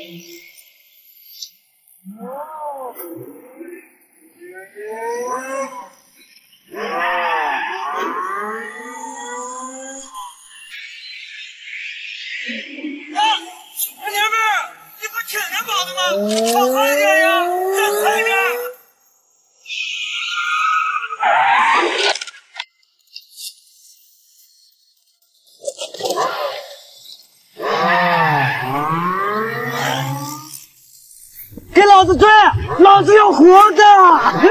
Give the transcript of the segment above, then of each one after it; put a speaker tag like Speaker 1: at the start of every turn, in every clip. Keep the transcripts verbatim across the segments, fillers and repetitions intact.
Speaker 1: 娘们儿，你不天天跑的吗？跑快点呀，再快点！
Speaker 2: 给老子追！老子要活着！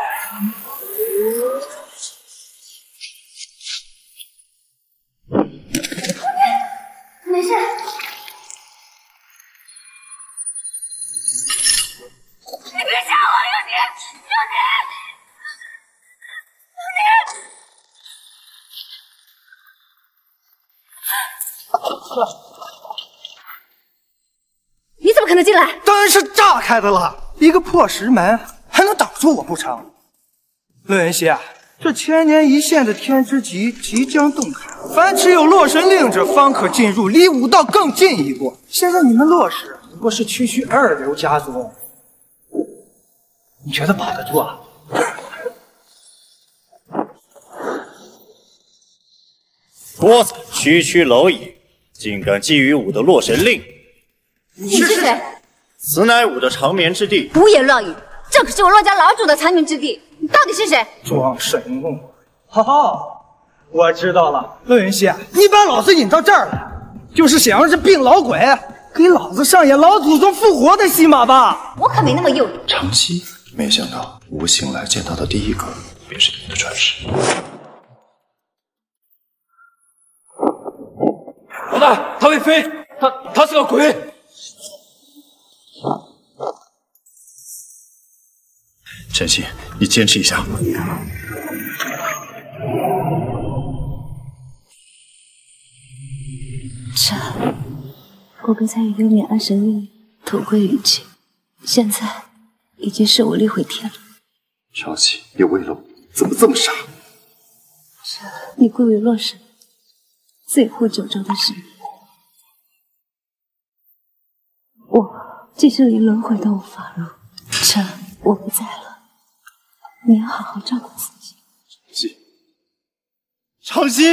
Speaker 3: 没事。你别吓我，有你，有你，有你。你怎么可能进来？
Speaker 2: 当然是炸开的了，一个破石门还能挡住我不成？陆云熙，这千年一现的天之极即将洞开，凡持有洛神令者方可进入，离武道更进一步。现在你们洛氏不过是区区二流家族，你觉得保得住啊？
Speaker 4: 多子区区蝼蚁，竟敢觊觎我的洛神令！
Speaker 3: 你是谁？
Speaker 4: 此乃我的长眠之地。
Speaker 3: 胡言乱语，这可是我洛家老主的长眠之地。你到底是谁？
Speaker 2: 装神弄鬼！哈哈，我知道了，陆云熙，你把老子引到这儿来，就是想让这病老鬼给老子上演老祖宗复活的戏码吧？
Speaker 3: 我可没那么幼稚。
Speaker 5: 长息，没想到我醒来见到的第一个便是你的传世。
Speaker 1: 老大，他会飞，他他是个鬼。
Speaker 5: 晨曦，你坚持一下。
Speaker 6: 这，我跟参与幽冥安神令同归于尽，现在已经是我力回天了。
Speaker 5: 长息，你为了我怎么这么傻？
Speaker 6: 这，你归为洛神，最护九州的神，我既是离轮回的五法路，这我不在了。你要好好照顾自己。
Speaker 4: 长息，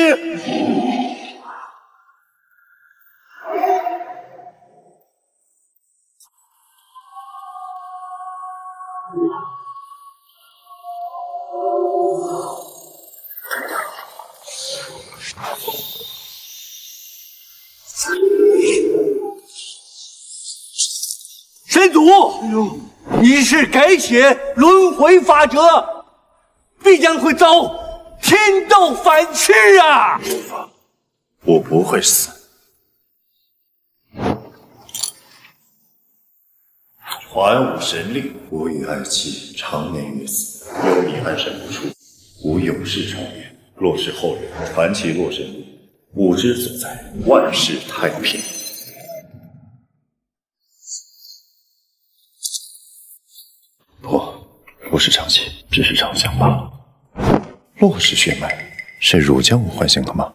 Speaker 1: 神祖，你是改写轮回法则，必将会遭天道反噬啊！
Speaker 5: 我不会死。
Speaker 4: 传武神令，
Speaker 5: 我与爱妻常年约死，幽冥安神不出，吾永世长眠。
Speaker 4: 洛氏后人传其洛神令，吾之所在，万世太平。
Speaker 5: 不，不是长息，只是长相罢了。洛氏血脉是汝将我唤醒的吗？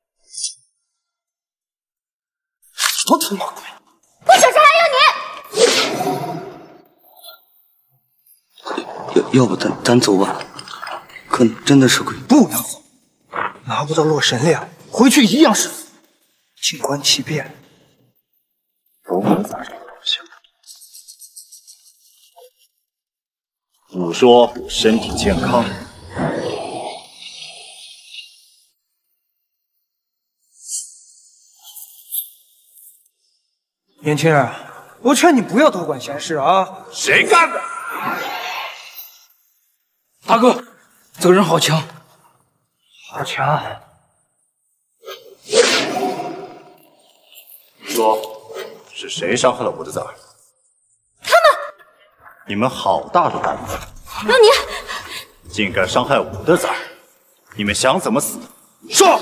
Speaker 2: 什么他妈鬼！
Speaker 3: 我手上还
Speaker 7: 要要不咱咱走吧，可能真的是鬼。
Speaker 2: 不能走，拿不到洛神令，回去一样是死。静观其变。
Speaker 5: 不管咋着都行。
Speaker 4: 吾说我身体健康。
Speaker 2: 年轻人，我劝你不要多管闲事啊！
Speaker 1: 谁干的？大哥，这个人好强，
Speaker 2: 好强！
Speaker 4: 说，是谁伤害了我的崽儿？
Speaker 3: 他们！
Speaker 4: 你们好大的胆子！
Speaker 3: 那你
Speaker 4: 竟敢伤害我的崽儿！你们想怎么死？
Speaker 2: 说！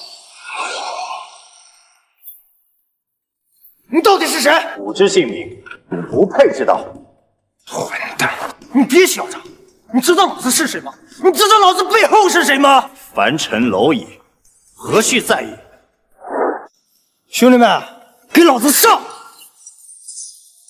Speaker 2: 你到底是谁？
Speaker 4: 吾之姓名，你不配知道。
Speaker 2: 混蛋！你别嚣张！你知道老子是谁吗？你知道老子背后是谁吗？
Speaker 4: 凡尘蝼蚁，何须在意？
Speaker 2: 兄弟们，给老子上！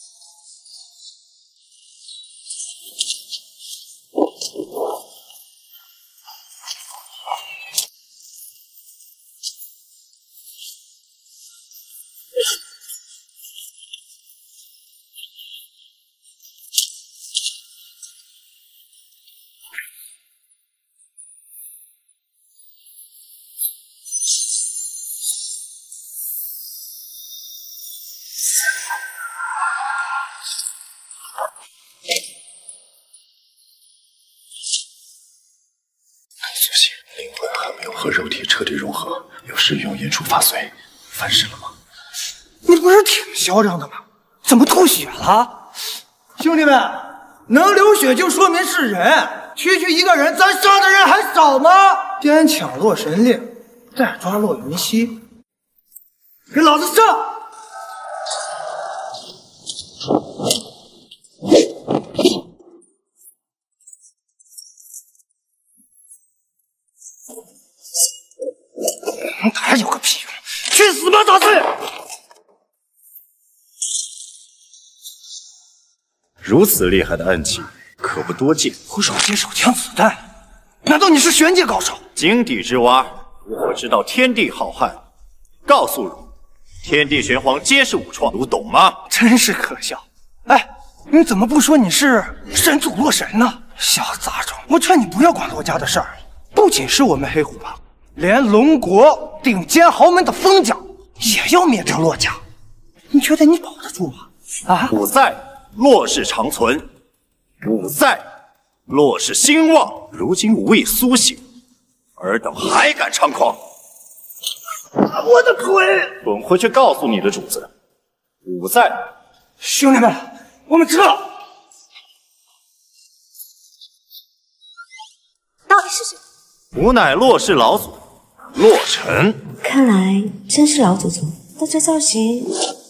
Speaker 5: 苏醒，灵魂还没有和肉体彻底融合，有时用阴处发髓，犯事了吗？
Speaker 2: 你不是挺嚣张的吗？怎么吐血了？兄弟们，能流血就说明是人，区区一个人，咱杀的人还少吗？先抢洛神令，再抓洛云溪，给老子上！还有个屁用！去死吧，大岁！
Speaker 4: 如此厉害的暗器，可不多见。
Speaker 2: 胡手接手枪子弹，难道你是玄阶高手？
Speaker 4: 井底之蛙，我知道天地浩瀚。告诉汝，天地玄黄皆是武创，汝懂吗？
Speaker 2: 真是可笑！哎，你怎么不说你是神祖洛神呢？小杂种，我劝你不要管洛家的事儿。不仅是我们黑虎帮，连龙国顶尖豪门的封将也要灭掉洛家。你觉得你保得住吗？啊！
Speaker 4: 吾在，洛氏长存；吾在，洛氏兴旺。如今吾已苏醒，尔等还敢猖狂！
Speaker 2: 我的腿！
Speaker 4: 滚回去告诉你的主子，吾在。
Speaker 2: 兄弟们，我们撤！
Speaker 3: 到底是谁？
Speaker 4: 吾乃洛氏老祖，洛尘。
Speaker 6: 看来真是老祖宗，但这造型……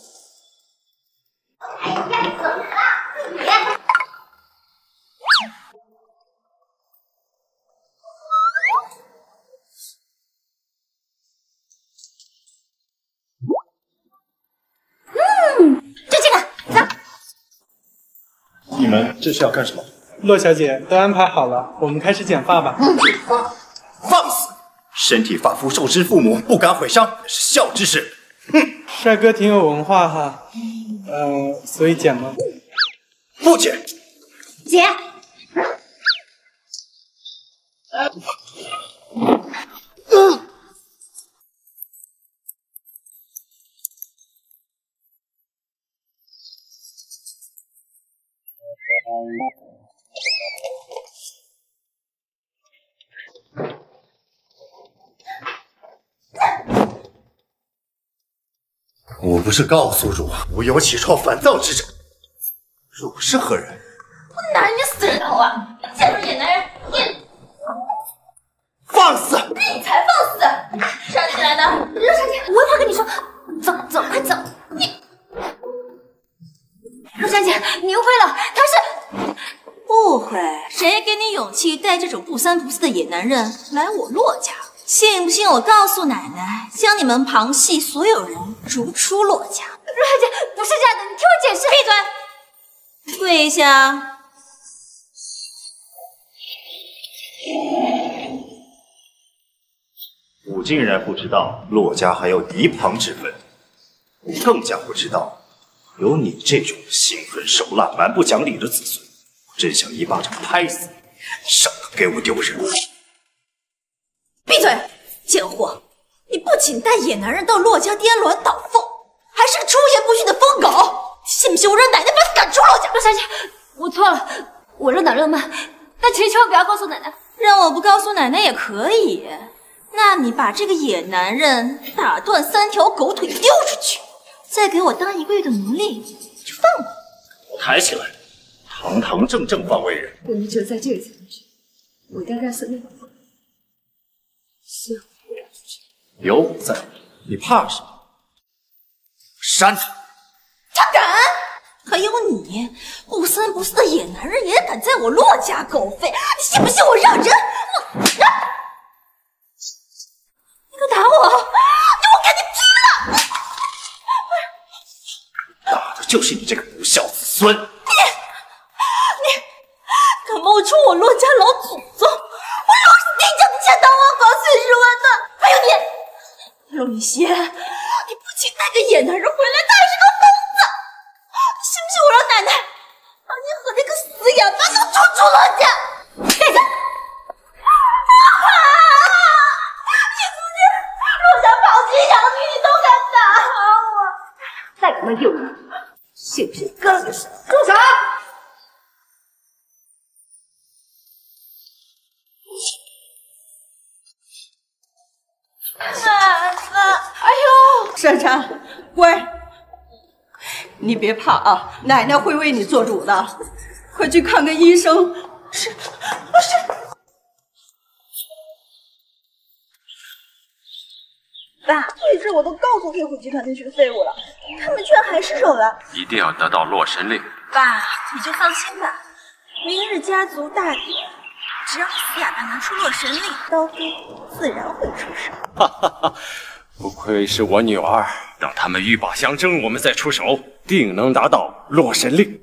Speaker 3: 就这个，走。
Speaker 5: 你们这是要干什么？
Speaker 8: 洛小姐都安排好了，我们开始剪发吧。
Speaker 4: 放肆！身体发肤受之父母，不敢毁伤，是孝之事。哼！
Speaker 8: 帅哥挺有文化哈，呃，所以剪吗？
Speaker 4: 不剪。
Speaker 3: 姐。
Speaker 2: 嗯。
Speaker 4: 我不是告诉汝，吾有起创反造之者。汝是何人？
Speaker 3: 我哪人家死人头啊！见着野男人，你
Speaker 4: 放肆！
Speaker 3: 你才放肆！站起来的，热小姐，我怕跟你说，走走，快走！你，若小姐，你误会了，他是
Speaker 9: 误会？谁给你勇气带这种不三不四的野男人来我洛家？信不信我告诉奶奶，将你们旁系所有人逐出洛家？
Speaker 3: 若小姐，不是这样的，你听我解释。
Speaker 9: 闭嘴！跪下！
Speaker 4: 吾竟然不知道洛家还有嫡旁之分，吾更加不知道有你这种心狠手辣、蛮不讲理的子孙。真想一巴掌拍死你，省得给我丢人！
Speaker 9: 闭嘴，贱货！你不仅带野男人到洛家颠鸾倒凤，还是个出言不逊的疯狗！信不信我让奶奶把你赶出洛家？
Speaker 3: 若小姐，我错了，我热恼热慢，但请你千万不要告诉奶奶。
Speaker 9: 让我不告诉奶奶也可以。那你把这个野男人打断三条狗腿丢出去，再给我当一个月的奴隶，就放我。
Speaker 4: 抬起来，堂堂正正方为人。
Speaker 6: 我们只有在这里才能去。我该告诉你，希望不要出去。
Speaker 4: 有我在，你怕什么？删他！
Speaker 9: 他敢！还有你，不三不四的野男人也敢在我洛家狗吠，你信不信我让人？我让！你敢打我？我跟你拼了！
Speaker 4: 打的就是你这个不孝子孙！你
Speaker 9: 你敢冒充我洛家老祖宗？我洛氏定将你欠当王房碎尸万段！还有你，陆雨歇，你不仅带个野男人回来，他还是个疯子！信不信我让奶奶把你和那个死哑巴都逐出洛家？闭嘴！你自己洛家跑去养你，你都敢打我！
Speaker 3: 再敢问
Speaker 6: 能救你，是不是？哥哥是
Speaker 2: 住手！
Speaker 9: 奶奶，哎呦，
Speaker 10: 珊珊，乖，你别怕啊，奶奶会为你做主的。快去看个医生。是，不是。
Speaker 3: 爸，这事我都告诉猎虎集团那群废物了，他们居然还失手了。
Speaker 11: 一定要得到洛神令。
Speaker 3: 爸，你就放心吧，明日家族大典，只要思雅她拿出洛神令，刀哥自然会出手。
Speaker 11: 哈哈哈，不愧是我女儿，等他们鹬蚌相争，我们再出手，定能达到洛神令。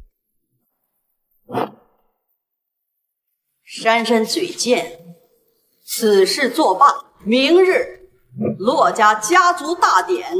Speaker 10: 珊珊嘴贱，此事作罢，明日洛家家族大典，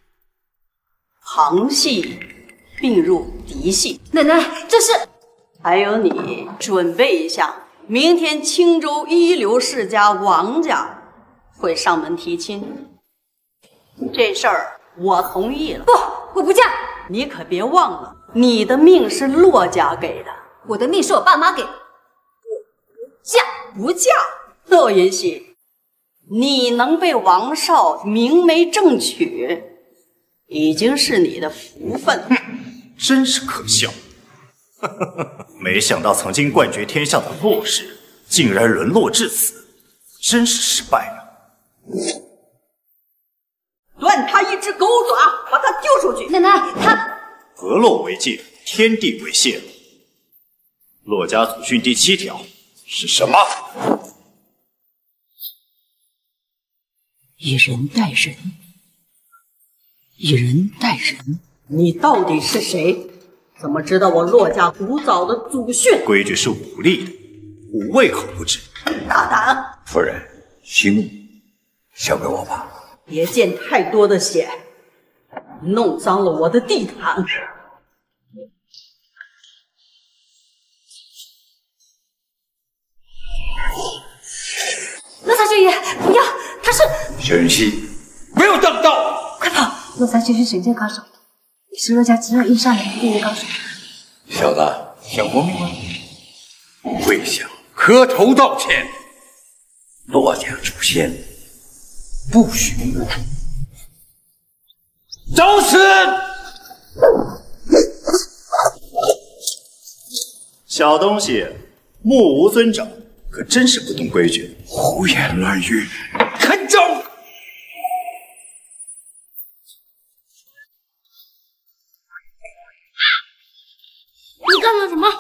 Speaker 10: 旁系并入嫡系。
Speaker 9: 奶奶，这是……
Speaker 10: 还有你准备一下，明天青州一流世家王家会上门提亲，这事儿我同意了。
Speaker 9: 不，我不嫁。
Speaker 10: 你可别忘了，你的命是洛家给的，
Speaker 9: 我的命是我爸妈给的。
Speaker 10: 嫁不嫁，洛云熙，你能被王少明媒正娶，已经是你的福分。
Speaker 4: 哼，真是可笑！没想到曾经冠绝天下的洛氏，竟然沦落至此，真是失败了。
Speaker 10: 断他一只狗爪，把他丢出去！
Speaker 9: 奶奶，他
Speaker 4: 河洛为界，天地为限。洛家祖训第七条是什么？
Speaker 10: 以人待人，以人待人。你到底是谁？怎么知道我洛家古早的祖训？
Speaker 4: 规矩是武力的，武为何不知？
Speaker 10: 大胆！
Speaker 12: 夫人，息怒，交给我吧。
Speaker 10: 别见太多的血，弄脏了我的地毯。
Speaker 9: 洛萨爵爷，不要，他是
Speaker 12: 薛仁熙，
Speaker 2: 没有当道！
Speaker 9: 快跑！洛萨爵是神界高手，也是洛家只有一善良的第一高手。
Speaker 12: 小子，想活命吗？跪下，磕头道歉。洛家祖先不许误触。
Speaker 2: 找死！
Speaker 4: 小东西，目无尊长，可真是不懂规矩。
Speaker 12: 胡言乱语，
Speaker 2: 看招！
Speaker 9: 你干了什么？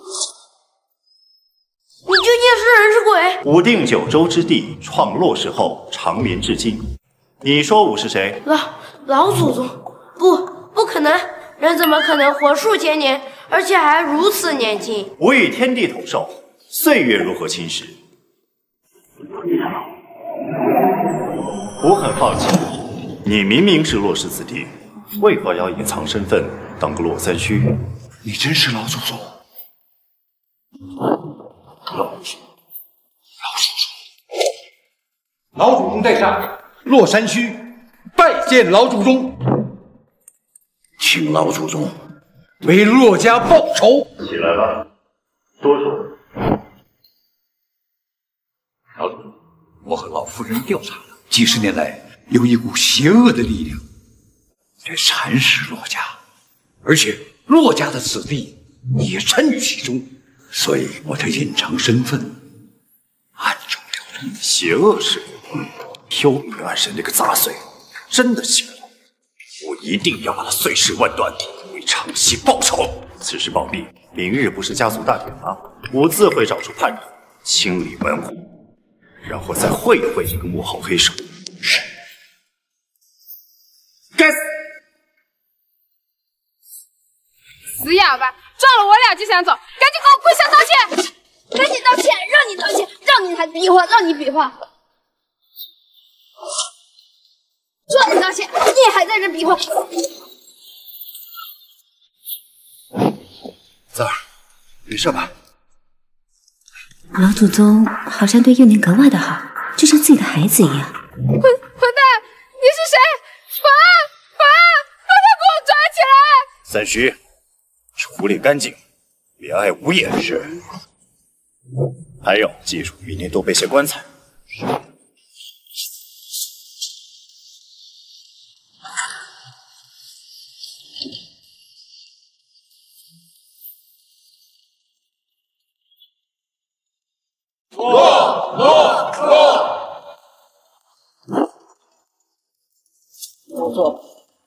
Speaker 9: 你究竟是人是鬼？
Speaker 4: 武定九州之地，创洛氏后长眠至今。你说武是谁？
Speaker 13: 老老祖宗，不，不可能，人怎么可能活数千年，而且还如此年轻？
Speaker 4: 武与天地同寿，岁月如何侵蚀？我很好奇，你明明是洛氏子弟，为何要隐藏身份，当个洛三虚？
Speaker 12: 你真是老祖宗！
Speaker 2: 老老祖宗，老祖宗在上，洛山区拜见老祖宗，
Speaker 12: 请老祖宗
Speaker 2: 为洛家报仇。
Speaker 4: 起来吧，多说。
Speaker 12: 老祖宗，我和老夫人调查了，几十年来有一股邪恶的力量在蚕食洛家，而且洛家的子弟也参与其中，所以我才隐藏身份，暗中流动。
Speaker 4: 邪恶势力，幽冥暗神那个杂碎，真的行了！我一定要把他碎尸万段，为长息报仇。此事保密，明日不是家族大典吗？我自会找出叛徒，清理门户，然后再会一会这个幕后黑手。
Speaker 12: 是。
Speaker 2: 该死！
Speaker 14: 死哑巴，撞了我俩就想走，赶紧给我跪下道歉！
Speaker 13: 赶紧道歉，让你道歉，让你还比划，让你比划。说你道歉，你还在这比划。
Speaker 12: 子儿，没事吧？
Speaker 6: 老祖宗好像对幼年格外的好，就像自己的孩子一样。
Speaker 14: 混混蛋，你是谁？保安，保安，把他给我抓起
Speaker 4: 三十，处理干净，别碍无眼。是。还有，记住，明天多备些棺材。是。
Speaker 15: 落落落！
Speaker 10: 都坐。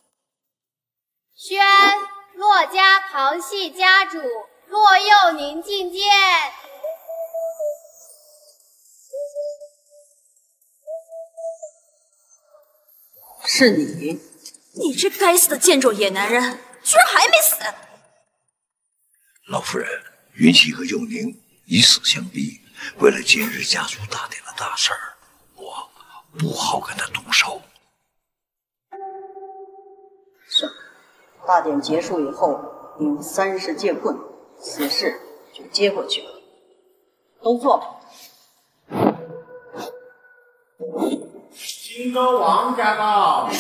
Speaker 16: 宣骆家旁系家主骆佑宁觐见。
Speaker 10: 是你，
Speaker 3: 你这该死的贱种野男人，居然还没死！
Speaker 12: 老夫人，云溪和佑宁以死相逼。为了今日家族大典的大事儿，我不好跟他动手。
Speaker 10: 是，大典结束以后，领三十借棍，此事就接过去了。都坐吧。
Speaker 15: 青州王家告。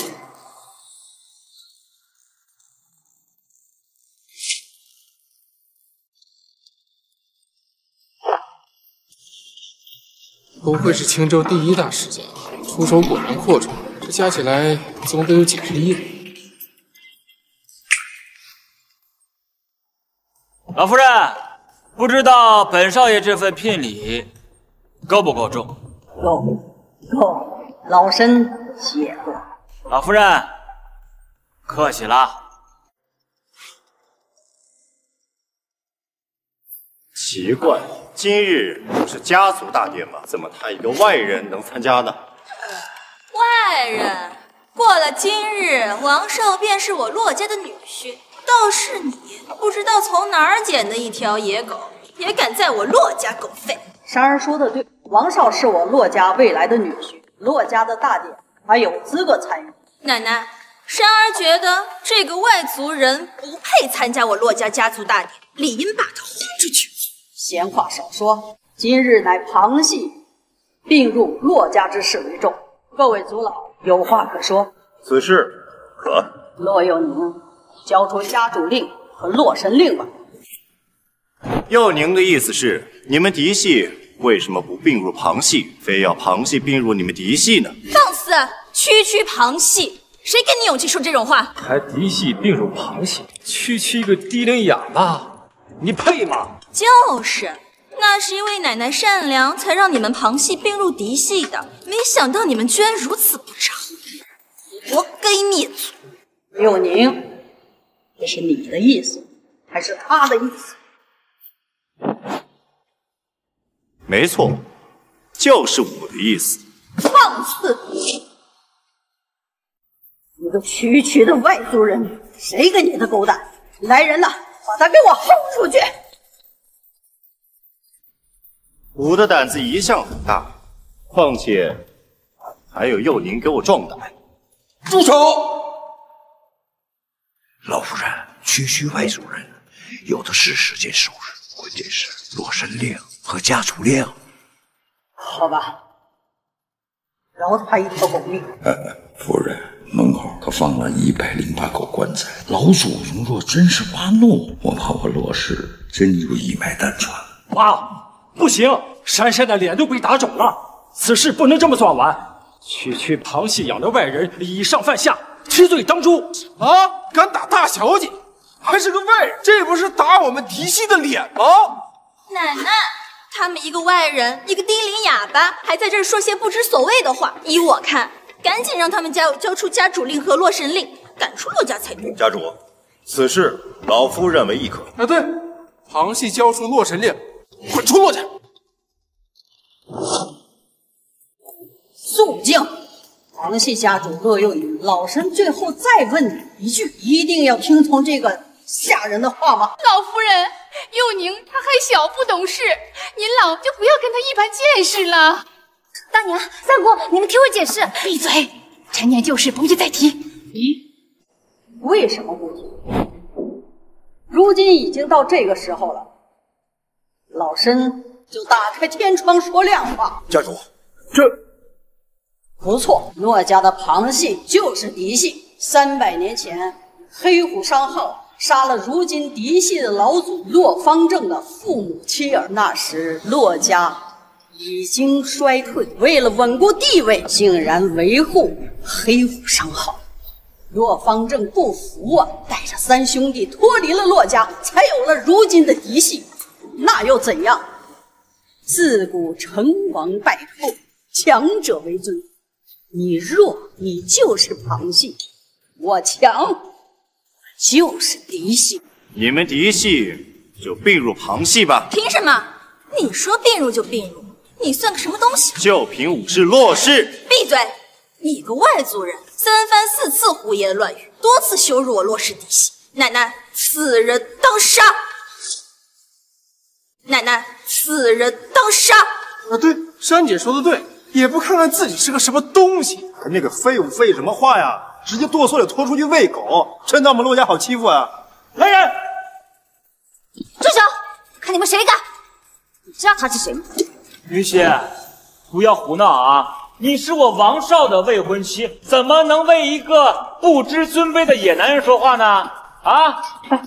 Speaker 8: 不愧是青州第一大世家，出手果然阔绰，这加起来总得有几十亿了。
Speaker 17: 老夫人，不知道本少爷这份聘礼够不够重？
Speaker 10: 够，够，老身谢过。
Speaker 17: 老夫人，客气了。
Speaker 4: 奇怪。今日不是家族大典吗？怎么他一个外人能参加呢？
Speaker 3: 外人？过了今日，王少便是我骆家的女婿。倒是你，不知道从哪儿捡的一条野狗，也敢在我骆家狗吠。
Speaker 10: 珊儿说的对，王少是我骆家未来的女婿，骆家的大典还有资格参与。
Speaker 3: 奶奶，珊儿觉得这个外族人不配参加我骆家家族大典，理应把他轰出去。
Speaker 10: 闲话少说，今日乃旁系并入骆家之事为重，各位族老有话可说。
Speaker 4: 此事可？
Speaker 10: 骆佑宁，交出家主令和洛神令吧。
Speaker 4: 佑宁的意思是，你们嫡系为什么不并入旁系，非要旁系并入你们嫡系呢？
Speaker 3: 放肆！区区旁系，谁给你勇气说这种话？
Speaker 11: 还嫡系并入旁系，区区个低龄哑巴，你配吗？
Speaker 3: 就是，那是因为奶奶善良，才让你们旁系并入嫡系的。没想到你们居然如此不成，活该灭族！
Speaker 10: 佑宁，这是你的意思，还是他的意思？
Speaker 4: 没错，就是我的意思。
Speaker 10: 放肆！你个区区的外族人，谁给你的狗胆？来人呐，把他给我轰出去！
Speaker 4: 我的胆子一向很大，况且还有佑宁给我壮胆。
Speaker 12: 住手！老夫人，区区外族人，有的是时间收拾，关键是洛神令和家主令。
Speaker 10: 好吧，饶他一条狗命。
Speaker 12: 呃，夫人，门口可放了一百零八口棺材，老祖宗若真是发怒，我怕我洛氏真有一脉单传。
Speaker 11: 妈！不行，珊珊的脸都被打肿了，此事不能这么算完。区区旁系养的外人，以上犯下，吃罪当诛。
Speaker 2: 啊！敢打大小姐，还是个外人，这不是打我们嫡系的脸吗？
Speaker 3: 奶奶，他们一个外人，一个低龄哑巴，还在这儿说些不知所谓的话。依我看，赶紧让他们家有交出家主令和洛神令，赶出骆家才对。
Speaker 4: 家主，此事老夫认为亦可。
Speaker 2: 啊，对，旁系交出洛神令。滚出骆家！
Speaker 10: 肃静！旁系家主骆佑宁，老身最后再问你一句，一定要听从这个下人的话吗？
Speaker 14: 老夫人，佑宁他还小不懂事，您老就不要跟他一般见识了。
Speaker 6: 大娘、三姑，你们听我解释。闭嘴！陈年旧事不必再提。
Speaker 10: 咦？为什么不提？如今已经到这个时候了。老身就打开天窗说亮话。
Speaker 12: 家主，这
Speaker 10: 不错，骆家的旁系就是嫡系。三百年前，黑虎商号杀了如今嫡系的老祖骆方正的父母妻儿。那时骆家已经衰退，为了稳固地位，竟然维护黑虎商号。骆方正不服啊，带着三兄弟脱离了骆家，才有了如今的嫡系。那又怎样？自古成王败寇，强者为尊。你弱，你就是旁系；我强，就是嫡系。
Speaker 4: 你们嫡系就并入旁系吧。
Speaker 3: 凭什么？你说并入就并入，你算个什么东西？
Speaker 4: 就凭武氏骆氏！
Speaker 3: 闭嘴！你个外族人，三番四次胡言乱语，多次羞辱我骆氏嫡系。奶奶，此人当杀！奶奶，此人当杀！
Speaker 2: 啊，对，珊姐说的对，也不看看自己是个什么东西。
Speaker 18: 跟那个废物废什么话呀？直接剁碎了拖出去喂狗，真当我们骆家好欺负啊！
Speaker 11: 来人，
Speaker 9: 住手！看你们谁敢！你知道他是谁吗？
Speaker 17: 云溪，不要胡闹啊！你是我王少的未婚妻，怎么能为一个不知尊卑的野男人说话呢？啊！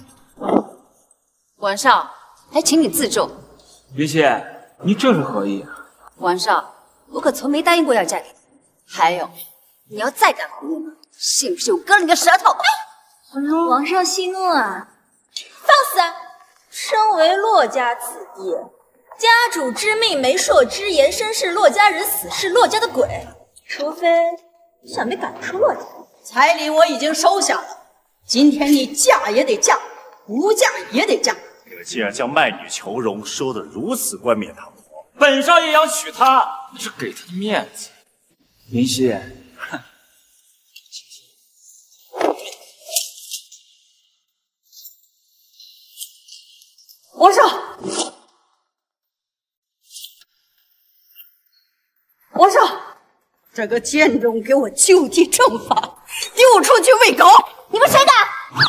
Speaker 6: 王少，还请你自重。
Speaker 17: 云溪，你这是何意？
Speaker 6: 王少，我可从没答应过要嫁给你。还有，你要再敢胡言，信不信我割了你的舌头？
Speaker 3: 王少息怒啊！放肆啊！身为骆家子弟，家主之命，媒妁之言，生是骆家人，死是骆家的鬼。除非你想被赶出骆家。
Speaker 10: 彩礼我已经收下了，今天你嫁也得嫁，不嫁也得嫁。
Speaker 4: 可既然将卖女求荣说得如此冠冕堂皇，
Speaker 17: 本少爷要娶她，那是给她的面子。云溪，哼。
Speaker 10: 王少，王少，这个贱种给我就地正法，丢出去喂狗！
Speaker 9: 你们谁敢？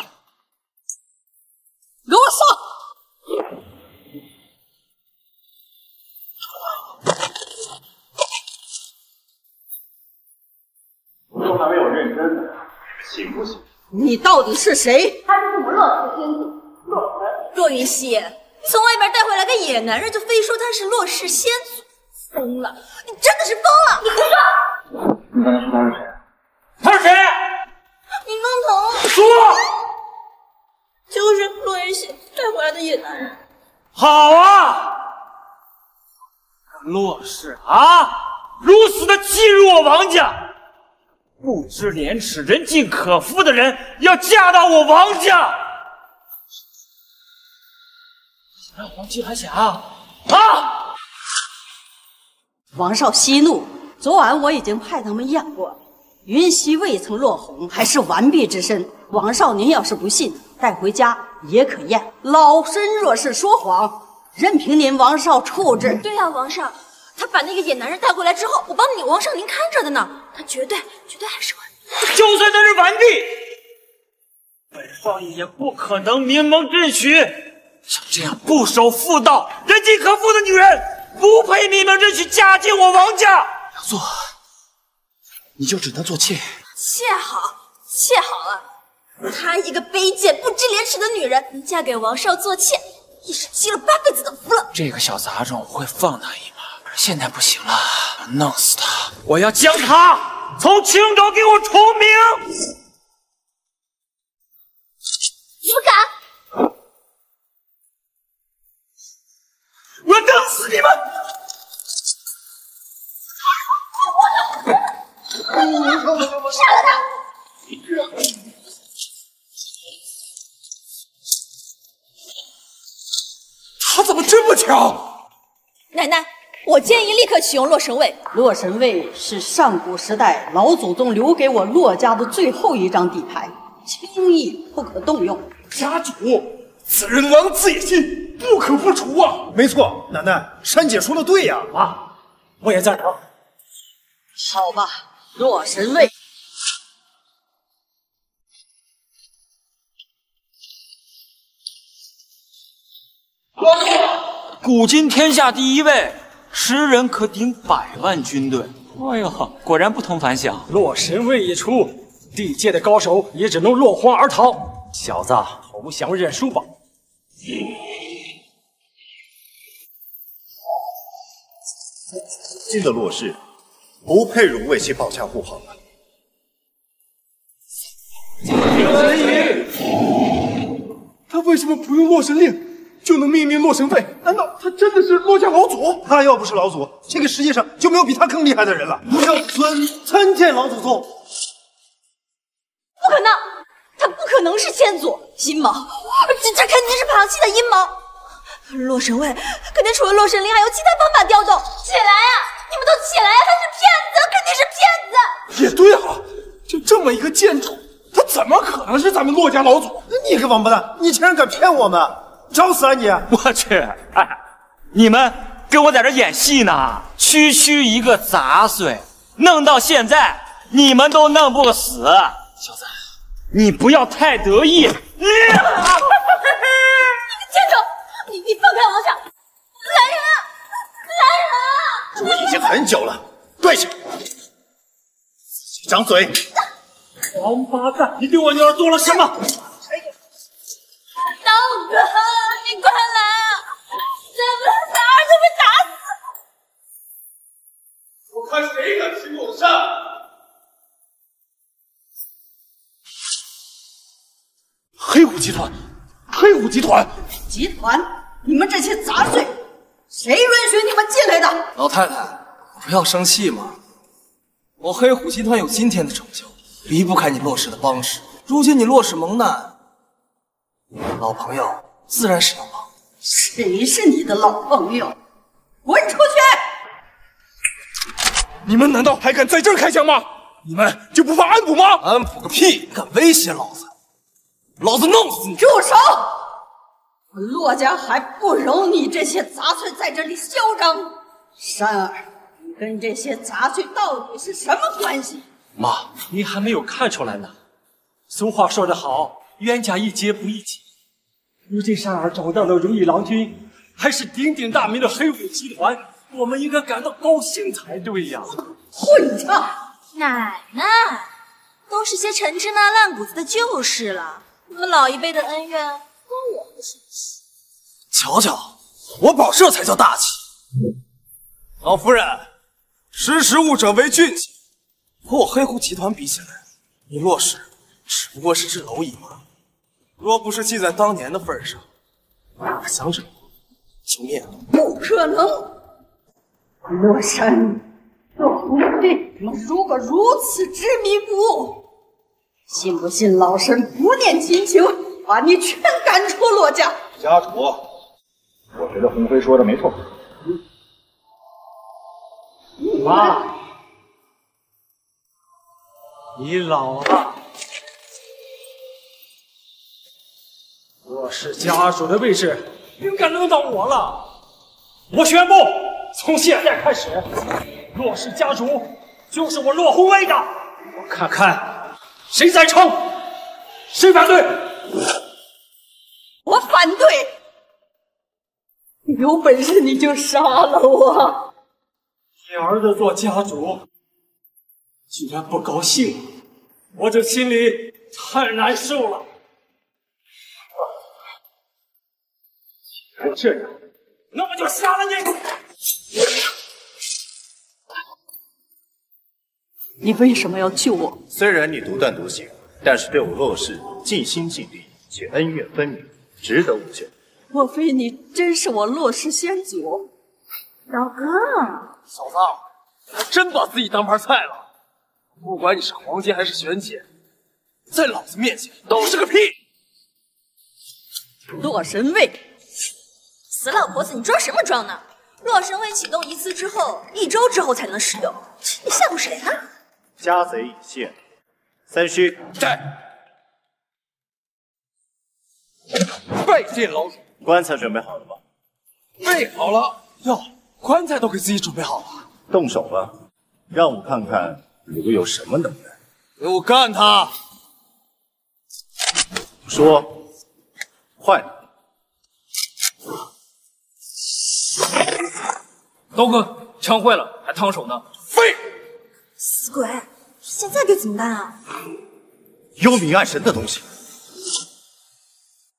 Speaker 10: 给我上！
Speaker 18: 我说还没有认真的，行不行？
Speaker 10: 你到底是谁？
Speaker 3: 他是我骆氏先祖骆文。骆云溪，你从外边带回来个野男人，就非说他是骆氏先祖，疯了！你真的是疯了！你胡说！
Speaker 11: 你刚才说他是谁？
Speaker 17: 他是谁？
Speaker 3: 你刚头
Speaker 17: 说，
Speaker 3: 就是骆云溪带回来的野男人。
Speaker 17: 好啊，骆氏啊，如此的欺辱我王家！不知廉耻、人尽可夫的人，要嫁到我王家，让皇姬还想啊！
Speaker 10: 王少息怒，昨晚我已经派他们验过，云溪未曾落红，还是完璧之身。王少您要是不信，带回家也可验。老身若是说谎，任凭您王少处置。
Speaker 3: 对呀、啊，王少。他把那个野男人带回来之后，我帮你王少您看着的呢。他绝对绝对还是完璧。
Speaker 17: 就算他是完璧，本少爷也不可能名门正娶。像这样不守妇道、人尽可夫的女人，不配名门正娶，嫁进我王家。
Speaker 5: 杨素，你就只能做妾。
Speaker 3: 妾好，妾好了。她一个卑贱不知廉耻的女人，能嫁给王少做妾，也是积了八辈子的福了。
Speaker 17: 这个小杂种，我会放他一马。现在不行了，弄死他！我要将他从青州给我除名！
Speaker 9: 你们敢！
Speaker 17: 我弄死你们！
Speaker 9: 杀了他！
Speaker 2: 他怎么这么强？
Speaker 3: 奶奶。我建议立刻启用洛神位。
Speaker 10: 洛神位是上古时代老祖宗留给我骆家的最后一张底牌，轻易不可动用。
Speaker 2: 家主，此人狼子野心，不可不除啊！
Speaker 18: 没错，奶奶，珊姐说的对呀。
Speaker 11: 啊，我也赞成。
Speaker 10: 好吧，洛神位。
Speaker 17: 古今天下第一位。十人可顶百万军队，哎呦，果然不同凡响。
Speaker 11: 洛神位一出，地界的高手也只能落荒而逃。
Speaker 4: 小子，
Speaker 11: 投降认输吧。
Speaker 4: 今的洛氏不配荣为其保驾护航了。
Speaker 2: 他为什么不用洛神令就能命令洛神卫？难道他真的是洛家老祖？
Speaker 18: 他要不是老祖，这个世界上就没有比他更厉害的人了。
Speaker 1: 不要尊参见老祖宗。
Speaker 9: 不可能，他不可能是先祖阴谋，这这肯定是庞系的阴谋。洛神卫肯定除了洛神令还有其他方法调动。起来啊！你们都起来啊！他是骗子，肯定是骗子。
Speaker 2: 也对啊，就这么一个贱种，他怎么可能是咱们洛家老祖？
Speaker 18: 你个王八蛋，你竟然敢骗我们！找死啊你！
Speaker 17: 我去，哎，你们跟我在这演戏呢？区区一个杂碎，弄到现在你们都弄不死。小子，你不要太得意。
Speaker 9: 你个贱种！你你放开王想！来人啊！来人啊！
Speaker 4: 主已经很久了，跪下，自己张嘴！
Speaker 11: 王八蛋，你对我女儿做了什么？
Speaker 9: 刀哥，你快来啊！再不然咱儿就被打死！
Speaker 15: 我看谁敢欺负我善！
Speaker 2: 黑虎集团，黑虎集团，
Speaker 10: 集团，你们这些杂碎，谁允许你们进来的？
Speaker 2: 老太太，不要生气嘛。我黑虎集团有今天的成就，离不开你洛氏的帮持。如今你洛氏蒙难，老朋友自然是要帮。
Speaker 10: 谁是你的老朋友？滚出去！
Speaker 2: 你们难道还敢在这儿开枪吗？你们就不怕安捕吗？安捕个屁！敢威胁老子，老子弄死你！
Speaker 10: 住手！我洛家还不容你这些杂碎在这里嚣张。珊儿，你跟这些杂碎到底是什么关系？
Speaker 11: 妈，你还没有看出来呢。俗话说得好，冤家宜结不宜结。如今珊儿找到了如意郎君，还是鼎鼎大名的黑虎集团，我们应该感到高兴才对呀。
Speaker 10: 混账！
Speaker 3: 奶奶，都是些陈芝麻烂谷子的旧事了，你们老一辈的恩怨关我们什么事？
Speaker 2: 瞧瞧，我保这才叫大气。老夫人，识时务者为俊杰。和我黑虎集团比起来，你洛氏只不过是只蝼蚁嘛。若不是记在当年的份上，哪想着就灭了。
Speaker 10: 不可能！洛神，做狐狸，你们如果如此执迷不悟，信不信老身不念亲情，把你全赶出洛家？
Speaker 18: 家主，我觉得鸿飞说的没错。
Speaker 11: 妈，你老了。洛氏家主的位置应该轮到我了。我宣布，从现在开始，洛氏家主就是我洛宏威的。我看看谁赞成，谁反对。
Speaker 10: 我反对！有本事你就杀了我！
Speaker 11: 你儿子做家主，居然不高兴，我这心里太难受了。既然这样，那我就杀了你！
Speaker 10: 你为什么要救我？
Speaker 4: 虽然你独断独行，但是对我洛氏尽心尽力，且恩怨分明，值得我救。
Speaker 10: 莫非你真是我洛氏先祖？
Speaker 3: 老哥，
Speaker 2: 小子，还真把自己当盘菜了。不管你是皇姐还是玄姐，在老子面前都是个屁！
Speaker 10: 洛神卫，
Speaker 3: 死老婆子，你装什么装呢？洛神卫启动一次之后，一周之后才能使用，你吓唬谁呢？
Speaker 4: 家贼已现，三须
Speaker 2: 在。拜见老祖。
Speaker 4: 棺材准备好了吗？
Speaker 2: 备好了。哟，棺材都给自己准备好了。
Speaker 4: 动手吧，让我看看你有什么能耐。
Speaker 2: 给我干他！
Speaker 4: 说，快点！
Speaker 11: 刀哥，枪坏了还烫手呢。
Speaker 2: 废！
Speaker 3: 死鬼，现在该怎么办啊？
Speaker 4: 幽冥暗神的东西。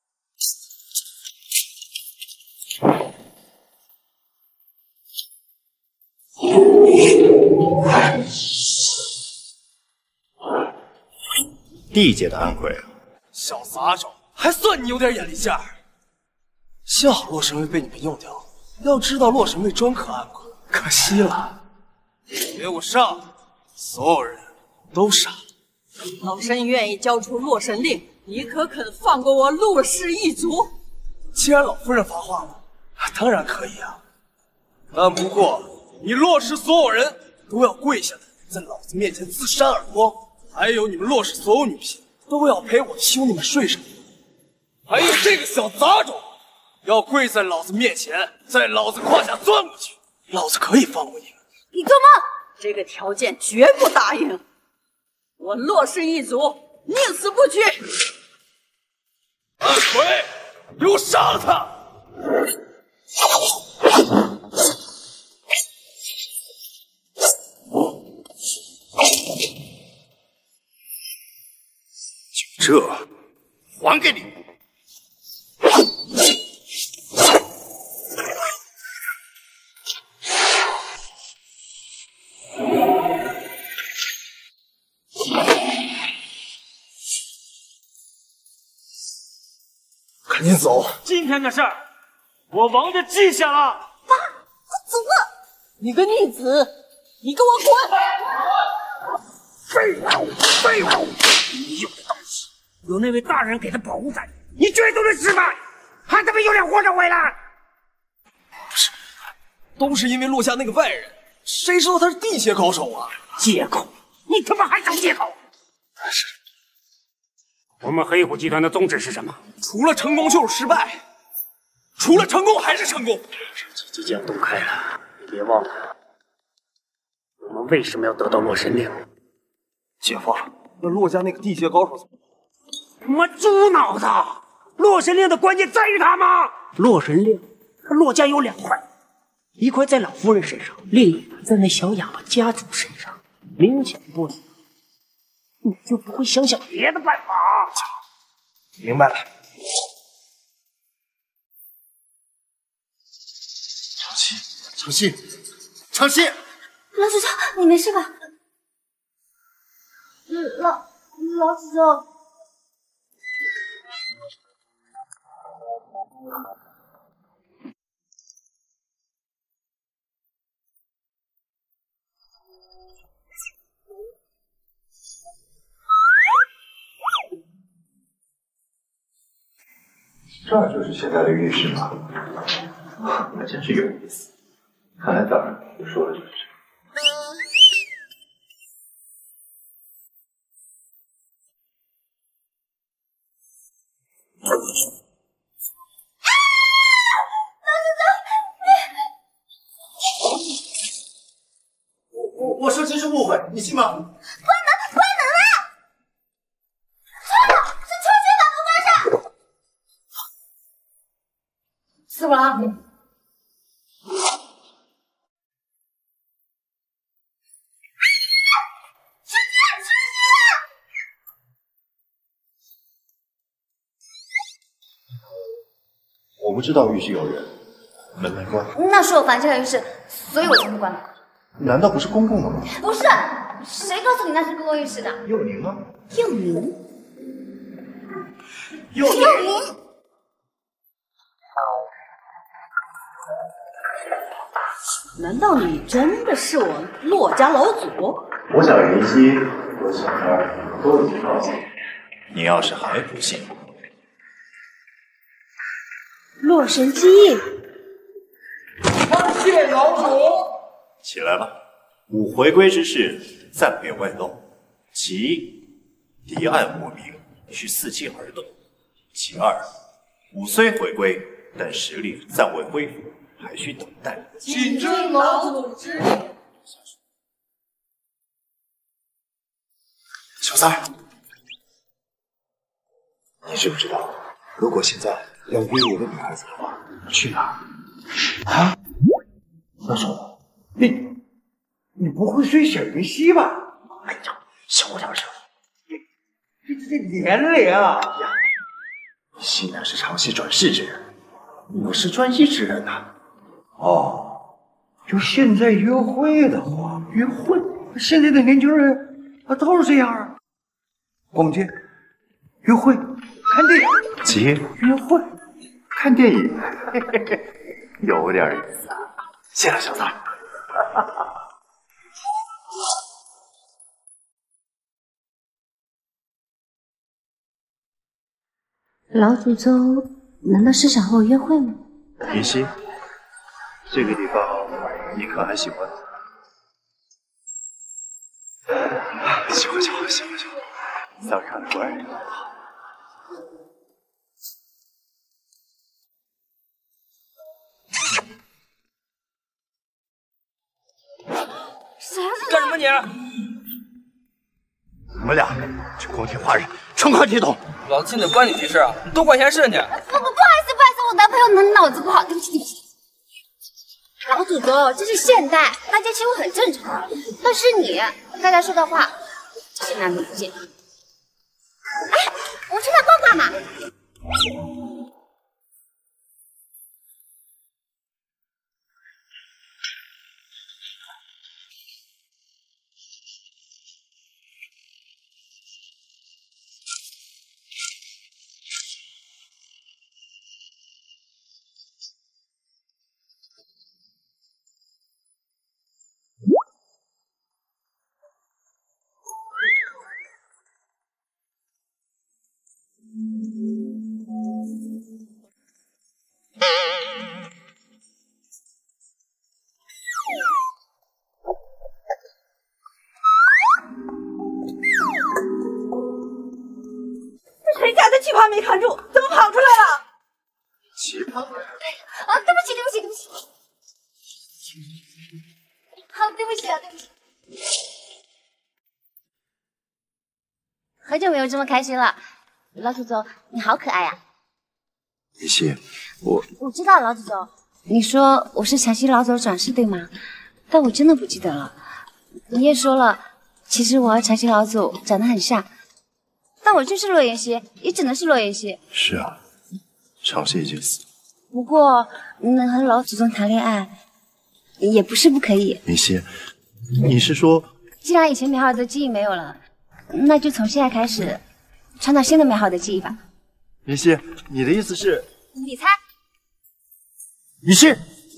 Speaker 4: 地界的安贵啊！
Speaker 2: 小杂种，还算你有点眼力见儿。幸好洛神卫被你们用掉，要知道洛神卫专克安贵，可惜了。给我上！所有人都杀了。
Speaker 10: 老身愿意交出洛神令，你可肯放过我洛氏一族？
Speaker 2: 既然老夫人发话了，当然可以啊。但不过，你洛氏所有人都要跪下来，在老子面前自扇耳光。还有你们洛氏所有女性都要陪我兄弟们睡上。还有这个小杂种，要跪在老子面前，在老子胯下钻过去，老子可以放过你们。
Speaker 10: 你做梦！这个条件绝不答应。我洛氏一族宁死不屈。
Speaker 2: 暗鬼，给我杀了他！
Speaker 4: 就这，还给你！
Speaker 2: 赶紧走！
Speaker 11: 今天的事儿，我王家记下了。
Speaker 10: 爸，我走了。你个逆子，你给我滚！
Speaker 11: 废物！废物！你有的东西，有那位大人给他保护在，你绝对的失败，还他妈有脸活着回来？
Speaker 2: 不是，都是因为落下那个外人，谁知道他是地阶高手啊？
Speaker 11: 借口？你他妈还找借口？
Speaker 2: 是。
Speaker 11: 我们黑虎集团的宗旨是什么？
Speaker 2: 除了成功就是失败，除了成功还是成功。
Speaker 11: 日期即将洞开了，你别忘了，我们为什么要得到洛神令？
Speaker 2: 姐夫，那洛家那个地阶高手怎么？
Speaker 11: 他妈猪脑子！洛神令的关键在于他吗？洛神令，洛家有两块，一块在老夫人身上，另一块在那小哑巴家主身上，明显不能。你就不会想想别的办法？
Speaker 2: 明白了。
Speaker 5: 长溪，长溪，长溪！
Speaker 9: 老祖宗，你没事吧？老老祖宗。
Speaker 5: 这就是现在的浴室吗？还真是有意思。看来大人说的就是这个。
Speaker 18: 我我我说这是误会，你信吗？
Speaker 9: 关门！关门了！错了，是秋千把门关上。
Speaker 10: 怎么了？
Speaker 5: 我不知道浴室有人，门没关。
Speaker 9: 那是我房间的浴室，所以我才会关门。
Speaker 5: 难道不是公共的吗？
Speaker 9: 不是，谁告诉你那是公共浴室的？
Speaker 5: 佑宁啊！
Speaker 9: 佑宁？
Speaker 5: 佑宁！
Speaker 9: 佑宁！
Speaker 10: 难道你真的是我洛家老祖？
Speaker 5: 我想云溪和小三都已经告诉你。
Speaker 4: 你要是还不信，
Speaker 6: 洛神机，
Speaker 2: 感谢老主。
Speaker 4: 起来吧。吾回归之事暂别外露。其一，敌暗我明，需伺机而动；其二，吾虽回归，但实力暂未恢复，还需等待。
Speaker 10: 谨遵老祖之令。
Speaker 5: 小三儿，你知不知道，如果现在要约一个女孩子的话，去哪儿？啊？老手，
Speaker 1: 你你不会睡小云溪吧？
Speaker 11: 哎呀，小点声！
Speaker 1: 这这这年龄啊！
Speaker 5: 西南是长溪转世之人，我是专一之人呐、啊。
Speaker 1: 哦，就现在约会的话，约会，现在的年轻人啊都是这样啊。我们去。
Speaker 5: 约会、看电影、结约会、看电影，嘿嘿嘿，有点意思啊！谢了，小子。
Speaker 6: 老祖宗难道是想和我约会吗？
Speaker 5: 林夕，这个地方你可还喜欢？喜欢喜欢喜欢喜欢，早上果然好。
Speaker 17: 干什么你？
Speaker 5: 你们俩去光天化日，成何体统？
Speaker 17: 老子亲嘴关你屁事啊！你多管闲事你。
Speaker 16: 不不不好意思，不好意思，我男朋友脑脑子不好，对不起对不起。老祖宗，这是现代，大家欺负很正常。但是你，大家说的话，这是难得不见。哎，我们出来逛逛嘛。
Speaker 9: 谁家的旗袍没看住，怎么跑出来了？
Speaker 5: 旗袍？
Speaker 16: 啊，对不起，对不起，对不起。好，对不起啊，对不起。很久没有这么开心了，老祖宗，你好可爱呀、啊！
Speaker 5: 林夕，我
Speaker 16: 我知道，老祖宗，你说我是强袭老祖转世对吗？但我真的不记得了。你也说了，其实我和强袭老祖长得很像。但我就是洛言熙，也只能是洛言熙。
Speaker 5: 是啊，长息已经死了。
Speaker 16: 不过能和老祖宗谈恋爱，也不是不可以。
Speaker 5: 林夕，你是说，
Speaker 16: 既然以前美好的记忆没有了，那就从现在开始，创造新的美好的记忆吧。
Speaker 5: 林夕，你的意思是？
Speaker 16: 你猜？
Speaker 2: 林夕，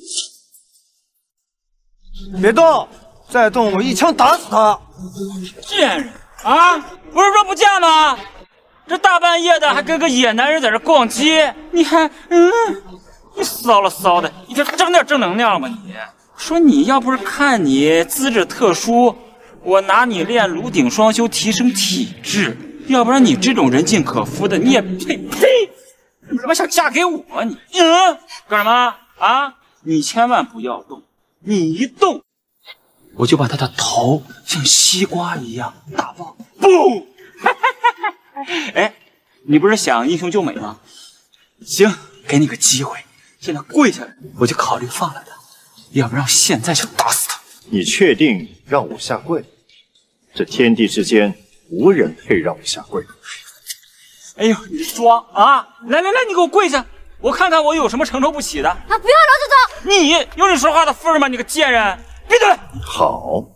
Speaker 2: 别动！再动我一枪打死他！
Speaker 17: 贱人！啊，不是说不见吗？这大半夜的还跟个野男人在这逛街，你还嗯，你骚了骚的，你就整点正能量吧你。说你要不是看你资质特殊，我拿你练炉鼎双修提升体质，要不然你这种人尽可夫的你也配呸！你他妈想嫁给我你？嗯，干什么啊？你千万不要动，你一动。我就把他的头像西瓜一样打爆！不，哎，你不是想英雄救美吗？行，给你个机会，现在跪下来，我就考虑放了他，要不然我现在就打死他。
Speaker 5: 你确定让我下跪？这天地之间无人配让我下跪。
Speaker 17: 哎呦，你装啊！来来来，你给我跪下，我看看我有什么承受不起的。啊，
Speaker 16: 不要，老祖
Speaker 17: 宗！你有你说话的份儿吗？你个贱人！闭嘴！
Speaker 5: 好。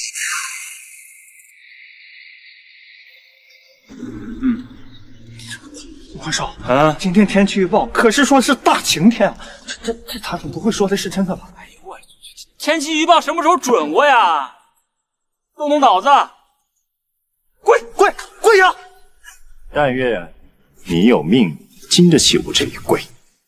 Speaker 2: 嗯，王少，
Speaker 17: 啊，
Speaker 2: 今天天气预报可是说是大晴天，这这这他总不会说的是真的吧？
Speaker 17: 哎呦我，天气预报什么时候准过呀？动动脑子！跪
Speaker 2: 跪跪下！
Speaker 5: 但愿你有命经得起我这一跪。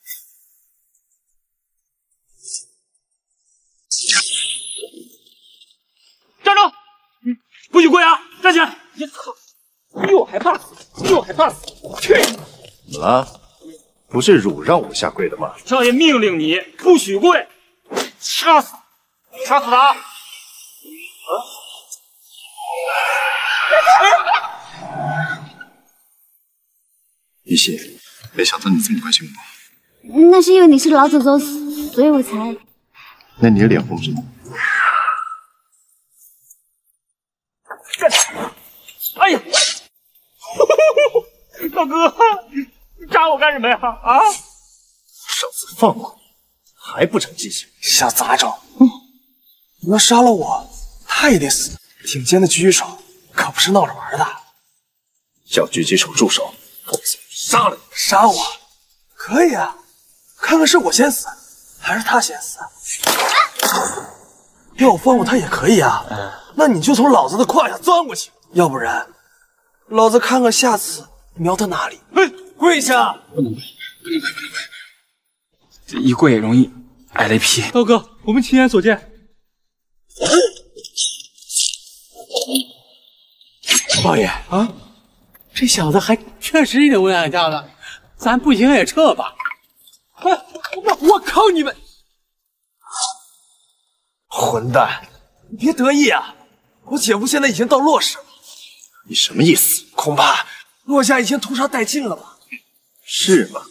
Speaker 17: 站住！不许跪啊！站起来！你操！比我还怕死！比我还怕死！去！
Speaker 5: 怎么了？不是汝让我下跪的吗？
Speaker 17: 少爷命令你不许跪，掐死！掐死他！啊！
Speaker 5: 玉玺，没想到你这么关心我。
Speaker 16: 那是因为你是老祖宗，所以我才……
Speaker 5: 那你脸红什么？
Speaker 17: 哎呀，大哥，你扎我干什么呀？啊！
Speaker 5: 少自放过，还不成记性？
Speaker 2: 想咋整？嗯，你要杀了我，他也得死。顶尖的狙击手可不是闹着玩的。
Speaker 5: 叫狙击手住手！
Speaker 2: 我杀了你！杀我？可以啊，看看是我先死，还是他先死。要放过他也可以啊，那你就从老子的胯下钻过去，要不然，老子看看下次瞄他哪里。哎，跪下！
Speaker 8: 不能跪，不能跪，不能跪，这一跪容易挨雷劈。
Speaker 11: 刀哥，我们亲眼所见。
Speaker 1: 少爷啊，这小子还确实有点眼架子，咱不行也撤吧。哎，我我靠你们！
Speaker 2: 混蛋，你别得意啊！我姐夫现在已经到洛氏了。
Speaker 4: 你什么意思？
Speaker 2: 恐怕洛家已经屠杀殆尽了吧？
Speaker 4: 是吗？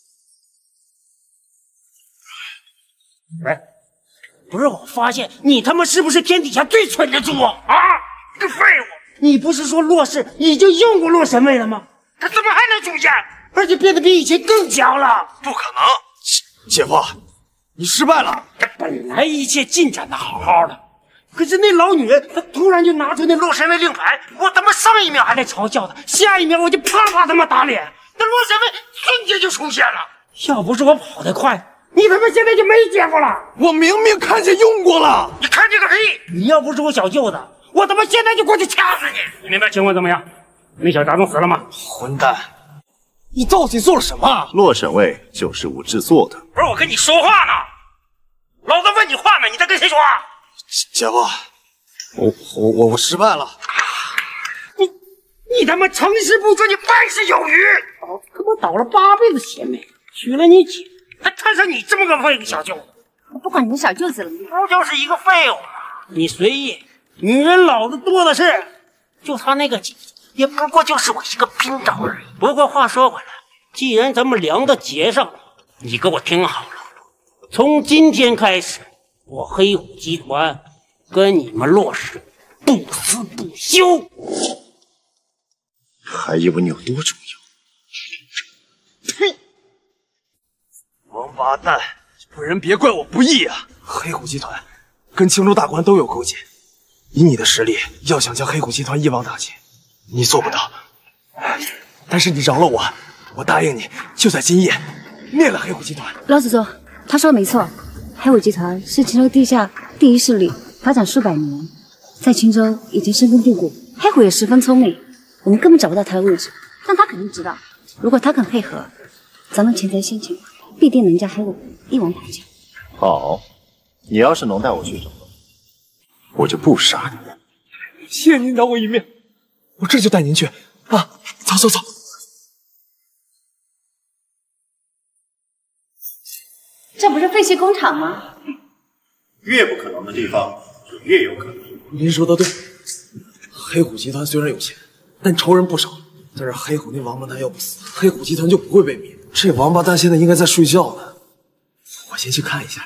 Speaker 17: 哎，不是我发现你他妈是不是天底下最蠢的猪啊？这废物！你不是说洛氏已经用过洛神位了吗？他怎么还能出现？而且变得比以前更强了？
Speaker 2: 不可能！姐夫，你失败了。
Speaker 17: 这本来一切进展的好好的，可是那老女人她突然就拿出那洛神位令牌，我他妈上一秒还在嘲笑她，下一秒我就啪啪他妈打脸，那洛神位瞬间就出现了。要不是我跑得快，你他妈现在就没姐夫了。
Speaker 2: 我明明看见用过了。
Speaker 17: 你看见个屁！你要不是我小舅子，我他妈现在就过去掐死你！你明白情况怎么样？那小杂种死了吗？
Speaker 2: 混蛋！你到底做了什么？
Speaker 4: 洛神位就是我制作的。
Speaker 17: 不是我跟你说话呢，老子问你话呢，你在跟谁说话？
Speaker 2: 姐夫，我我我我失败了。
Speaker 17: 你你他妈成事不足，你败事有余。老子他妈倒了八辈子血霉，娶了你姐，还摊上你这么个废个小舅子。
Speaker 16: 我不管你的小舅子了，
Speaker 17: 不就是一个废物吗？你随意，女人老子多的是。就他那个姐姐，也不过就是我一个冰刀而已。不过话说回来，既然咱们梁子结上了，你给我听好了，从今天开始，我黑虎集团跟你们洛氏不死不休。
Speaker 4: 还以为你有多重
Speaker 2: 要？呸！王八蛋，本人别怪我不义啊！黑虎集团跟青州大官都有勾结。以你的实力，要想将黑虎集团一网打尽，你做不到。但是你饶了我，我答应你，就在今夜灭了黑虎集团。
Speaker 16: 老祖宗，他说的没错，黑虎集团是青州地下第一势力，发展数百年，在青州已经深根蒂固。黑虎也十分聪明，我们根本找不到他的位置，但他肯定知道，如果他肯配合，咱们前贼先前必定能将黑虎一网打尽。
Speaker 4: 好，你要是能带我去找，我就不杀你。
Speaker 2: 谢谢您饶我一命，我这就带您去啊！走走走。
Speaker 16: 这不是废弃工厂吗？
Speaker 4: 越不可能的地方就越有可能。
Speaker 2: 您说的对，黑虎集团虽然有钱，但仇人不少。但是黑虎那王八蛋要不死，黑虎集团就不会被灭。这王八蛋现在应该在睡觉呢，我先去看一下。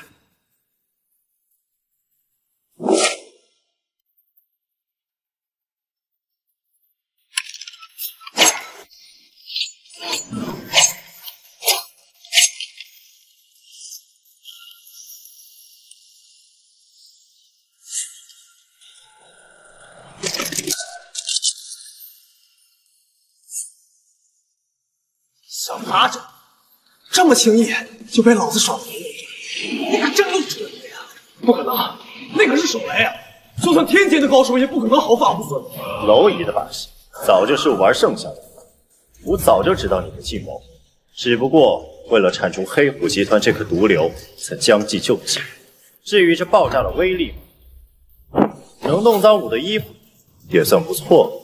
Speaker 2: 小杂种，这么轻易就被老子耍服了，你可真够蠢的呀！不可能，那可是手雷啊！就算天阶的高手也不可能毫发无损。
Speaker 4: 蝼蚁的把戏，早就是玩剩下的。我早就知道你的计谋，只不过为了铲除黑虎集团这颗毒瘤，才将计就计。至于这爆炸的威力，能弄脏我的衣服，也算不错了。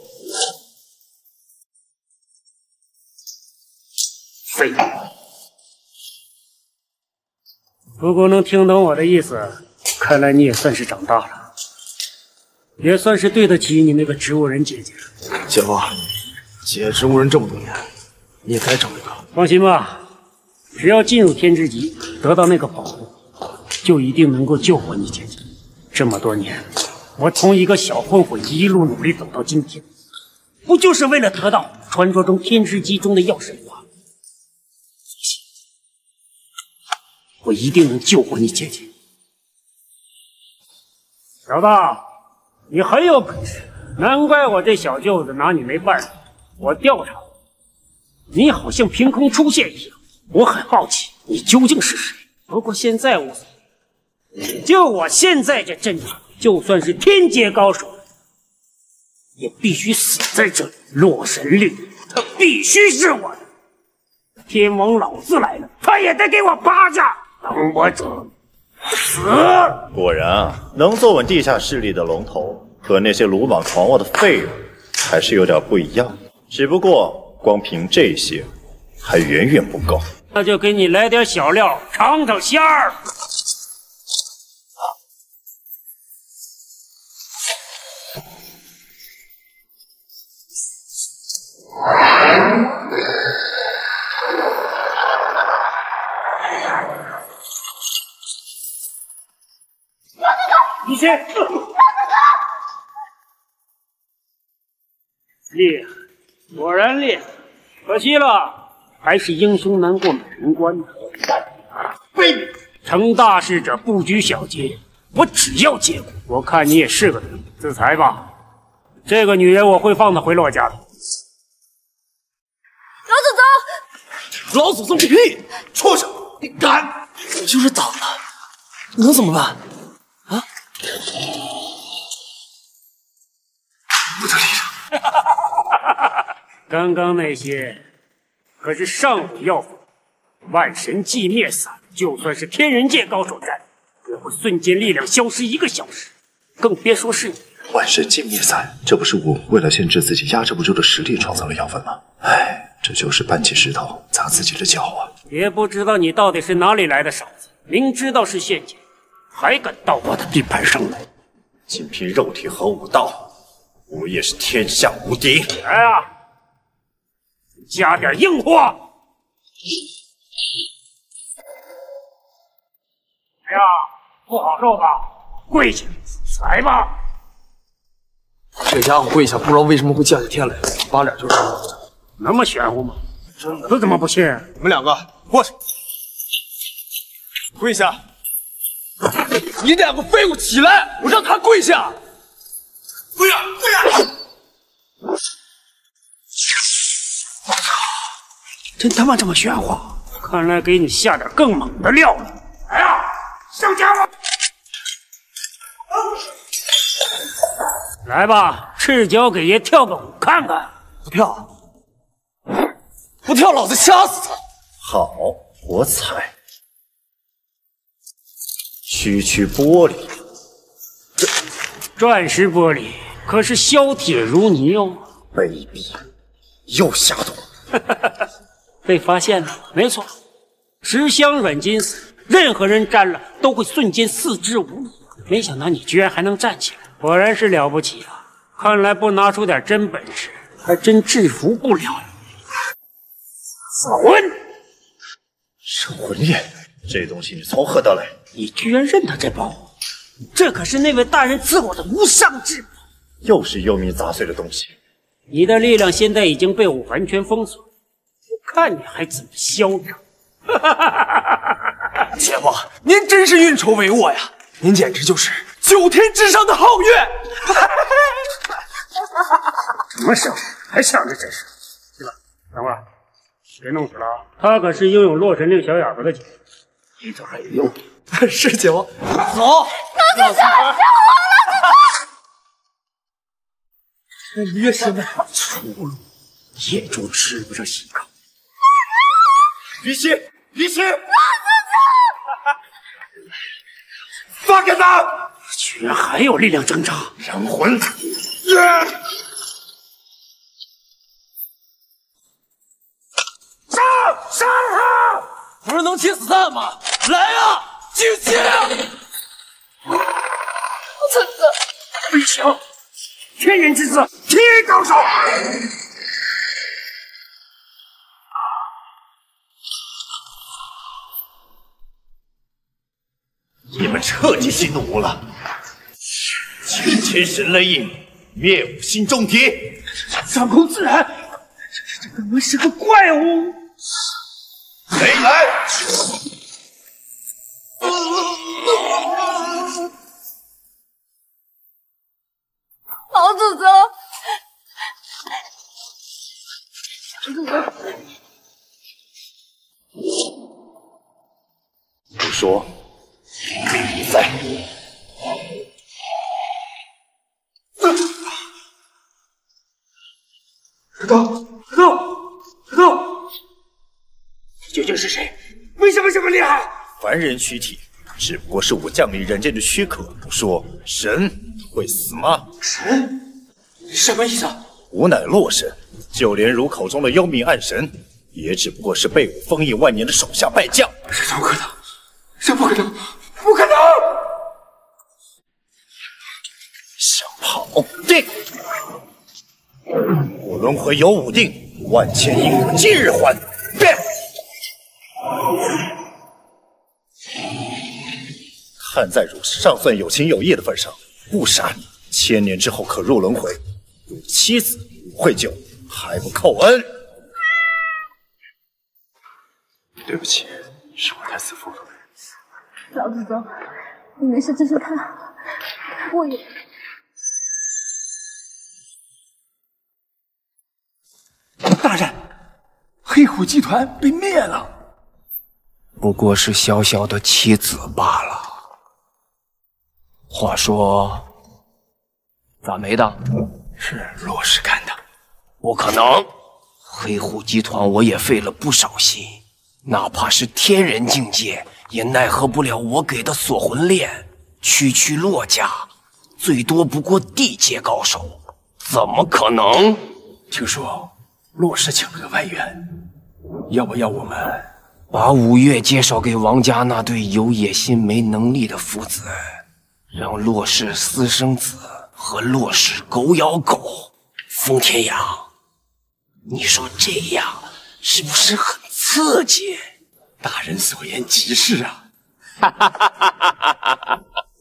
Speaker 17: 废物！不过能听懂我的意思，看来你也算是长大了，也算是对得起你那个植物人姐姐了。
Speaker 2: 姐夫，姐植物人这么多年，你也该整一个。
Speaker 17: 放心吧，只要进入天之极，得到那个保护，就一定能够救活你姐姐。这么多年，我从一个小混混一路努力走到今天，不就是为了得到传说中天之极中的药神花？我一定能救活你姐姐。小子，你很有本事，难怪我这小舅子拿你没办法。我调查，
Speaker 11: 你好像凭空出现一样，我很好奇你究竟是谁。不过现在无所谓，就我现在这阵法，就算是天阶高手，也必须死在这里。洛神令，他必须是我的。天王老子来了，他也得给我趴下，等我者死。
Speaker 4: 果然啊，能坐稳地下势力的龙头，和那些鲁莽狂妄的废物，还是有点不一样。只不过光凭这些，还远远不够。
Speaker 11: 那就给你来点小料，尝尝鲜儿。你先，厉害，果然厉害，可惜了。还是英雄难过美人关呢。卑鄙！成大事者不拘小节，我只要结果。我看你也是个人，自裁吧。这个女人我会放她回洛家的。
Speaker 9: 老祖宗！
Speaker 2: 老祖宗屁！畜生！你敢！你就是倒了，能怎么办？啊？不得力了！
Speaker 11: 刚刚那些。可是上古药法，万神寂灭散，就算是天人界高手战，也会瞬间力量消失一个小时，更别说是你。
Speaker 5: 万神寂灭散，这不是我为了限制自己压制不住的实力创造了药粉吗？唉，这就是搬起石头砸自己的脚啊！
Speaker 11: 也不知道你到底是哪里来的傻子，明知道是陷阱，还敢到我的地盘上来。
Speaker 4: 仅凭肉体和武道，我也是天下无敌。
Speaker 11: 来啊！加点硬货！哎呀，不好受吧？跪下，来吧！
Speaker 2: 这家伙跪下，不知道为什么会降下天来，八脸就是
Speaker 11: 那么玄乎吗？真的？怎么不信？
Speaker 18: 你们两个过去，跪下！
Speaker 2: 你两个废物起来！我让他跪下！
Speaker 18: 跪下！跪下！
Speaker 11: 真他妈这么玄乎？看来给你下点更猛的料了。来呀，上家伙！来吧，赤脚给爷跳个舞看看。
Speaker 2: 不跳，不跳，老子掐死他！
Speaker 4: 好，我踩。区区玻璃，
Speaker 11: 这钻石玻璃可是削铁如泥哦。
Speaker 4: 卑鄙，又下毒。
Speaker 11: 被发现了，没错，十香软金丝，任何人沾了都会瞬间四肢无力。没想到你居然还能站起来，果然是了不起啊！看来不拿出点真本事，还真制服不了你。混！
Speaker 4: 圣魂链，这东西你从何得来？
Speaker 11: 你居然认得这宝？这可是那位大人赐我的无上至宝，
Speaker 4: 又是幽冥杂碎的东西。
Speaker 11: 你的力量现在已经被我完全封锁。看你还怎么嚣张！
Speaker 2: 姐夫，您真是运筹帷幄呀！您简直就是九天之上的皓月！
Speaker 11: 什么时候还想着这事？去吧，等会儿，别弄死了。他可是拥有洛神令小哑巴的姐姐，你这还有用？
Speaker 2: 是姐夫，走。
Speaker 9: 老祖宗，救我！老
Speaker 2: 祖宗！你越现在
Speaker 11: 出路，野猪吃不上细糠。
Speaker 18: 离心，离心！
Speaker 9: 老祖宗，
Speaker 18: 放开他！
Speaker 11: 居然还有力量挣扎，
Speaker 4: 人魂！
Speaker 18: 杀！
Speaker 2: 杀他！不是能切死蛋吗？来呀，进去！
Speaker 9: 老祖宗，
Speaker 11: 飞翔，天人之子，天高手。
Speaker 4: 你们彻底息怒了，九天神雷印，灭五星中敌，
Speaker 11: 掌控自然，这这他妈是个怪物！
Speaker 4: 谁来？
Speaker 9: 老祖宗，老祖宗，
Speaker 4: 说命在。
Speaker 1: 石头，石头，石头，你究竟是谁？为什么这么厉害？
Speaker 4: 凡人躯体只不过是我降临人间的躯壳。说神会死吗？
Speaker 1: 神？什么意思？
Speaker 4: 吾乃洛神，就连如口中的幽冥暗神，也只不过是被我封印万年的手下败将。
Speaker 1: 这怎么可能？这不可能！不可能！
Speaker 4: 想跑定！我轮回有五定，万千因果今日还。变！看在汝尚算有情有义的份上，不杀你，千年之后可入轮回。有妻子无愧疚，还不扣恩？
Speaker 5: 对不起，是我太自负了。
Speaker 6: 老祖宗，你没事真是太好了，我也。
Speaker 2: 大人，黑虎集团被灭了，
Speaker 19: 不过是小小的棋子罢了。话说，咋没的？
Speaker 2: 是洛氏干的。
Speaker 19: 不可能！黑虎集团我也费了不少心，哪怕是天人境界，也奈何不了我给的锁魂链。区区洛家，最多不过地阶高手，怎么可能？
Speaker 2: 听说洛氏请了个外援，要不要我们
Speaker 19: 把五岳介绍给王家那对有野心没能力的父子，让洛氏私生子和洛氏狗咬狗？风天阳，你说这样是不是很刺激？
Speaker 2: 大人所言极是啊！
Speaker 10: 哈哈哈哈哈哈！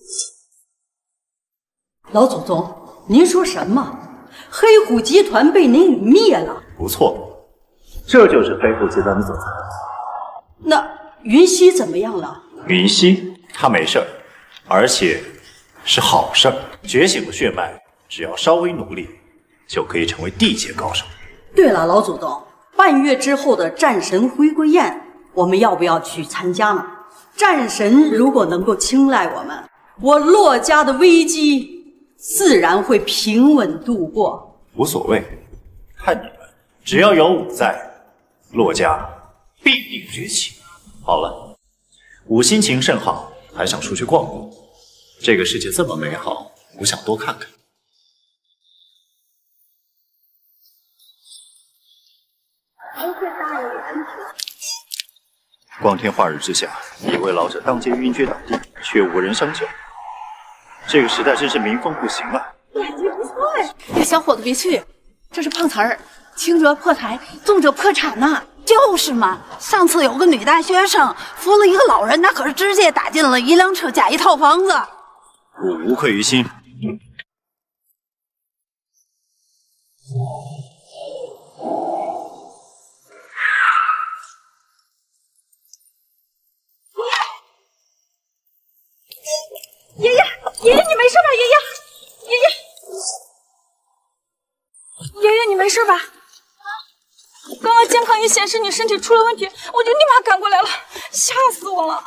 Speaker 10: 老祖宗，您说什么？黑虎集团被您给灭了？
Speaker 4: 不错，这就是黑虎集团的总裁。
Speaker 10: 那云溪怎么样了？
Speaker 4: 云溪，他没事儿，而且是好事儿。觉醒了血脉，只要稍微努力，就可以成为地阶高手。
Speaker 10: 对了，老祖宗，半月之后的战神回归宴，我们要不要去参加呢？战神如果能够青睐我们，我洛家的危机自然会平稳度过。
Speaker 4: 无所谓，看你们，只要有我在，洛家必定崛起。好了，吾心情甚好，还想出去逛逛。这个世界这么美好，吾想多看看。光天化日之下，一位老者当街晕厥倒地，却无人相救。这个时代真是民风不行啊！
Speaker 14: 演技不错哎，这小伙子别去，这是碰瓷儿，轻者破财，重者破产呐。
Speaker 20: 就是嘛，上次有个女大学生扶了一个老人，那可是直接打进了一辆车加一套房子。
Speaker 4: 我无愧于心。
Speaker 14: 爷爷，爷爷，你没事吧？爷爷，爷爷，爷爷，你没事吧？刚刚健康仪显示你身体出了问题，我就立马赶过来了，吓死我了！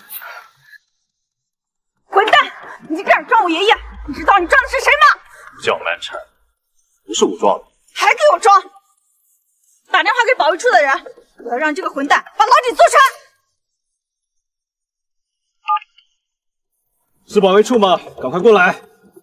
Speaker 20: 滚蛋！你这样撞我爷爷，你知道你撞的是谁吗？
Speaker 4: 叫难产，不是我撞的，
Speaker 20: 还给我装！打电话给保卫处的人，我要让这个混蛋把牢底坐穿！
Speaker 11: 是保卫处吗？赶快过来！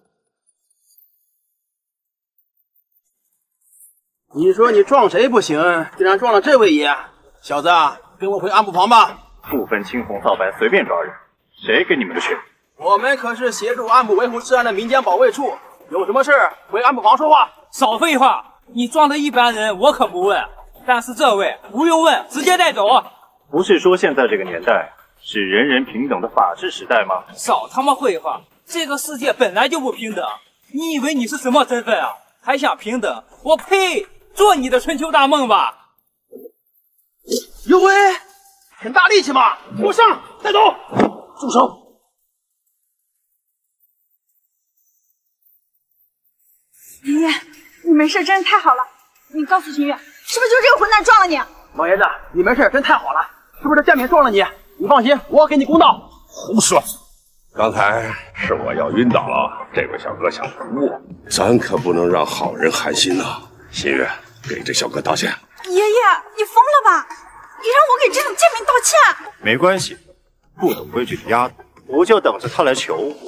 Speaker 21: 你说你撞谁不行，竟然撞了这位爷！小子，跟我回安保房吧。
Speaker 4: 不分青红皂白，随便抓人，谁给你们的权？
Speaker 21: 我们可是协助安保维护治安的民间保卫处，有什么事回安保房说话。
Speaker 17: 少废话！你撞的一般人，我可不问，但是这位不用问，直接带走。
Speaker 4: 不是说现在这个年代是人人平等的法治时代吗？
Speaker 17: 少他妈废话！这个世界本来就不平等，你以为你是什么身份啊？还想平等？我呸！做你的春秋大梦吧！
Speaker 21: 有为，很大力气嘛！给我上，带走！住手！
Speaker 20: 爷爷，你没事，真是太好了！你告诉秦月，是不是就这个混蛋撞了你？
Speaker 21: 老爷子，你没事，真太好了！是不是这贱民撞了你？ 你放心，我给你公道。
Speaker 7: 胡说！刚才是我要晕倒了，这位小哥想扶我，咱可不能让好人寒心呐。新月，给这小哥道歉。
Speaker 14: 爷爷，你疯了吧？你让我给这种贱民道歉？
Speaker 18: 没关系，不懂规矩的丫头，我就等着他来求我。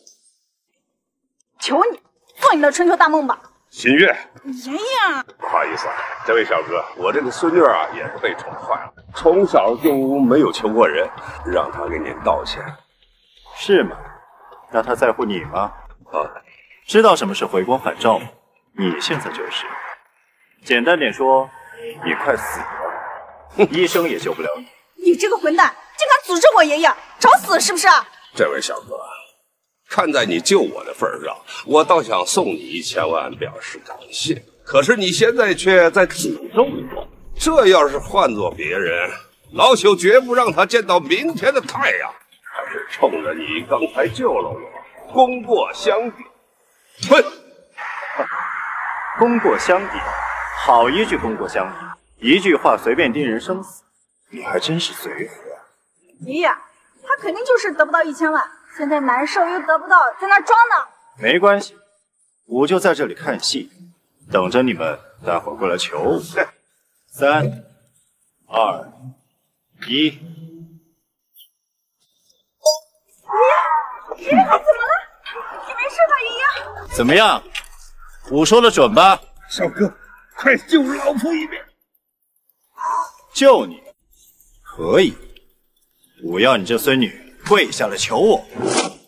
Speaker 14: 求你，做你的春秋大梦吧。
Speaker 7: 新月，
Speaker 14: 爷爷，
Speaker 7: 不好意思啊，这位小哥，我这个孙女啊也是被宠坏了，从小就没有求过人，让她给您道歉。
Speaker 18: 是吗？那他在乎你吗？
Speaker 7: 啊，
Speaker 18: 知道什么是回光返照吗？你现在就是。简单点说，你快死了，医生也救不了你。
Speaker 14: 你这个混蛋，竟敢诅咒我爷爷，找死是不是？
Speaker 7: 这位小哥，看在你救我的份上，我倒想送你一千万表示感谢。可是你现在却在诅咒我，这要是换做别人，老朽绝不让他见到明天的太阳。还是冲着你刚才救了我，功过相抵。哼！
Speaker 18: 功过相抵，好一句功过相抵，一句话随便定人生死，你还真是随和。
Speaker 14: 爷爷，他肯定就是得不到一千万，现在难受又得不到，在那装呢。
Speaker 18: 没关系，我就在这里看戏，等着你们待会儿过来求我。三、二、一。
Speaker 14: 爷爷，爷爷他怎么了？你没事吧，爷爷？
Speaker 18: 怎么样？我说的准吧？
Speaker 7: 小哥，快救老夫一命！
Speaker 18: 救你？可以。我要你这孙女跪下来求我。
Speaker 14: 混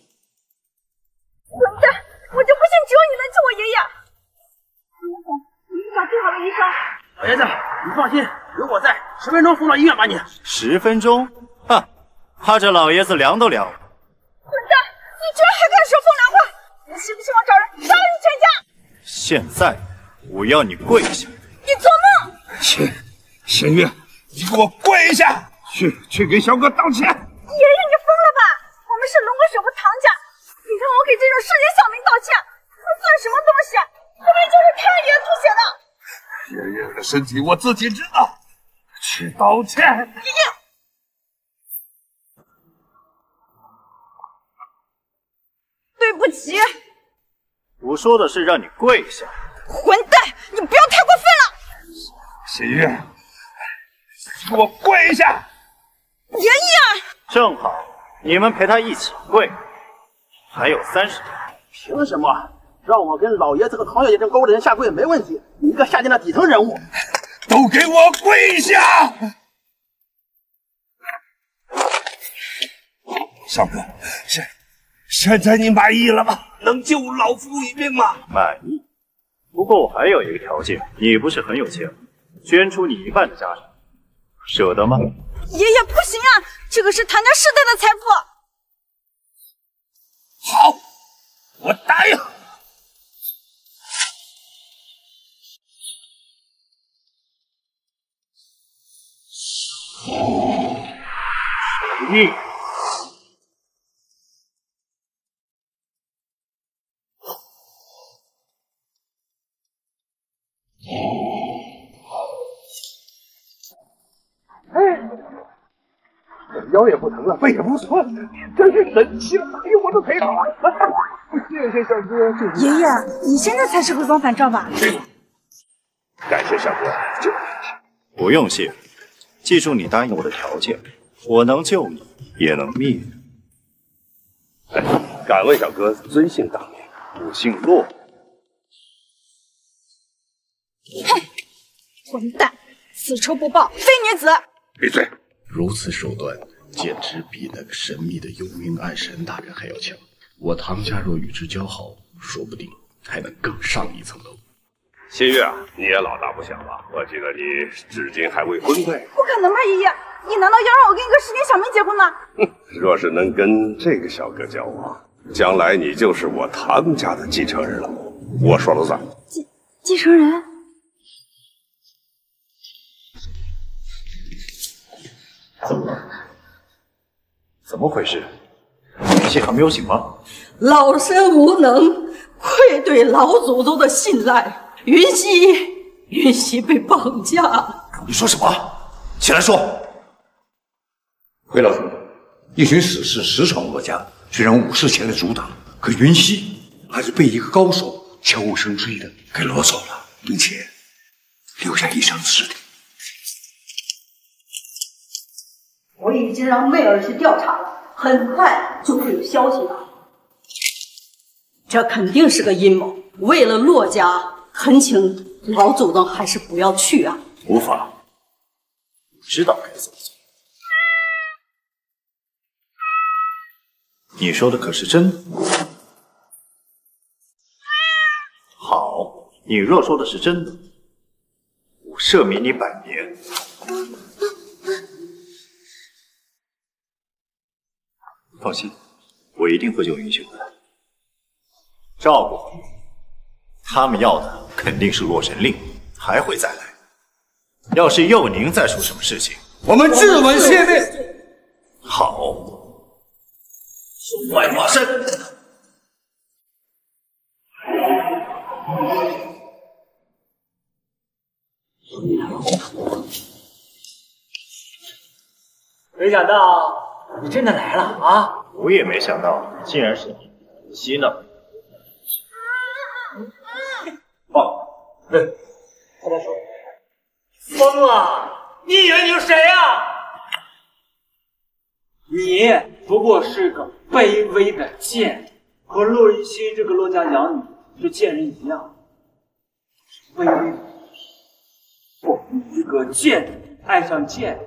Speaker 14: 蛋！我就不信只有你能救我爷爷。你是找最好的医生。
Speaker 21: 老爷子，你放心，有我在，十分钟送到医院把你。
Speaker 18: 十分钟？哼，怕这老爷子凉都凉了。
Speaker 14: 混蛋！你居然还敢说风凉话！你信不信我找人杀了你全家？
Speaker 18: 现在我要你跪下！
Speaker 14: 你做梦！
Speaker 7: 新新月，你给我跪下！去去给小哥道歉！爷爷，
Speaker 14: 你疯了吧？我们是龙国首富唐家，你让我给这种市井小民道歉，我算什么东西？分明就是太爷吐血的！
Speaker 7: 爷爷的身体我自己知道，去道歉！
Speaker 14: 爷爷。对不起，
Speaker 18: 我说的是让你跪下。
Speaker 14: 混蛋，你不要太过分了！
Speaker 7: 新月，给我跪下！
Speaker 14: 爷爷，
Speaker 18: 正好你们陪他一起跪，还有三十天。
Speaker 21: 凭什么让我跟老爷子和唐小姐这高人下跪没问题？你一个下贱的底层人物，
Speaker 7: 都给我跪下！小哥，现现在你满意了吗？能救老夫一命吗？
Speaker 18: 满意。不过我还有一个条件，你不是很有钱吗？捐出你一半的家产，舍得吗？
Speaker 14: 爷爷不行啊，这个是唐家世代的财富。
Speaker 7: 好，我答应。
Speaker 18: 你。
Speaker 7: 哎，腰也不疼了，背也不酸，真是神奇了！哎呦，我都赔好了！谢谢小哥。
Speaker 14: 爷爷，你现在才是回光返照吧？
Speaker 7: 感谢小哥救你。
Speaker 18: 不用谢，记住你答应我的条件，我能救你，也能灭你。
Speaker 7: 哎，敢问小哥尊姓大名？
Speaker 18: 我姓骆。
Speaker 14: 哼，混蛋，此仇不报非女子。
Speaker 7: 闭嘴！
Speaker 22: 如此手段，简直比那个神秘的幽冥暗神大人还要强。我唐家若与之交好，说不定还能更上一层楼。
Speaker 7: 新月啊，你也老大不小了，我记得你至今还未婚配。
Speaker 14: 不可能吧，爷爷？你难道要让我跟一个市井小民结婚吗？
Speaker 7: 哼，若是能跟这个小哥交往，将来你就是我唐家的继承人了。我说了算。
Speaker 14: 继继承人？
Speaker 18: 怎么了？怎么回事？云溪还没有醒吗？
Speaker 10: 老身无能，愧对老祖宗的信赖。云溪，云溪被绑架了。
Speaker 4: 你说什么？起来说！回老祖。
Speaker 5: 一群死士实闯洛家，虽然武士前来阻挡，可云溪还是被一个高手悄无声息的给掳走了，并且留下一身尸体。
Speaker 10: 我已经让媚儿去调查了，很快就会有消息的。这肯定是个阴谋，为了洛家，恳请老祖宗还是不要去啊！
Speaker 18: 无法，知道该怎么做。你说的可是真的？好，你若说的是真的，我赦免你百年。放心，我一定会救云秀的。照顾好，他们要的肯定是洛神令，还会再来。要是佑宁再出什么事情，
Speaker 5: 我们自刎谢罪。
Speaker 18: 好。外化身，
Speaker 17: 没想到你真的来了啊！
Speaker 18: 我也没想到，竟然是你。息呢？
Speaker 17: 放，对，他在说，疯了！你以为你是谁呀？你不过是个卑微的贱人，和陆一心这个骆家养女这贱人一样，卑微的。我一个贱人爱上贱人，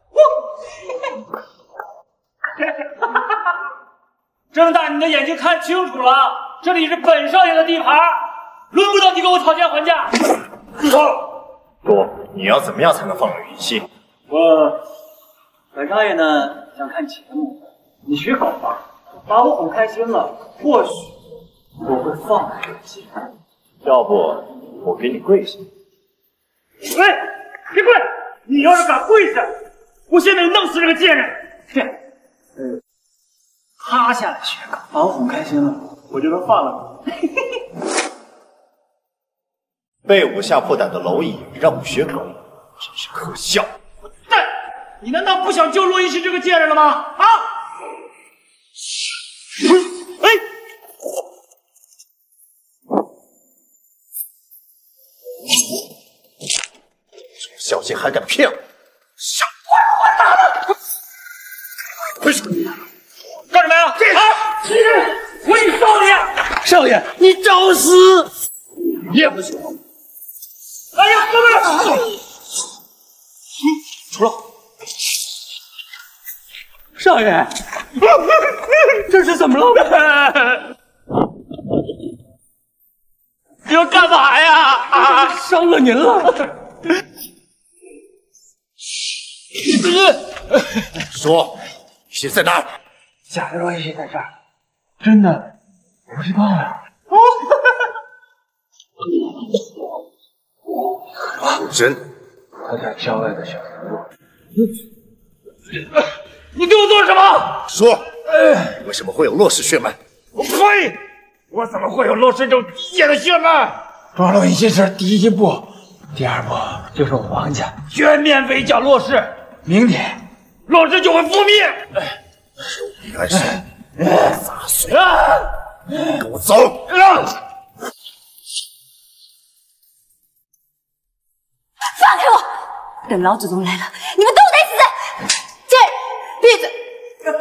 Speaker 17: 睁大你的眼睛看清楚了，这里是本少爷的地盘，轮不到你跟我讨价还价。走。
Speaker 18: 不，你要怎么样才能放了云溪？
Speaker 17: 我本少爷呢？想看节目，你学搞吧，把我哄开心了，或许我会放了这个贱人。
Speaker 18: 要不我给你跪下？
Speaker 17: 喂，别跪！你要是敢跪下，我现在就弄死这个贱人！哼，呃，趴下来学搞，把我哄开心了，我就能放了你。
Speaker 18: 被我吓破胆的蝼蚁让我学狗，真是可笑！
Speaker 17: 你难道不想救洛一心这个贱人了吗？啊！哎，
Speaker 18: 小姐还敢骗我！小
Speaker 17: 我我打了！
Speaker 18: 为什么？
Speaker 17: 干什么呀？啊！我你少爷！
Speaker 21: 少爷，你找死！
Speaker 5: 也不行！
Speaker 17: 哎呀，哥们！
Speaker 21: 除了。
Speaker 17: 少爷，这是怎么了？你要干嘛呀？啊，伤了您了。
Speaker 18: 说，血在哪儿？
Speaker 17: 假的洛一心在这儿，真的不知道呀。
Speaker 18: 真，
Speaker 17: 他家郊外的小村落。你对我做了什么？
Speaker 18: 说，为什么会有洛氏血脉？
Speaker 17: 我呸！我怎么会有洛氏这种低贱的血脉？
Speaker 11: 抓洛一心是第一步，第二步就是我王家
Speaker 17: 全面围剿洛氏。
Speaker 11: 明天，
Speaker 17: 洛氏就会覆灭。
Speaker 18: 你还是杂碎！跟我走！
Speaker 9: 放开我！等老祖宗来了，你们都得死！贱人，闭嘴！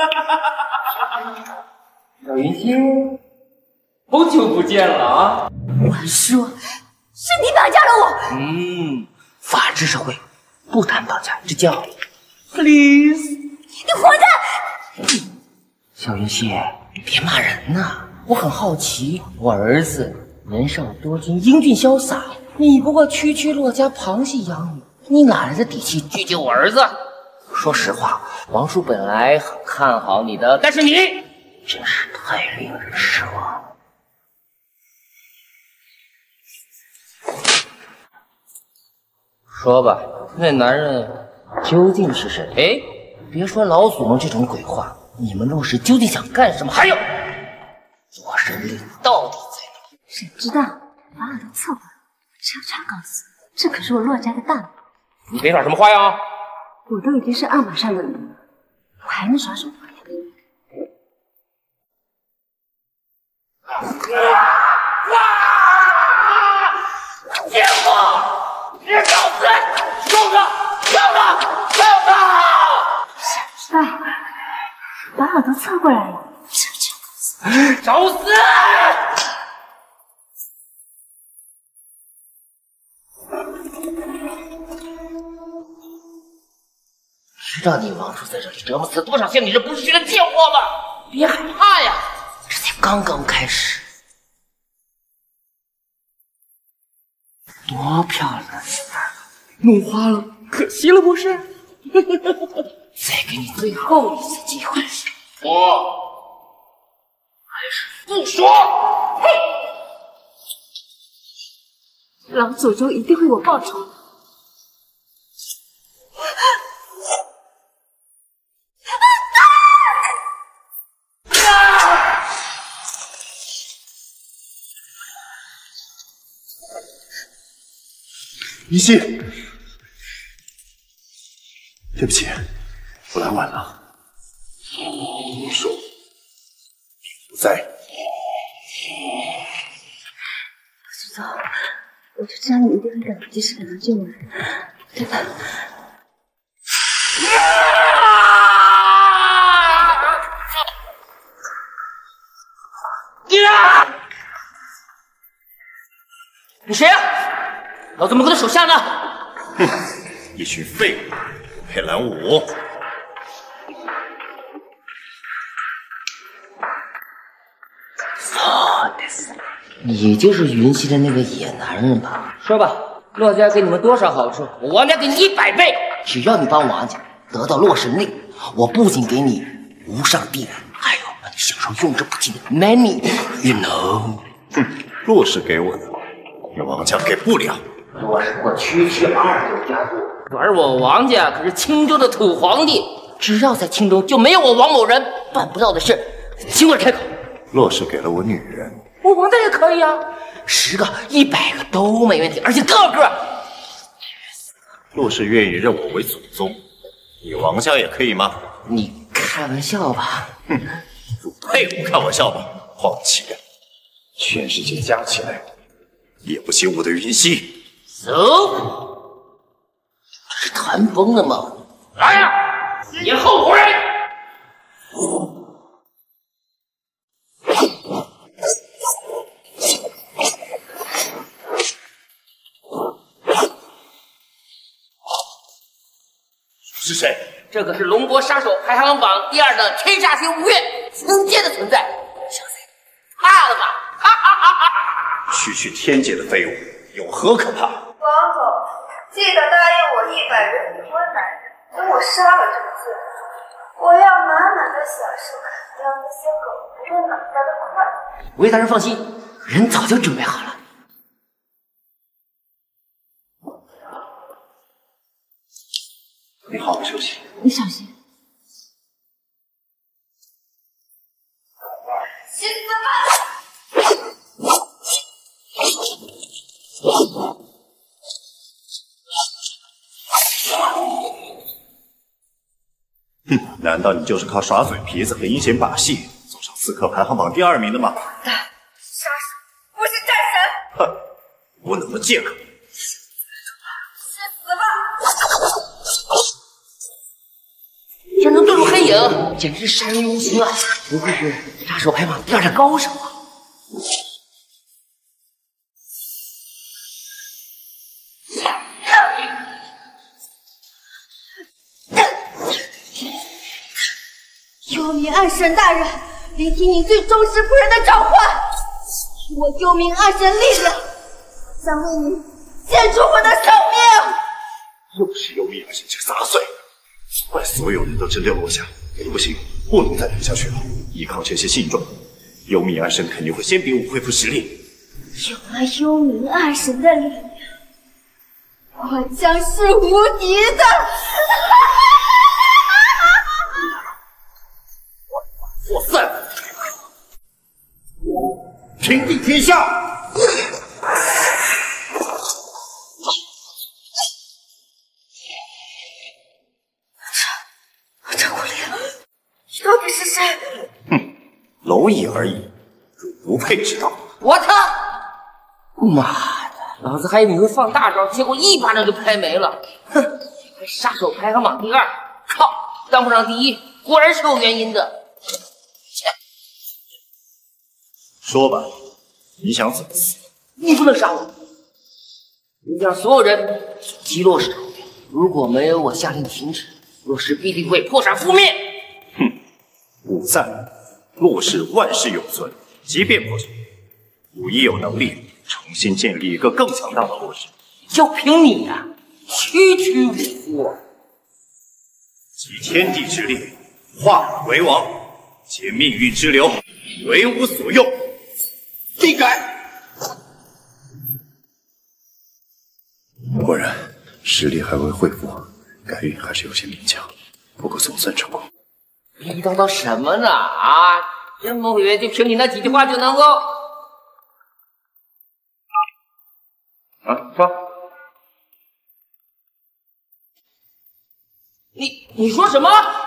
Speaker 19: 小云溪，好久不见了啊！
Speaker 9: 我说，是你绑架了我。
Speaker 19: 嗯，法治社会不谈绑架，这叫
Speaker 9: please。你混蛋！
Speaker 19: 小云溪，别骂人呐！我很好奇，我儿子年少多金，英俊潇洒，你不过区区骆家旁系养女，你哪来的底气拒绝我儿子？说实话，王叔本来很看好你的，但是你真是太令人失望。说吧，那男人究竟是谁？哎，别说老祖宗这种鬼话，你们陆氏究竟想干什么？还有，洛神令到底在哪？
Speaker 6: 谁知道法老都策划了，悄悄告诉你，这可是我洛家的大佬。
Speaker 19: 你别耍什么花样啊！
Speaker 6: 我都已经是二马上的人了，我还能耍什么花样？ 把耳朵侧过来了，
Speaker 19: 找死！知道你王叔在这里折磨死多少仙女人不是学的贱货吗？别害怕呀，这才刚刚开始。多漂亮的女儿，弄花了，可惜了不是？再给你最后一次机会，说还是不说？
Speaker 6: 嘿，老祖宗一定为我报仇。
Speaker 18: 云溪，对不起，我来晚了。我说不在。
Speaker 6: 祖宗，我就知道你一定会赶及时赶到救我，对吧？
Speaker 19: 你谁呀、啊？老子门口的手下呢？
Speaker 18: 哼，一群废物，配拦我！
Speaker 19: 你就是云溪的那个野男人吧？说吧，洛家给你们多少好处，我王家给你一百倍。只要你帮王家得到洛神令，我不仅给你无上地位，还有让你享受用之不尽的 money。You know？
Speaker 18: 哼，洛氏给我的，你王家给不了。
Speaker 19: 我是我区区二流家族，而我王家可是青州的土皇帝，只要在青州就没有我王某人办不到的事，尽管开口。
Speaker 18: 洛氏给了我女人，
Speaker 19: 我王家也可以啊，十个、一百个都没问题，而且个个。
Speaker 18: 洛氏愿意认我为祖宗，你王家也可以吗？
Speaker 19: 你开玩笑吧？
Speaker 18: 哼，不配我开玩笑吧？况且，全世界加起来也不及我的云溪。
Speaker 19: 走，这是谈崩了吗？来呀，别后悔！
Speaker 18: 是谁？
Speaker 19: 这可是龙国杀手排行榜第二的天煞星吴越，青阶的存在，小子怕了吧？哈哈哈哈哈！
Speaker 18: 区区天界的废物，有何可怕？
Speaker 14: 王总，记得答应我一百人离婚男人，等我杀了这个罪人，我要满满的享受砍掉那些狗不用脑袋的快乐。
Speaker 19: 吴越大人放心，人早就准备好了。
Speaker 18: 你好好休息，
Speaker 6: 你小心。
Speaker 14: 去死吧！
Speaker 18: 哼，难道你就是靠耍嘴皮子和阴险把戏走上刺客排行榜第二名的吗？
Speaker 14: 杀手不是战神！
Speaker 18: 哼，无能的借口。
Speaker 14: 去死吧！
Speaker 19: 这能遁入黑影，简直是杀人如寻啊！不愧是杀手排行第二的高手啊！
Speaker 9: 幽冥暗神大人，聆听您最忠实仆人的召唤，我幽冥暗神力量将为您献出我的生命。
Speaker 18: 又是幽冥暗神这个杂碎，怪所有人都针对洛家，不行，不能再等下去了。依靠这些信众，幽冥暗神肯定会先比我恢复实力。
Speaker 9: 有了幽冥暗神的力量，我将是无敌的。
Speaker 18: 我散，平定天下。
Speaker 9: 张国立，你到底是谁？
Speaker 18: 哼，蝼蚁而已，不配知道。
Speaker 19: 我操！妈的，老子还以为你会放大招，结果一巴掌就拍没了。哼，杀手排行榜第二，靠，当不上第一，果然是有原因的。
Speaker 18: 说吧，你想怎么死？
Speaker 19: 你不能杀我！你让所有人击落石头边，如果没有我下令停止，洛氏必定会破产覆灭。
Speaker 18: 哼，吾在，洛氏万世永存，即便破产，吾亦有能力重新建立一个更强大的洛氏。
Speaker 19: 就凭你啊，区区武夫，
Speaker 18: 集天地之力，化为王，借命运之流，为吾所用。
Speaker 5: 闭改！果然，实力还未恢复，改运还是有些勉强，不过总算成功。
Speaker 19: 你叨叨什么呢？啊，这么以为就凭你那几句话就能够？
Speaker 18: 啊，说。
Speaker 19: 你你说什么？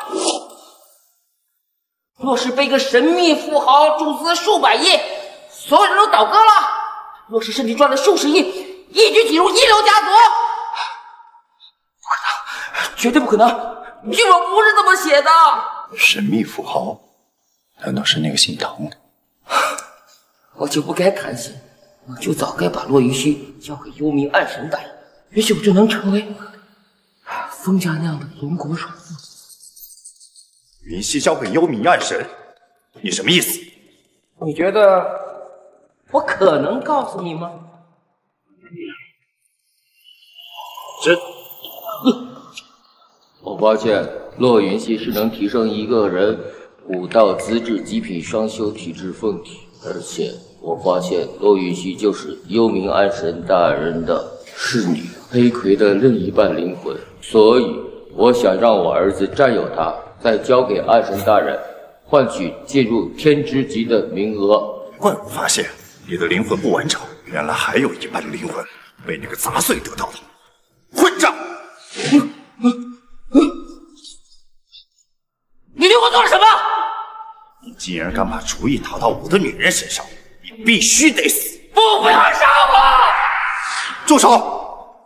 Speaker 19: 洛氏被一个神秘富豪注资数百亿，所有人都倒戈了。洛氏甚至赚了数十亿，一举挤入一流家族。不可能，绝对不可能！剧本不是这么写的。
Speaker 5: 神秘富豪，难道是那个姓唐的？
Speaker 19: 我就不该贪心，我就早该把骆云虚交给幽冥暗神大人，也许我就能成为封家那样的龙国首富。
Speaker 18: 云溪交给幽冥暗神，你什么意思？
Speaker 19: 你觉得我可能告诉你吗？
Speaker 18: 这，
Speaker 12: 我发现骆云溪是能提升一个人武道资质极品双修体质凤体，而且我发现骆云溪就是幽冥暗神大人的侍女黑葵的另一半灵魂，所以我想让我儿子占有他，再交给暗神大人，换取进入天之极的名额。
Speaker 18: 怪我发现你的灵魂不完整，原来还有一半的灵魂被那个杂碎得到了。混账！
Speaker 19: 你对我做了什么？
Speaker 18: 你竟然敢把主意打到我的女人身上，你必须得死！
Speaker 19: 不，不要杀我！
Speaker 18: 住手！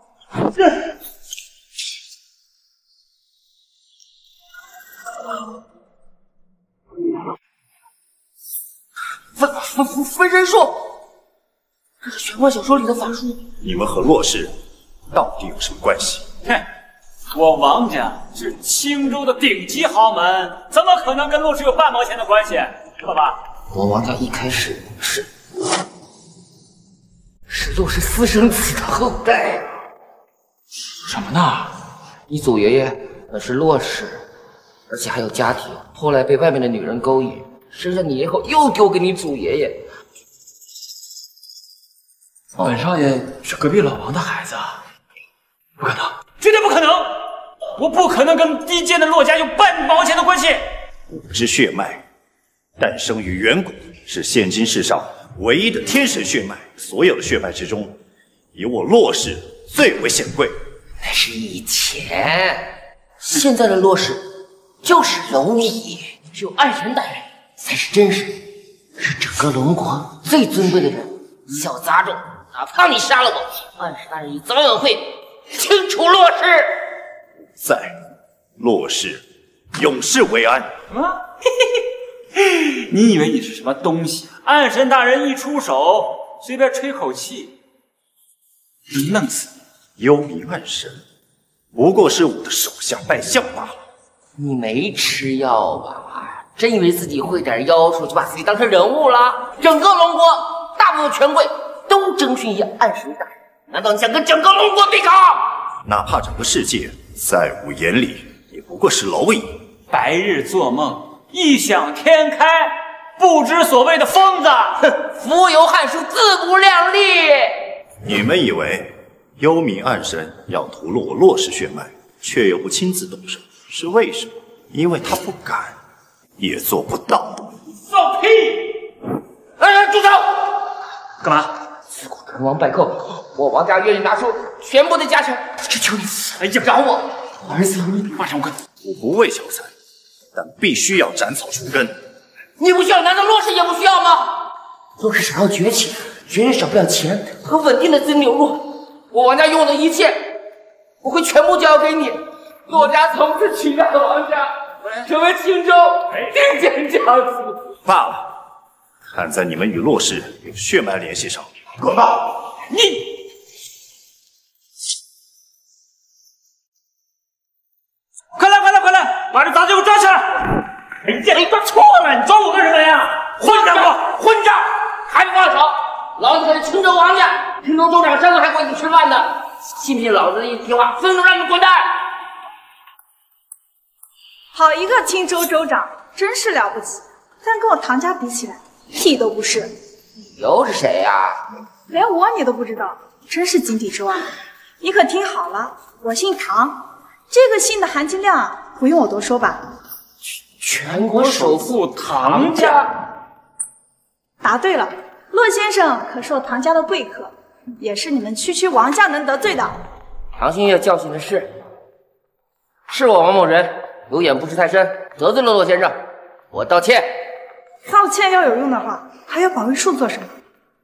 Speaker 19: 分分分分身术，这是玄幻小说里的法术。
Speaker 18: 你们和洛氏到底有什么关系？
Speaker 11: 哼，我王家是青州的顶级豪门，怎么可能跟洛氏有半毛钱的关系？爸爸，
Speaker 19: 我王家一开始是是洛氏私生子的后代。
Speaker 8: 什么呢？
Speaker 19: 你祖爷爷那是洛氏，而且还有家庭，后来被外面的女人勾引，生下你以后又丢给你祖爷爷。
Speaker 8: 本少爷是隔壁老王的孩子，不可能，
Speaker 11: 绝对不可能！我不可能跟低贱的洛家有半毛钱的关系。
Speaker 18: 五之血脉诞生于远古，是现今世上唯一的天神血脉。所有的血脉之中，以我洛氏最为显贵。
Speaker 19: 那是以前，现在的洛氏就是蝼蚁，只有暗神大人才是真神，是整个龙国最尊贵的人。小杂种，哪怕你杀了我，暗神大人也早晚会清除洛氏。
Speaker 18: 在洛氏永世为安。
Speaker 11: 什么？你以为你是什么东西？暗神大人一出手，随便吹口气，就弄死你。
Speaker 18: 幽冥暗神不过是我的手下败将罢了。
Speaker 19: 你没吃药吧？真以为自己会点妖术就把自己当成人物了？整个龙国大部分权贵都征询于暗神大人，难道你想跟整个龙国对抗？
Speaker 18: 哪怕整个世界在我眼里也不过是蝼蚁。
Speaker 11: 白日做梦，异想天开，不知所谓的疯子。
Speaker 19: 哼，腹有汗出，自不量力。
Speaker 18: 你们以为幽冥暗神要屠戮我洛氏血脉，却又不亲自动手，是为什么？因为他不敢，也做不到。
Speaker 11: 放屁！
Speaker 19: 哎，住手！
Speaker 11: 干嘛？
Speaker 19: 自古成王败寇，我王家愿意拿出全部的家产，只求你
Speaker 11: 哎呀，
Speaker 19: 饶我！
Speaker 11: 我儿子有你，马上我跟。
Speaker 18: 我不为小财，但必须要斩草除根。
Speaker 19: 你不需要，难道洛氏也不需要吗？洛氏想要崛起，绝对少不了钱和稳定的资金流入。我王家拥有的一切，我会全部交给你。洛家从此取代王家，成为青州顶尖家族。
Speaker 18: 罢了， 看在你们与洛氏有血脉联系上，
Speaker 5: 滚吧！
Speaker 17: 你快来快来快来，把这杂家给我抓起来！哎呀，你抓错了，你抓我干什么呀？混账吧，混账！
Speaker 12: 还不放手！老子可是青州王家，青州州长生了还管你吃饭呢，信不信老子的一句话，分头让你滚蛋！
Speaker 9: 好一个青州州长，真是了不起，但跟我唐家比起来，屁都不是。
Speaker 12: 你又是谁呀？
Speaker 9: 连我你都不知道，真是井底之蛙。你可听好了，我姓唐，这个姓的含金量不用我多说吧？
Speaker 17: 全国首富唐家。
Speaker 9: 答对了，骆先生可是我唐家的贵客，也是你们区区王家能得罪的。
Speaker 12: 唐新月教训的是，是我王某人有眼不识泰山，得罪了骆先生，我道歉。
Speaker 9: 道歉要有用的话，还要保卫术做什么？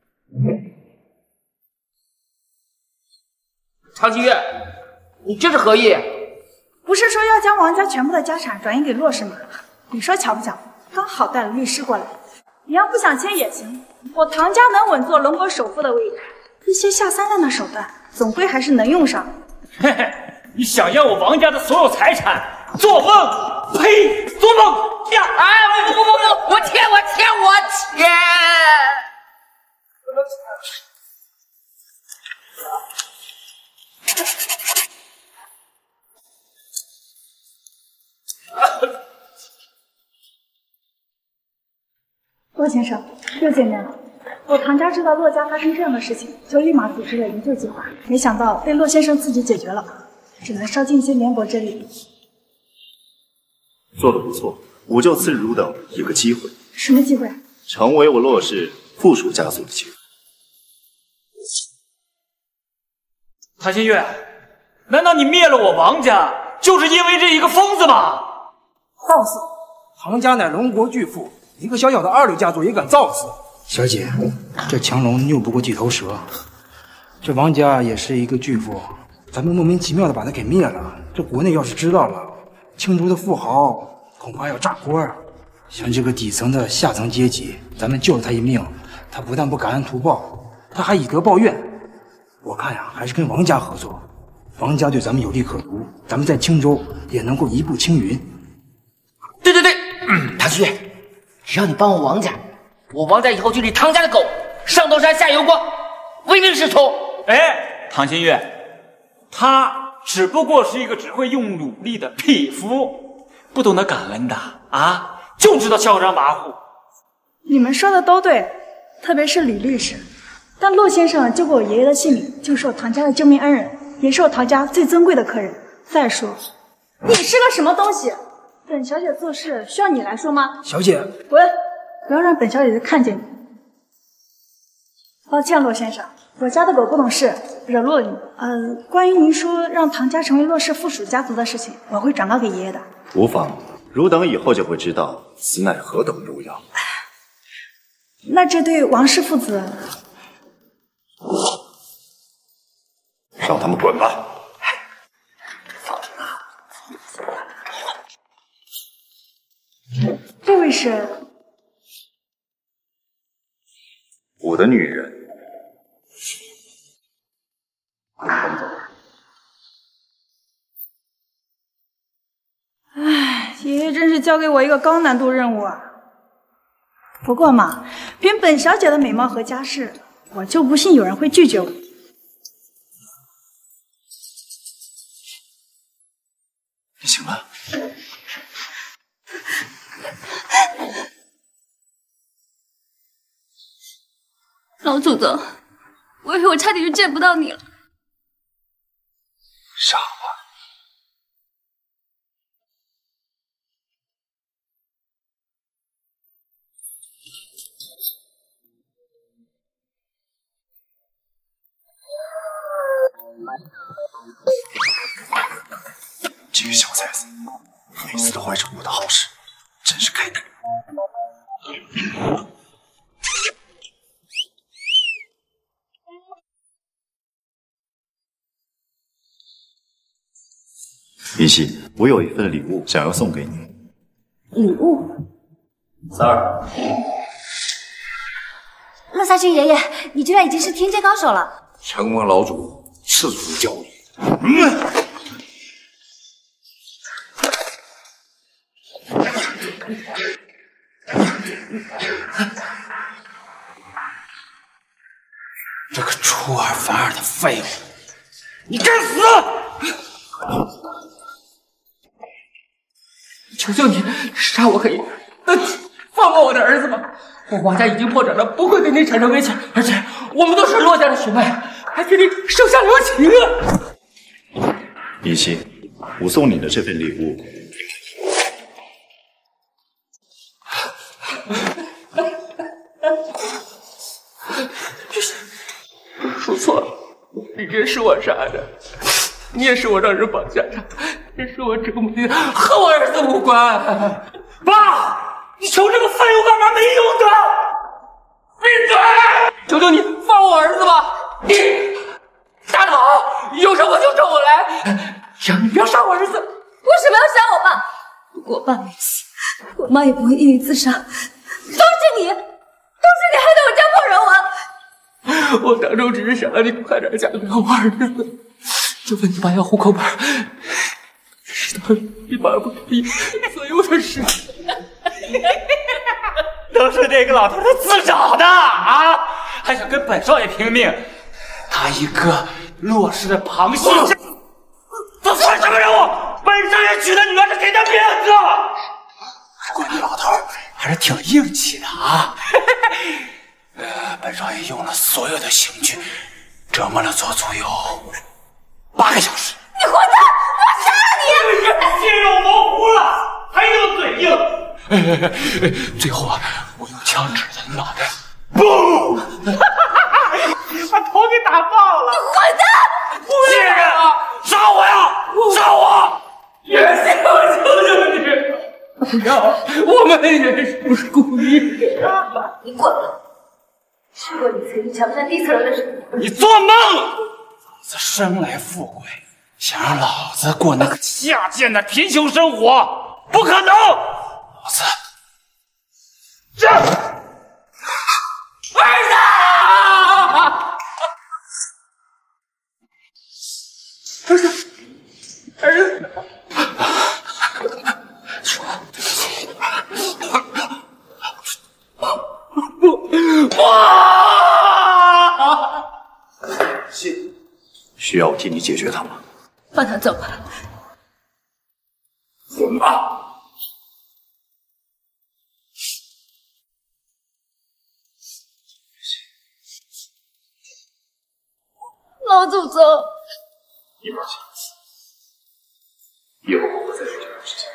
Speaker 12: 唐新月，你这是何意？
Speaker 9: 不是说要将王家全部的家产转移给骆氏吗？你说巧不巧？刚好带了律师过来。你要不想签也行，我唐家能稳坐龙国首富的位置，一些下三滥的手段总归还是能用上。
Speaker 17: 嘿嘿，你想要我王家的所有财产？做梦！呸！做梦呀！
Speaker 12: 哎，不不不不，我签我签我签！
Speaker 9: 骆先生，又见面了。我唐家知道骆家发生这样的事情，就立马组织了营救计划，没想到被骆先生自己解决了，只能烧尽一些绵薄之力。
Speaker 18: 做得不错，我就赐汝等一个机会。
Speaker 9: 什么机会？
Speaker 18: 成为我骆氏附属家族的机会。
Speaker 17: 唐新月，难道你灭了我王家，就是因为这一个疯子吗？
Speaker 2: 放肆！唐家乃龙国巨富，一个小小的二流家族也敢造次。小姐，这强龙拗不过地头蛇，这王家也是一个巨富，咱们莫名其妙的把他给灭了，这国内要是知道了，青州的富豪恐怕要炸锅啊！像这个底层的下层阶级，咱们救了他一命，他不但不感恩图报，他还以德报怨。我看呀，还是跟王家合作，王家对咱们有利可图，咱们在青州也能够一步青云。
Speaker 12: 对对对，嗯，唐新月，只要你帮我王家，我王家以后就你唐家的狗，上刀山下油锅，唯命是从。
Speaker 17: 哎，唐新月，他只不过是一个只会用努力的匹夫，不懂得感恩的啊，就知道嚣张跋扈。
Speaker 9: 你们说的都对，特别是李律师。但骆先生救过我爷爷的性命，就是我唐家的救命恩人，也是我唐家最尊贵的客人。再说，你是个什么东西？本小姐做事需要你来说吗？
Speaker 2: 小姐，
Speaker 9: 滚！不要让本小姐看见你。抱歉，骆先生，我家的狗不懂事，惹怒了你。呃，关于您说让唐家成为骆氏附属家族的事情，我会转告给爷爷的。
Speaker 18: 无妨，汝等以后就会知道此乃何等荣耀。
Speaker 9: 那这对王氏父子，
Speaker 18: 让他们滚吧。
Speaker 9: 这位是
Speaker 18: 我的女人。
Speaker 9: 唉，爷爷真是交给我一个高难度任务啊。不过嘛，凭本小姐的美貌和家世，我就不信有人会拒绝我。
Speaker 18: 你醒了？
Speaker 6: 老祖宗，我以为我差点就见不到你了。
Speaker 18: 傻瓜。这个小崽子，每次都怀着我的好事，真是该逮。云溪，我有一份礼物想要送给你。
Speaker 6: 礼物？
Speaker 18: 三儿，
Speaker 16: 乐萨君爷爷，你居然已经是天阶高手了。
Speaker 5: 承蒙老祖赐福教育。
Speaker 19: 嗯。这个出尔反尔的废物，你该死！
Speaker 13: 求求你，杀我可以，但放过我的儿子吧！我王家已经破产了，不会对你产生威胁，而且我们都是骆家的血脉，还请你手下留情啊！
Speaker 18: 依稀，我送你的这份礼物。
Speaker 13: 说错了，李真是我杀的，你也是我让人绑架的，这是我折磨你，和我儿子无关。爸，你求这个废物干嘛？没用的！闭嘴！求求你放我儿子吧！你大佬，有什么就找我来，只要你不要杀我儿子。为什
Speaker 9: 么要杀我爸？如果我爸没死，我妈也不会因你自杀。都是你，都是你害得我家破人亡。
Speaker 13: 我当初只是想让你快点嫁给我儿子，就问你爸要户口本，知道你爸不同意，所以我才是。
Speaker 17: 都是这个老头他自找的啊！还想跟本少爷拼命，他一个洛氏的旁系，他算什么人物？本少爷娶的女儿是给他面子。
Speaker 19: 不过你老头还是挺硬气的啊。呃，本少爷用了所有的刑具，折磨了左祖有八个小时。
Speaker 9: 你混蛋！我杀了你！
Speaker 17: 血肉模糊了，还有嘴硬。
Speaker 19: 哎哎哎！最后啊，我用枪指着你脑袋，
Speaker 17: 嘣！把头给打爆了！
Speaker 9: 你混蛋！
Speaker 17: 贱人啊！杀我呀！杀我！
Speaker 13: 月心，我求求你，不要！我们也是不是故意的。
Speaker 9: 你滚吧！ 吃过你曾经强占地层人的生活，
Speaker 17: 你做梦！
Speaker 19: 老子生来富贵，想让老子过那个
Speaker 17: 下贱的贫穷生活，不可能！
Speaker 19: 老子
Speaker 17: 这儿子，儿子，儿子，
Speaker 18: 哇！信，需要我替你解决他吗？
Speaker 9: 放他走吧。
Speaker 18: 滚吧！
Speaker 9: 老祖宗，
Speaker 18: 你放心，以后我不再做这种事情。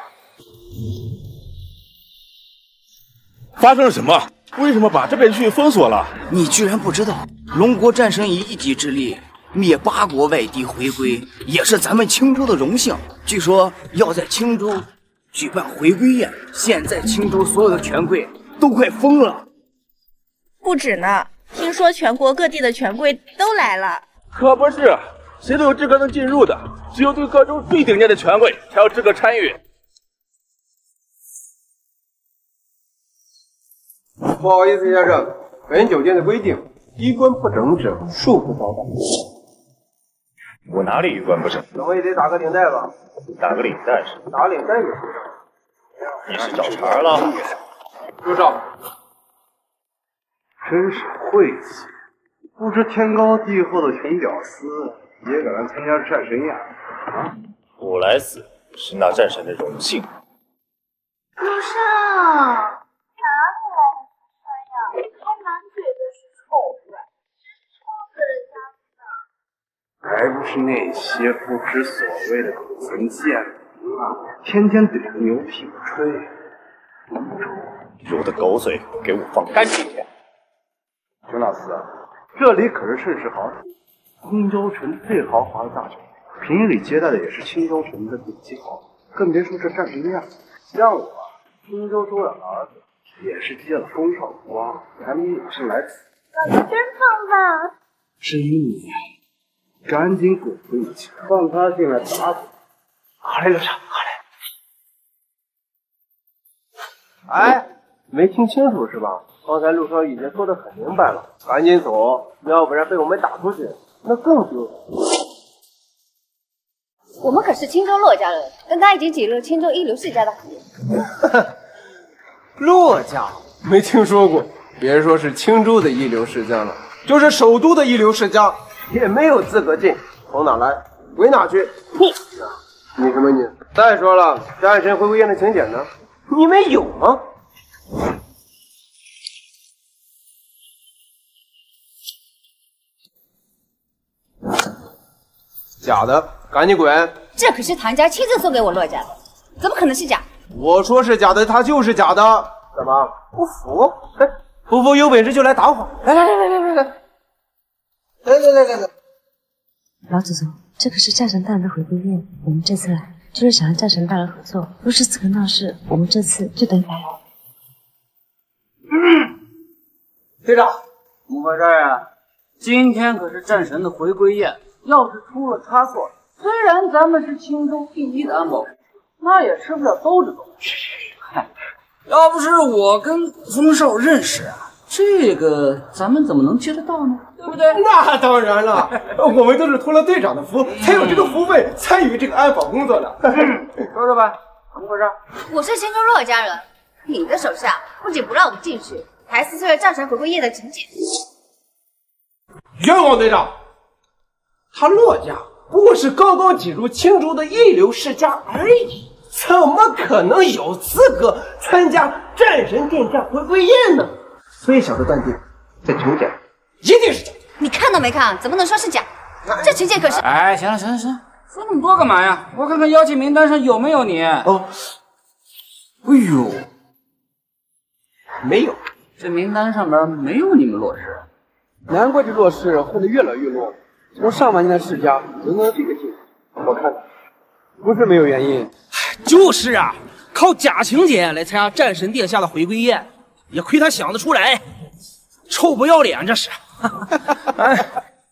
Speaker 21: 发生了什么？为什么把这边区域封锁了？
Speaker 15: 你居然不知道？龙国战神以一己之力灭八国外敌回归，也是咱们青州的荣幸。据说要在青州举办回归宴，现在青州所有的权贵都快疯了。
Speaker 23: 不止呢，听说全国各地的权贵都来了。
Speaker 21: 可不是，谁都有资格能进入的，只有对各州最顶尖的权贵才有资格参与。
Speaker 24: 不好意思，先生，本酒店的规定，衣冠不整者恕不招待。
Speaker 18: 我哪里衣冠不整？
Speaker 24: 怎么也得打个领带吧？
Speaker 18: 打个领带是？
Speaker 24: 打领带也是。
Speaker 18: 你是找茬了？
Speaker 24: 住手！真是晦气，不知天高地厚的穷屌丝也敢来参加战神宴啊！
Speaker 18: 我来死是那战神的荣幸。
Speaker 9: 陆少。 哪里来的吃酸呀？还满嘴都是臭味，真是臭死人家的！
Speaker 24: 还不是那些不知所谓的底层贱民啊，天天怼着牛屁股吹。
Speaker 18: 有的狗嘴，给我放干净点！
Speaker 24: 熊老四，这里可是盛世豪邸，青州城最豪华的大酒店，平日里接待的也是青州城的顶级豪客，更别说这战神宴。像我，青州州长的儿子。 也是接了封少光，还没有生来此。
Speaker 9: 老子真胖吧？
Speaker 24: 至于你，赶紧滚回以前，放他进来打死。好嘞，刘少，好嘞。哎， 没听清楚是吧？刚才陆少已经说得很明白了，赶紧走，要不然被我们打出去，那更丢人。
Speaker 16: 我们可是青州骆家人，跟他已经挤入青州一流世家的行列。
Speaker 24: 骆家没听说过，别说是青州的一流世家了，就是首都的一流世家也没有资格进。从哪来归哪去。你你什么你？再说了，战神回归宴的请柬呢？你们有吗？假的，赶紧滚！
Speaker 16: 这可是唐家亲自送给我骆家的，怎么可能是假？
Speaker 24: 我说是假的，它就是假的。怎么不服？哎，不服有本事就来打我！来来来来来来来，来来来来来！
Speaker 6: 老祖宗，这可是战神大人的回归宴，我们这次来就是想和战神大人合作。若是此刻闹事，我们这次就等于白来。
Speaker 1: 队长，怎么回事啊？今天可是战神的回归宴，要是出了差错，虽然咱们是青州第一的安保，那也吃不了兜着走。嗨，要不是我跟风少认识啊，这个咱们怎么能接得到呢？对不对？
Speaker 24: 那当然了，我们都是托了队长的福，才有这个福分参与这个安保工作的。
Speaker 1: 说说吧，怎么回事？
Speaker 16: 我是青州骆家人，你的手下不仅不让我们进去，还撕碎了战神回归夜的请柬。
Speaker 24: 冤枉队长，他骆家不过是刚刚挤入青州的一流世家而已，怎么可能有资格参加战神殿下回归宴呢？所以小的断定，这请柬一定是假的。
Speaker 16: 你看都没看，怎么能说是假？这请柬可是……
Speaker 1: 哎，行了行了行了，说那么多干嘛呀？我看看邀请名单上有没有你。
Speaker 24: 哦，哎呦，没有，
Speaker 1: 这名单上面没有你们骆氏。
Speaker 24: 难怪这骆氏混得越来越落，从上万年的世家能到这个境地，我看不是没有原因。
Speaker 17: 就是啊，靠假请柬来参加战神殿下的回归宴，也亏他想得出来，臭不要脸这是。哎，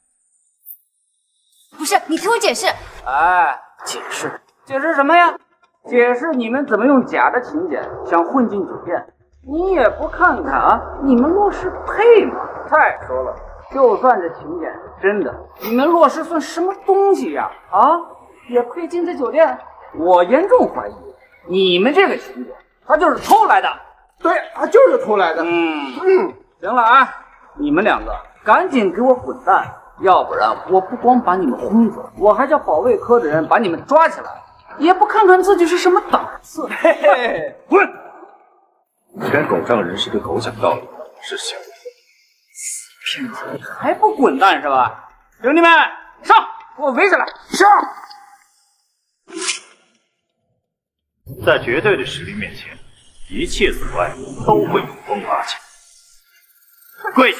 Speaker 16: 不是，你听我解释。
Speaker 1: 哎，解释解释什么呀？解释你们怎么用假的请柬想混进酒店？你也不看看啊，你们骆氏配吗？再说了，就算这请柬是真的，你们骆氏算什么东西呀？啊，也配进这酒店？我严重怀疑，你们这个请柬，他就是偷来的。
Speaker 24: 对，他就是偷来的。
Speaker 1: 嗯嗯，行了啊，你们两个赶紧给我滚蛋，要不然我不光把你们轰走，我还叫保卫科的人把你们抓起来，也不看看自己是什么档次。嘿嘿，滚！
Speaker 4: 跟狗仗人势的狗讲道理是行的。
Speaker 1: 骗子，你还不滚蛋是吧？兄弟们，上，给我围起来！上！
Speaker 4: 在绝对的实力面前，一切阻碍都会有风化起。跪下！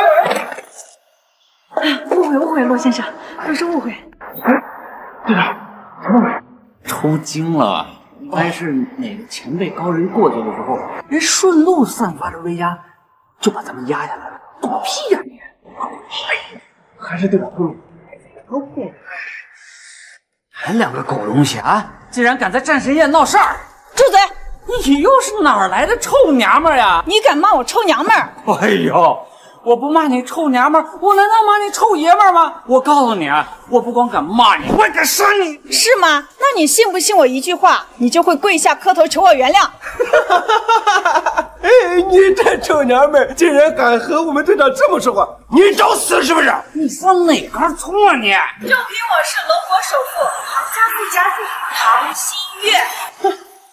Speaker 6: 误会误会，骆先生，都是误会。
Speaker 24: 队长，怎么回事？
Speaker 1: 抽筋了。应该是哪个前辈高人过去的时候，人顺路散发着威压，就把咱们压下来了。懂屁呀你！
Speaker 24: 哎，还是队长聪明。都不，
Speaker 1: 俺两个狗东西啊，竟然敢在战神宴闹事儿！
Speaker 9: 住嘴！
Speaker 1: 你又是哪儿来的臭娘们儿呀？
Speaker 9: 你敢骂我臭娘们儿？
Speaker 1: 哎呦！我不骂你臭娘们儿，我难道骂你臭爷们儿吗？我告诉你啊，我不光敢骂你，我还敢杀你，
Speaker 9: 是吗？那你信不信我一句话，你就会跪下磕头求我原谅？
Speaker 24: 哎，你这臭娘们竟然敢和我们队长这么说话，你找死是不是？
Speaker 1: 你算哪根葱啊你？
Speaker 9: 就凭我是龙国首富唐家最家主唐新月。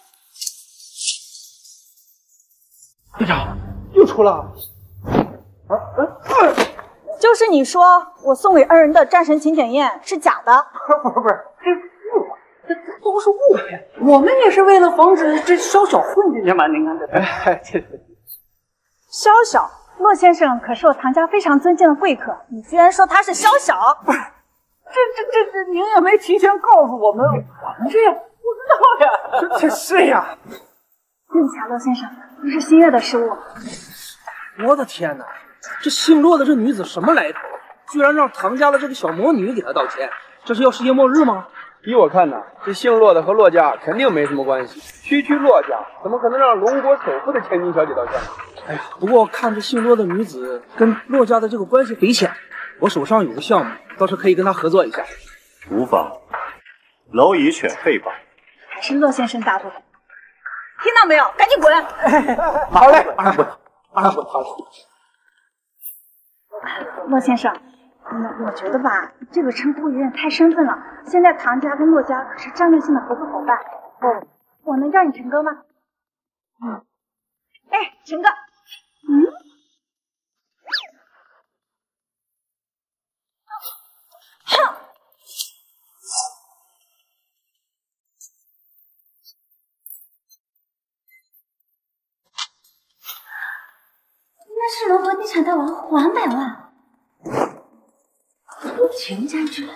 Speaker 24: 队长又出了。啊啊、
Speaker 9: 就是你说我送给恩人的战神请柬宴是假的？
Speaker 1: 不是不是，这是误会，这这都是误会。我们也是为了防止这小小混进去嘛。您看这，哎，这
Speaker 9: 小小，骆先生可是我唐家非常尊敬的贵客，你居然说他是小小？
Speaker 1: 不是，这这这这，您也没提前告诉我们，我们这也不知道呀。
Speaker 24: 这这是呀。
Speaker 9: 对不起啊，骆先生，都是新月的失误。
Speaker 17: 我的天哪！这姓骆的这女子什么来头？居然让唐家的这个小魔女给她道歉，这是要世界末日吗？
Speaker 3: 依我看呢，这姓骆的和骆家肯定没什么关系。区区骆家怎么可能让龙国首富的千金小姐道歉？
Speaker 21: 哎呀，不过看这姓骆的女子跟骆家的这个关系匪浅，我手上有个项目，倒是可以跟她合作一下。
Speaker 18: 无妨，蝼蚁犬配吧。
Speaker 9: 还是骆先生大度，听到没有？赶紧滚！
Speaker 21: 好嘞，马上滚，马上滚，好嘞。
Speaker 9: 骆先生，我我觉得吧，这个称呼有点太生分了。现在唐家跟骆家可是战略性的合作伙伴。哦，我能叫你陈哥吗？嗯。哎，陈哥。嗯。哼。
Speaker 6: 那是龙国地产大王黄百万。陈将军，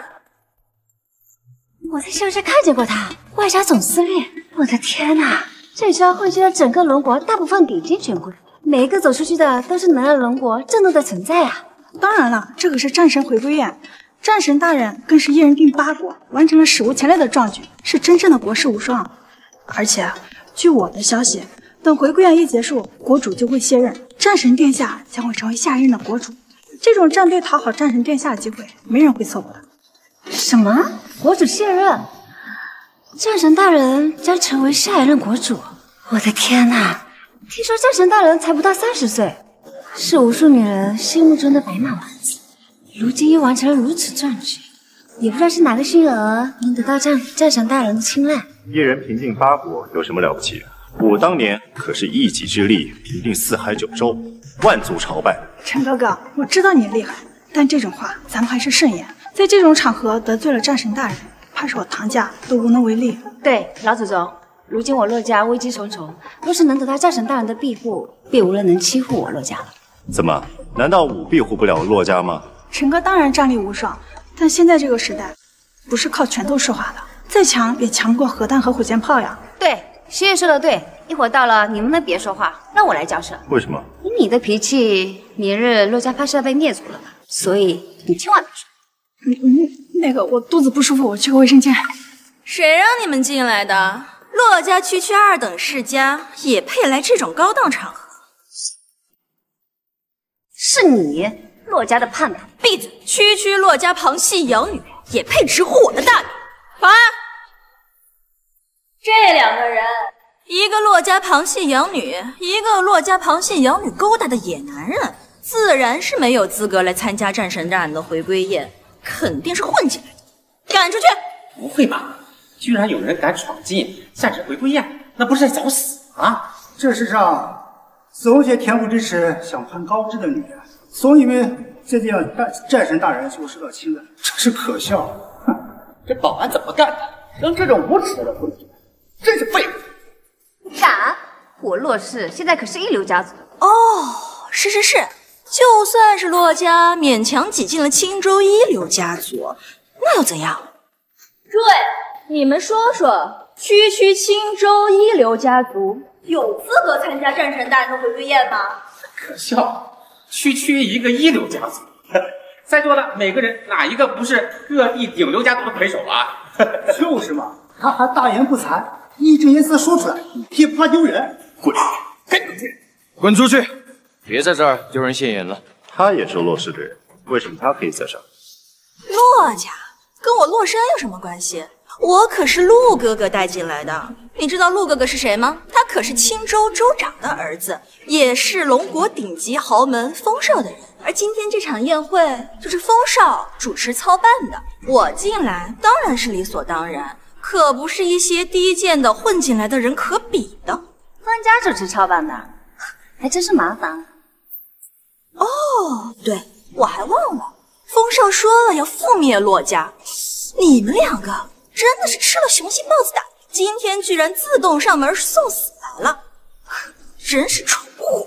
Speaker 6: 我在乡下看见过他，外辖总司令。我的天哪，这招汇集了整个龙国大部分顶尖权贵，每一个走出去的都是能让龙国震动的存在啊！
Speaker 9: 当然了，这可是战神回归宴，战神大人更是一人定八国，完成了史无前例的壮举，是真正的国士无双。而且，据我的消息，等回归宴一结束，国主就会卸任，战神殿下将会成为下一任的国主。这种站队讨好战神殿下的机会，没人会错过的。
Speaker 6: 什么？国主卸任？战神大人将成为下一任国主？我的天哪！听说战神大人才不到三十岁，是无数女人心目中的白马王子，如今又完成了如此壮举，也不知道是哪个星儿能得到战战神大人的青睐。
Speaker 18: 一人平定八国有什么了不起？我当年可是一己之力平定四海九州，万族朝拜。
Speaker 9: 陈哥哥，我知道你厉害，但这种话咱们还是慎言。在这种场合得罪了战神大人，怕是我唐家都无能为力。
Speaker 6: 对，老祖宗，如今我骆家危机重重，若是能得到战神大人的庇护，便无人能欺负我骆家了。
Speaker 18: 怎么？难道我庇护不了骆家吗？
Speaker 9: 陈哥当然战力无双，但现在这个时代，不是靠拳头说话的，再强也强不过核弹和火箭炮呀。
Speaker 6: 对。师爷说的对，一会儿到了，你们能别说话，让我来交涉。
Speaker 18: 为什么？
Speaker 6: 以你的脾气，明日骆家怕是要被灭族了吧？所以你千万别说。
Speaker 9: 嗯嗯，那个我肚子不舒服，我去个卫生间。
Speaker 23: 谁让你们进来的？骆家区区二等世家，也配来这种高档场合？
Speaker 6: 是你，骆家的叛徒！
Speaker 23: 闭嘴！区区骆家旁系养女，也配直呼我的大名？保安！这两个人，一个骆家旁系养女，一个骆家旁系养女勾搭的野男人，自然是没有资格来参加战神大人的回归宴，肯定是混进来的，赶出去！
Speaker 7: 不会吧？居然有人敢闯进战神回归宴，那不是在找死吗？
Speaker 2: 这世上总有些天赋之耻、想攀高枝的女人，总以为这件战战神大人就受到青睐，真是可笑。
Speaker 7: 哼，这保安怎么干的？扔这种无耻的混进来！真是废物！
Speaker 6: 敢！我骆氏现在可是一流家族
Speaker 23: 哦，是是是，就算是骆家勉强挤进了青州一流家族，那又怎样？诸位，你们说说，区区青州一流家族有资格参加战神大人的回归宴吗？
Speaker 7: 可笑，区区一个一流家族，在座的每个人哪一个不是各地顶流家族的魁首啊？
Speaker 2: 就是嘛，他还大言不惭。义正言辞说出来，也不怕丢人。
Speaker 7: 滚！赶紧
Speaker 19: 滚出去！别在这儿丢人现眼了。
Speaker 18: 他也是骆氏的人，为什么他可以在这儿？
Speaker 23: 骆家跟我骆山有什么关系？我可是陆哥哥带进来的。你知道陆哥哥是谁吗？他可是青州州长的儿子，也是龙国顶级豪门风少的人。而今天这场宴会就是风少主持操办的，我进来当然是理所当然。可不是一些低贱的混进来的人可比的。
Speaker 6: 方家主持操办的，还真是麻烦。
Speaker 23: 哦，对，我还忘了，风少说了要覆灭骆家，你们两个真的是吃了雄心豹子胆，今天居然自动上门送死来了，真是蠢货！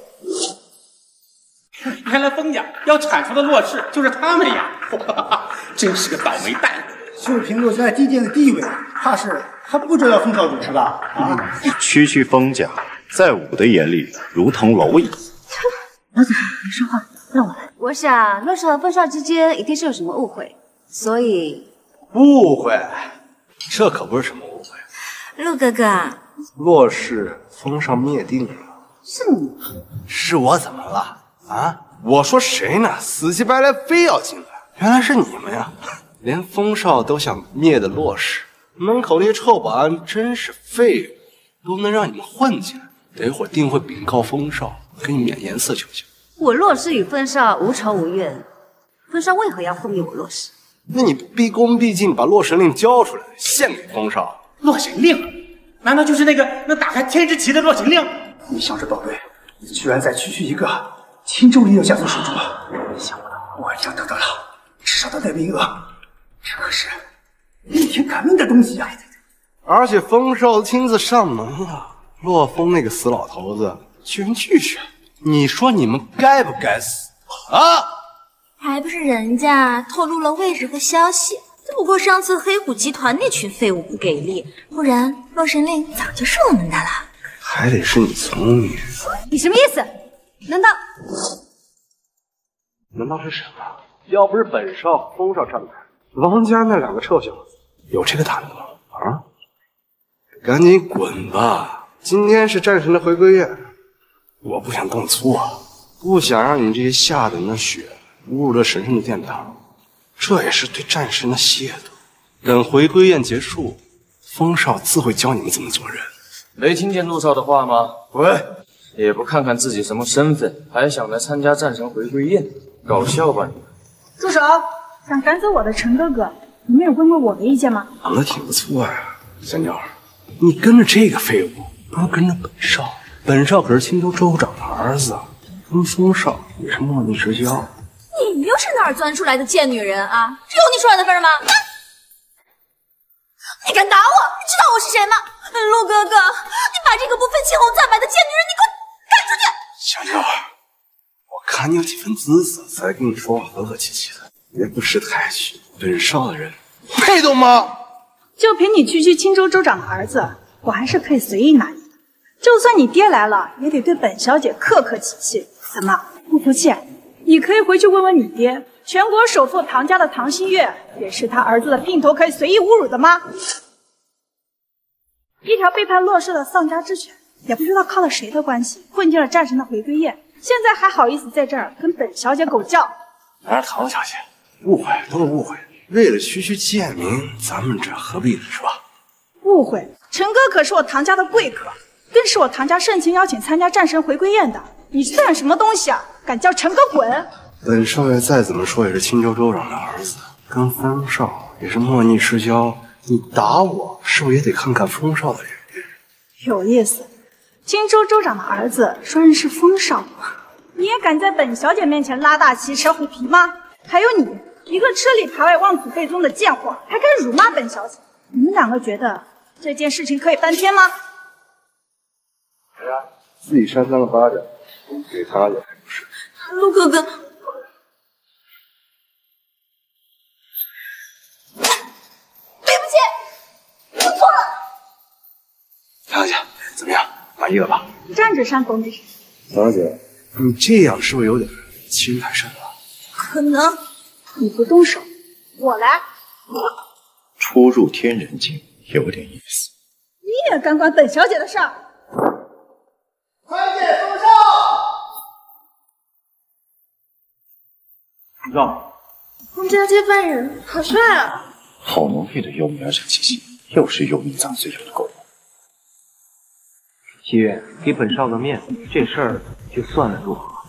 Speaker 7: 原来风家要铲除的骆氏就是他们呀！真是个倒霉蛋！
Speaker 2: 就凭骆家低贱的地位，怕是还不知道风少主持吧？啊！
Speaker 18: 区区风家，在我的眼里如同蝼蚁。
Speaker 6: 老祖宗，别说话，让我来。我想骆氏和风少之间一定是有什么误会，所以
Speaker 2: 误会？
Speaker 5: 这可不是什么误会。
Speaker 23: 陆哥哥，
Speaker 5: 洛氏封少灭定了。
Speaker 23: 是你？
Speaker 5: 是我怎么了？啊？我说谁呢？死乞白赖非要进来，原来是你们呀！连封少都想灭的洛氏，门口那些臭保安真是废物，都能让你们混进来。等一会儿定会禀告封少，给你免颜色求求。
Speaker 6: 我洛氏与封少无仇无怨，封少为何要覆灭我洛氏？
Speaker 5: 那你毕恭毕敬把洛神令交出来，献给封少。
Speaker 7: 洛神令？难道就是那个能打开天之旗的洛神令？
Speaker 2: 你想着宝贝，你居然在区区一个青州也有家族手镯，想不到我儿家得到了至少的代名额，这可是逆天改命的东西呀、啊！
Speaker 5: 而且封少亲自上门了，洛封那个死老头子居然拒绝，你说你们该不该死啊？
Speaker 23: 还不是人家透露了位置和消息。不过上次黑虎集团那群废物不给力，不然洛神令早就是我们的了。
Speaker 5: 还得是你聪明。
Speaker 6: 你什么意思？难道
Speaker 5: 难道是什么？要不是本少、封少站台，王家那两个臭小子有这个胆子吗？啊！赶紧滚吧！今天是战神的回归宴，我不想动粗啊，不想让你们这些下等的血侮辱了神圣的殿堂。这也是对战神的亵渎。等回归宴结束，封少自会教你们怎么做人。
Speaker 12: 没听见陆少的话吗？
Speaker 5: 喂，
Speaker 12: 也不看看自己什么身份，还想来参加战神回归宴，搞笑吧你？
Speaker 10: 住手！想赶走我的陈哥哥，你们有问过我的意见吗？
Speaker 5: 长得挺不错呀，小鸟儿，你跟着这个废物，不如跟着本少。本少可是青州州长的儿子，跟封少也是莫逆之交。
Speaker 23: 你又是哪儿钻出来的贱女人啊？只有你说话的份儿吗？啊、你敢打我？你知道我是谁吗？陆哥哥，你把这个不分青红皂白的贱女人，你给我赶出去！
Speaker 5: 小鸟儿，我看你有几分姿色，才跟你说话和和气气的，也不识抬举。本少的人配懂吗？
Speaker 10: 就凭你区区青州州长的儿子，我还是可以随意拿你的。就算你爹来了，也得对本小姐客客气气。怎么不服气？你可以回去问问你爹，全国首富唐家的唐新月，也是他儿子的姘头可以随意侮辱的吗？一条背叛洛氏的丧家之犬，也不知道靠了谁的关系混进了战神的回归宴，现在还好意思在这儿跟本小姐狗叫。
Speaker 5: 哪是唐小姐，误会都是误会。为了区区贱民，咱们这何必呢，是吧？
Speaker 10: 误会，陈哥可是我唐家的贵客，更是我唐家盛情邀请参加战神回归宴的。你算什么东西啊？敢叫陈哥滚！
Speaker 5: 本少爷再怎么说也是青州州长的儿子，跟封少也是莫逆之交。你打我，是不是也得看看封少的人品？
Speaker 10: 有意思，青州州长的儿子说人是封少，你也敢在本小姐面前拉大旗、扯虎皮吗？还有你，一个吃里扒外、妄自背宗的贱货，还敢辱骂本小姐！你们两个觉得这件事情可以翻篇吗？
Speaker 5: 谁啊？自己扇三个巴掌，给他也还不是？
Speaker 23: 陆哥哥，对不起，我错了。
Speaker 5: 小姐，怎么样？满意了吧？
Speaker 10: 站着扇，绷着扇。
Speaker 5: 小姐，你这样是不是有点欺人太甚了？
Speaker 23: 可能。
Speaker 10: 你不动手，我来。
Speaker 18: 初入天人境，有点意思。
Speaker 10: 你也敢管本小姐的事儿？
Speaker 21: 快见封少！
Speaker 18: 让
Speaker 9: 封家接班人，好帅啊！
Speaker 18: 好浓郁的幽冥而神气息，又是幽冥藏最有的狗。
Speaker 14: 七月，给本少个面，这事儿就算了，如何？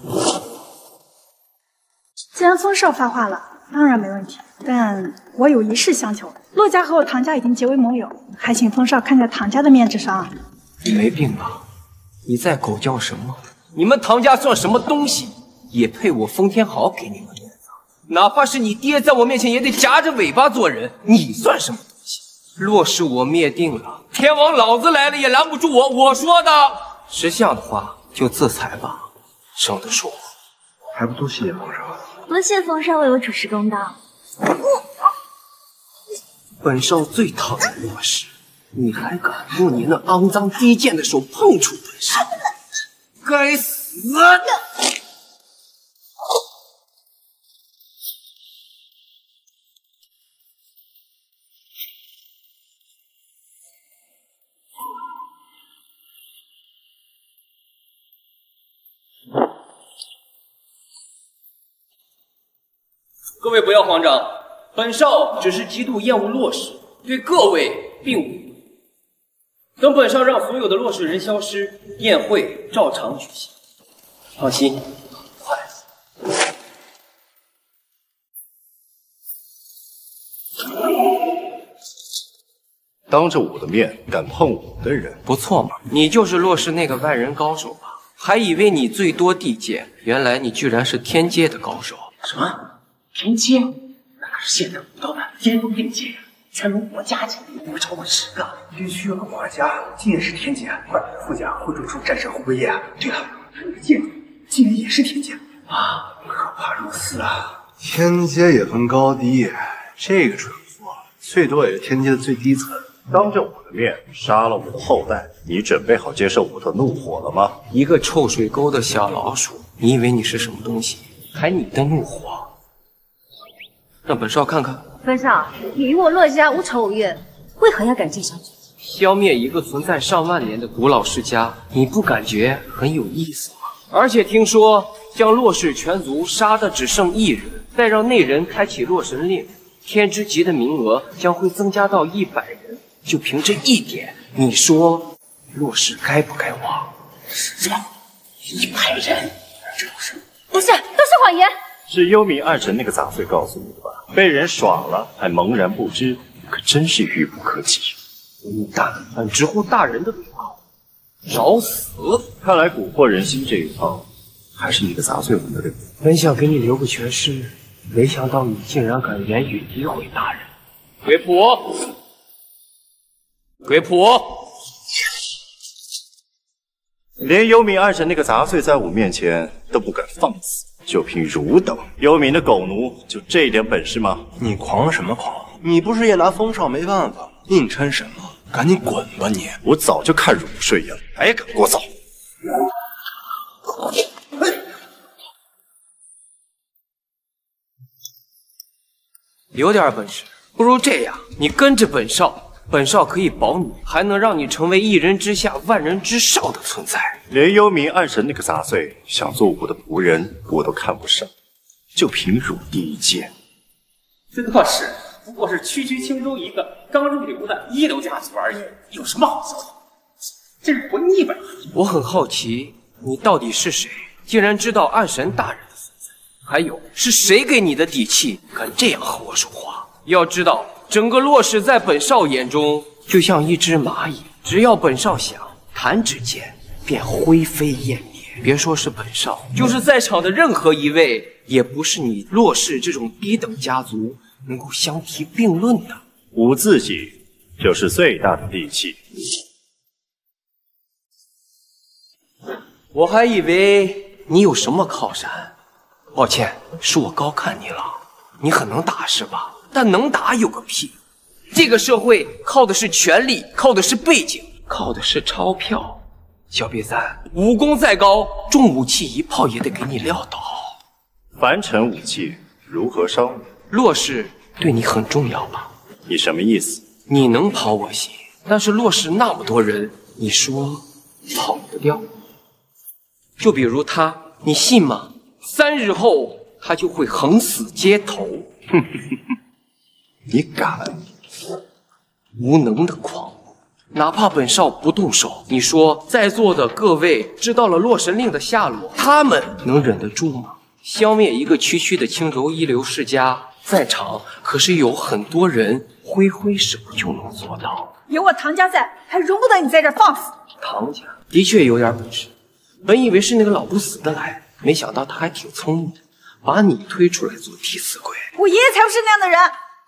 Speaker 10: 既然封少发话了，当然没问题。但我有一事相求，骆家和我唐家已经结为盟友，还请封少看在唐家的面子上。
Speaker 19: 你没病吧？你在狗叫什么？你们唐家算什么东西？也配我封天豪给你们面子？哪怕是你爹在我面前也得夹着尾巴做人，你算什么东西？若是我灭定了，天王老子来了也拦不住我。我说的，识相的话就自裁吧，省得说我。
Speaker 5: 还不多谢谢封少。
Speaker 23: 多谢封少为我主持公道。
Speaker 19: 本少最讨厌的是，你还敢用你那肮脏低贱的手碰触本少！该死！ 各位不要慌张，本少只是极度厌恶洛氏，对各位并无。等本少让所有的洛氏人消失，宴会照常举行。放心，快。
Speaker 18: 当着我的面敢碰我的人，
Speaker 19: 不错嘛，你就是洛氏那个万人高手吧？还以为你最多地阶，原来你居然是天阶的高手。
Speaker 7: 什么？天阶？那可是现在武道的巅峰境界呀！全龙国家级不超过十个。
Speaker 2: 区区有个管家，竟然是天阶，怪不得副驾会做出战神回归夜。对了，那个剑竟然也是天阶啊，可怕如斯啊！
Speaker 5: 天阶也分高低，这个蠢货最多也是天阶的最低层。
Speaker 18: 当着我的面杀了我的后代，你准备好接受我的怒火了吗？
Speaker 19: 一个臭水沟的小老鼠，你以为你是什么东西？还你的怒火？让本少看看。
Speaker 6: 本少，你与我洛家无仇无怨，为何要赶尽杀绝？
Speaker 19: 消灭一个存在上万年的古老世家，你不感觉很有意思吗？而且听说将洛氏全族杀的只剩一人，再让那人开启洛神令，天之极的名额将会增加到一百人。就凭这一点，你说洛氏该不该亡？
Speaker 7: 是这一百人，这不是
Speaker 6: 不是，都是谎言。
Speaker 18: 是幽冥暗神那个杂碎告诉你的吧？被人耍了还茫然不知，可真是愚不可及。
Speaker 19: 你胆敢直呼大人的名号，找死！
Speaker 18: 看来蛊惑人心这一套，还是你个杂碎玩的对不对？
Speaker 19: 本想给你留个全尸，没想到你竟然敢言语诋毁大人。鬼谱，鬼谱！
Speaker 18: 连幽冥暗神那个杂碎在我面前都不敢放肆，就凭汝等幽冥的狗奴，就这点本事吗？
Speaker 5: 你狂什么狂？你不是也拿风少没办法吗？硬撑什么？赶紧滚吧你！
Speaker 18: 我早就看汝不顺眼了，还敢聒噪！
Speaker 19: 有点本事，不如这样，你跟着本少，本少可以保你，还能让你成为一人之下、万人之上的存在。
Speaker 18: 连幽冥暗神那个杂碎想做我的仆人，我都看不上，就凭汝第一阶。
Speaker 7: 这倒是，不过是区区青州一个刚入流的一流家族而已，有什么好笑的？这是混一本。
Speaker 19: 我很好奇，你到底是谁？竟然知道暗神大人的存在？还有，是谁给你的底气，敢这样和我说话？要知道，整个洛氏在本少眼中就像一只蚂蚁，只要本少想，弹指间便灰飞烟灭。别说是本少，就是在场的任何一位，也不是你洛氏这种低等家族能够相提并论的。
Speaker 18: 我自己就是最大的底气。
Speaker 19: 我还以为你有什么靠山，抱歉，是我高看你了。你很能打是吧？但能打有个屁！这个社会靠的是权力，靠的是背景，靠的是钞票。小瘪三，武功再高，重武器一炮也得给你撂倒。
Speaker 18: 凡尘武器如何伤？
Speaker 19: 洛氏对你很重要吧？
Speaker 18: 你什么意思？
Speaker 19: 你能跑我心，但是洛氏那么多人，你说跑得掉？就比如他，你信吗？三日后他就会横死街头。
Speaker 18: 你敢？
Speaker 19: 无能的狂魔，哪怕本少不动手，你说在座的各位知道了洛神令的下落，他们能忍得住吗？消灭一个区区的青州一流世家，在场可是有很多人挥挥手就能做到。
Speaker 10: 有我唐家在，还容不得你在这放肆。
Speaker 19: 唐家的确有点本事，本以为是那个老不死的来，没想到他还挺聪明的，把你推出来做替死鬼。
Speaker 10: 我爷爷才不是那样的人。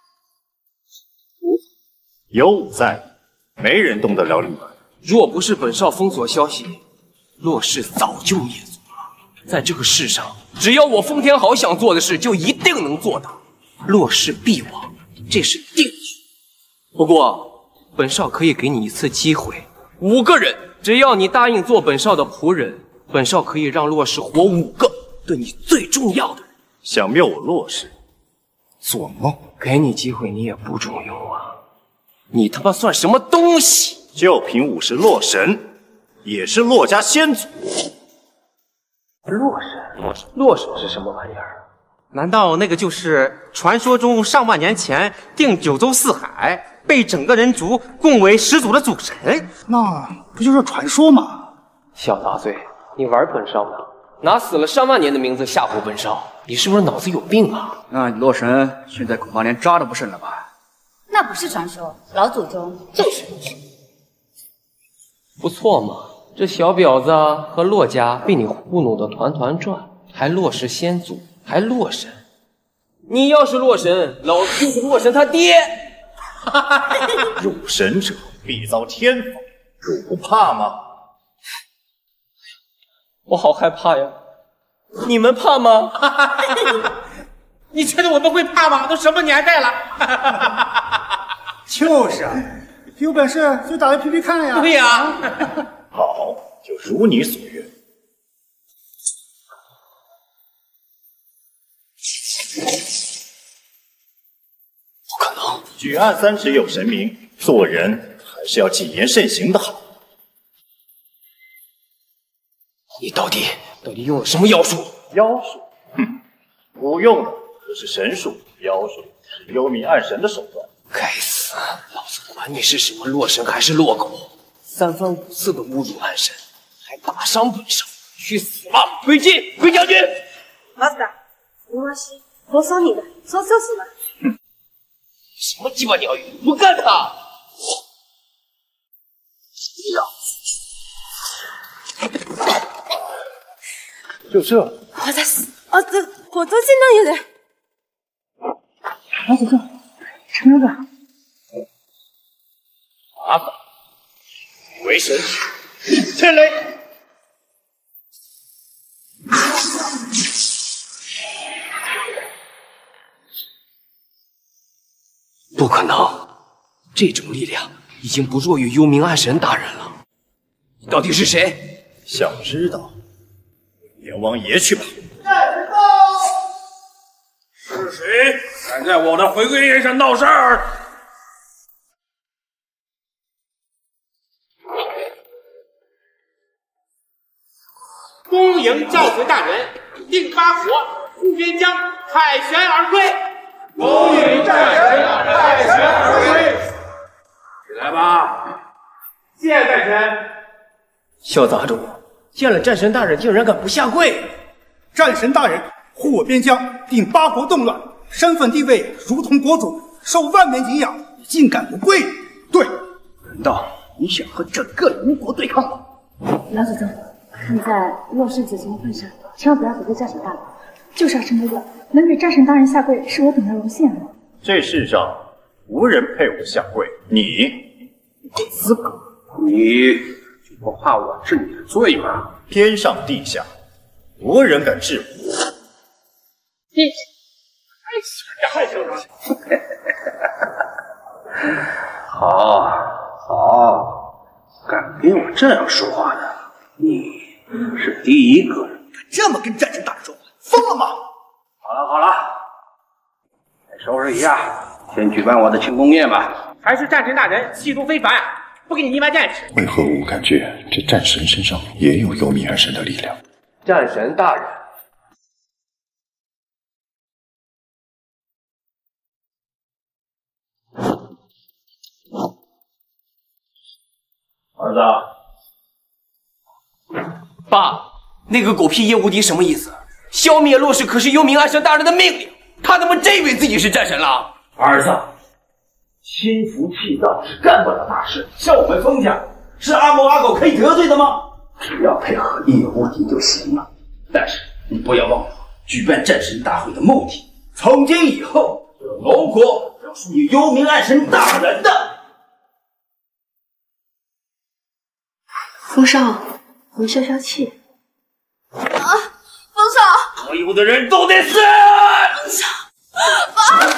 Speaker 18: 有我在，没人动得了你们。
Speaker 19: 若不是本少封锁消息，洛氏早就灭族了。在这个世上，只要我封天豪想做的事，就一定能做到。洛氏必亡，这是定局。不过，本少可以给你一次机会，五个人，只要你答应做本少的仆人，本少可以让洛氏活五个对你最重要的人。
Speaker 18: 想灭我洛氏，做梦！
Speaker 19: 给你机会，你也不中用啊！你他妈算什么东西？
Speaker 18: 就凭我是洛神，也是洛家先祖。
Speaker 19: 洛神，洛神是什么玩意儿？
Speaker 7: 难道那个就是传说中上万年前定九州四海，被整个人族供为始祖的主神？
Speaker 2: 那不就是传说吗？
Speaker 19: 小杂碎，你玩本少呢？拿死了上万年的名字吓唬本少，你是不是脑子有病啊？
Speaker 1: 那你洛神现在恐怕连渣都不剩了吧？
Speaker 16: 那不是传说，老祖宗就是如此。
Speaker 19: 不错嘛，这小婊子和洛家被你糊弄得团团转，还洛氏先祖，还洛神。你要是洛神，老子就是洛神他爹。
Speaker 18: 入神者必遭天罚，汝不怕吗？
Speaker 19: 我好害怕呀！你们怕吗？
Speaker 7: 你觉得我们会怕吗？都什么年代了？
Speaker 2: 就是啊，有本事就打来皮皮看呀！
Speaker 7: 对呀。
Speaker 18: 好，就如你所愿。
Speaker 19: 不可能！
Speaker 18: 举案三尺有神明，做人还是要谨言慎行的好。
Speaker 19: 你到底到底用了什么妖术？
Speaker 18: 妖术？哼，我用的可是神术，妖术是幽冥暗神的手段。
Speaker 19: 该死！老子管你是什么洛神还是洛狗，三番五次的侮辱暗神，还打伤本少，去死吧！鬼姬，鬼将军！
Speaker 10: 老子，没关系，我扫你的，扫扫死了。
Speaker 19: 哼，什么鸡巴鸟语！我干他！
Speaker 5: 就这，
Speaker 10: 我在死！哦，这我都尽量有点。老祖宗，成了吧？
Speaker 18: 麻烦，为神天雷。
Speaker 19: 不可能，这种力量已经不弱于幽冥暗神大人了。你到底是谁？
Speaker 18: 想知道？阎王爷去吧。
Speaker 17: 是谁敢在我的回归宴上闹事儿？
Speaker 7: 恭迎教学大人，定八国出边疆，凯旋而归。
Speaker 17: 恭迎战神凯旋而归。起来吧。
Speaker 7: 谢战神。
Speaker 19: 小杂种，见了战神大人竟然敢不下跪！
Speaker 2: 战神大人护我边疆，定八国动乱，身份地位如同国主，受万民敬仰，你竟敢不跪？对，难道你想和整个龙国对抗吗？
Speaker 6: 老祖宗，看在洛氏子孙的份上，千万不要得罪战神大人。
Speaker 10: 就是啊，陈哥哥，能给战神大人下跪是我等的荣幸啊。
Speaker 18: 这世上无人配我下跪，你有资格。
Speaker 17: 你就不怕我治你的罪吗？
Speaker 18: 天上地下，无人敢治我。
Speaker 7: 你
Speaker 17: 太嚣张了！好，好，敢跟我这样说话的，你是第一个。
Speaker 2: 敢这么跟战神大人说话，疯了吗？
Speaker 17: 好了好了，再收拾一下，先举办我的庆功宴吧。
Speaker 7: 还是战神大人气度非凡，不给你一般见识。
Speaker 18: 为何我感觉这战神身上也有幽冥暗神的力量？
Speaker 19: 战神大人，
Speaker 18: 儿子，
Speaker 19: 爸，那个狗屁叶无敌什么意思？消灭洛氏可是幽冥暗神大人的命令，他他妈真以为自己是战神了？
Speaker 17: 儿子，心浮气躁是干不了大事，像我们封家，是阿猫阿狗可以得罪的吗？只要配合叶无敌就行了。但是你不要忘了，举办战神大会的目的，从今以后，这龙国要属于幽冥暗神大人的。
Speaker 10: 风少，你消消气。
Speaker 9: 啊，风少，
Speaker 17: 所有的人都得死！
Speaker 9: 风少，爸。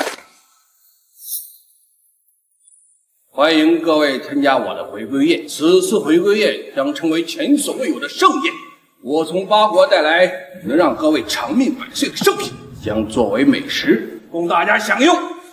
Speaker 17: 欢迎各位参加我的回归宴。此次回归宴将成为前所未有的盛宴。我从八国带来能让各位长命百岁的圣品，将作为美食供大家享用。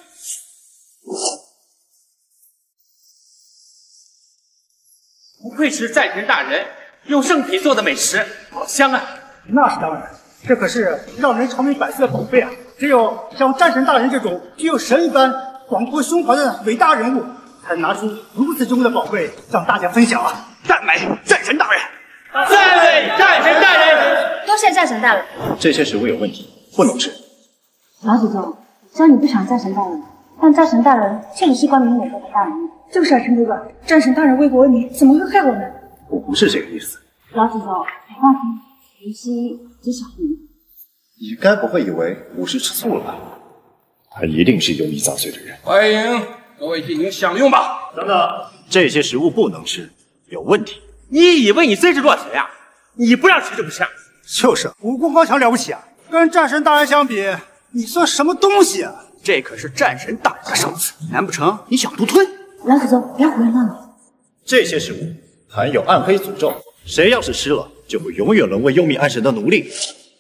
Speaker 7: 不愧是战神大人用圣品做的美食，好香啊！
Speaker 2: 那是当然，这可是让人长命百岁的宝贝啊！
Speaker 21: 只有像战神大人这种具有神一般广阔胸怀的伟大人物，才拿出如此珍贵的宝贝让大家分享啊！赞美战神大人！
Speaker 7: 赞美战神大人！
Speaker 6: 多谢战神大人。
Speaker 18: 这些食物有问题，不能吃。
Speaker 6: 老祖宗，虽然你不喜欢战神大人，但战神大人确实是光明磊落的大人物。
Speaker 10: 就是啊，陈哥哥，战神大人为国为民，怎么会害我们？
Speaker 18: 我不是这个意思。
Speaker 6: 老祖宗，你放心，云溪只想你。
Speaker 18: 你该不会以为武士吃醋了吧？他一定是有意杂碎的人。
Speaker 3: 欢迎各位进行享用吧。
Speaker 18: 等等，这些食物不能吃，有问题。
Speaker 7: 你以为你真是洛神呀？你不让吃就不吃。
Speaker 21: 就是，武功高强了不起啊！跟战神大人相比，你算什么东西啊？
Speaker 15: 这可是战神大人的圣子，难不成你想独吞？
Speaker 6: 老祖宗，不要胡乱乱来。
Speaker 18: 这些食物含有暗黑诅咒，谁要是吃了，就会永远沦为幽冥暗神的奴隶。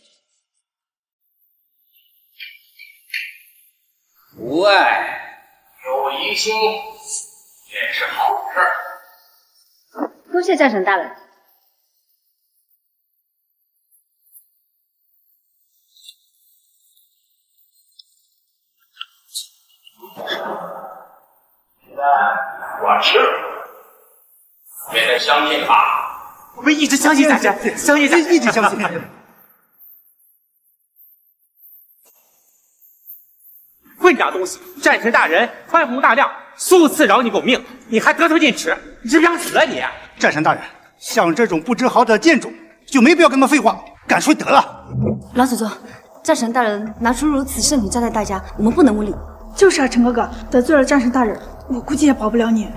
Speaker 12: 无碍有疑心也是好事。
Speaker 6: 多谢战神大人。
Speaker 12: 现在我吃了，别再相信他。
Speaker 7: 我们一直相信战神，相信战神，
Speaker 21: 一直相信。
Speaker 7: 混账东西！战神大人宽宏大量，数次饶你狗命，你还得寸进尺，你是不想死啊你！
Speaker 21: 战神大人，像这种不知好歹的贱种，就没必要跟他们废话，敢说得了。
Speaker 6: 老祖宗，战神大人拿出如此圣品招待大家，我们不能无礼。
Speaker 10: 就是啊，陈哥哥，得罪了战神大人，我估计也保不了你。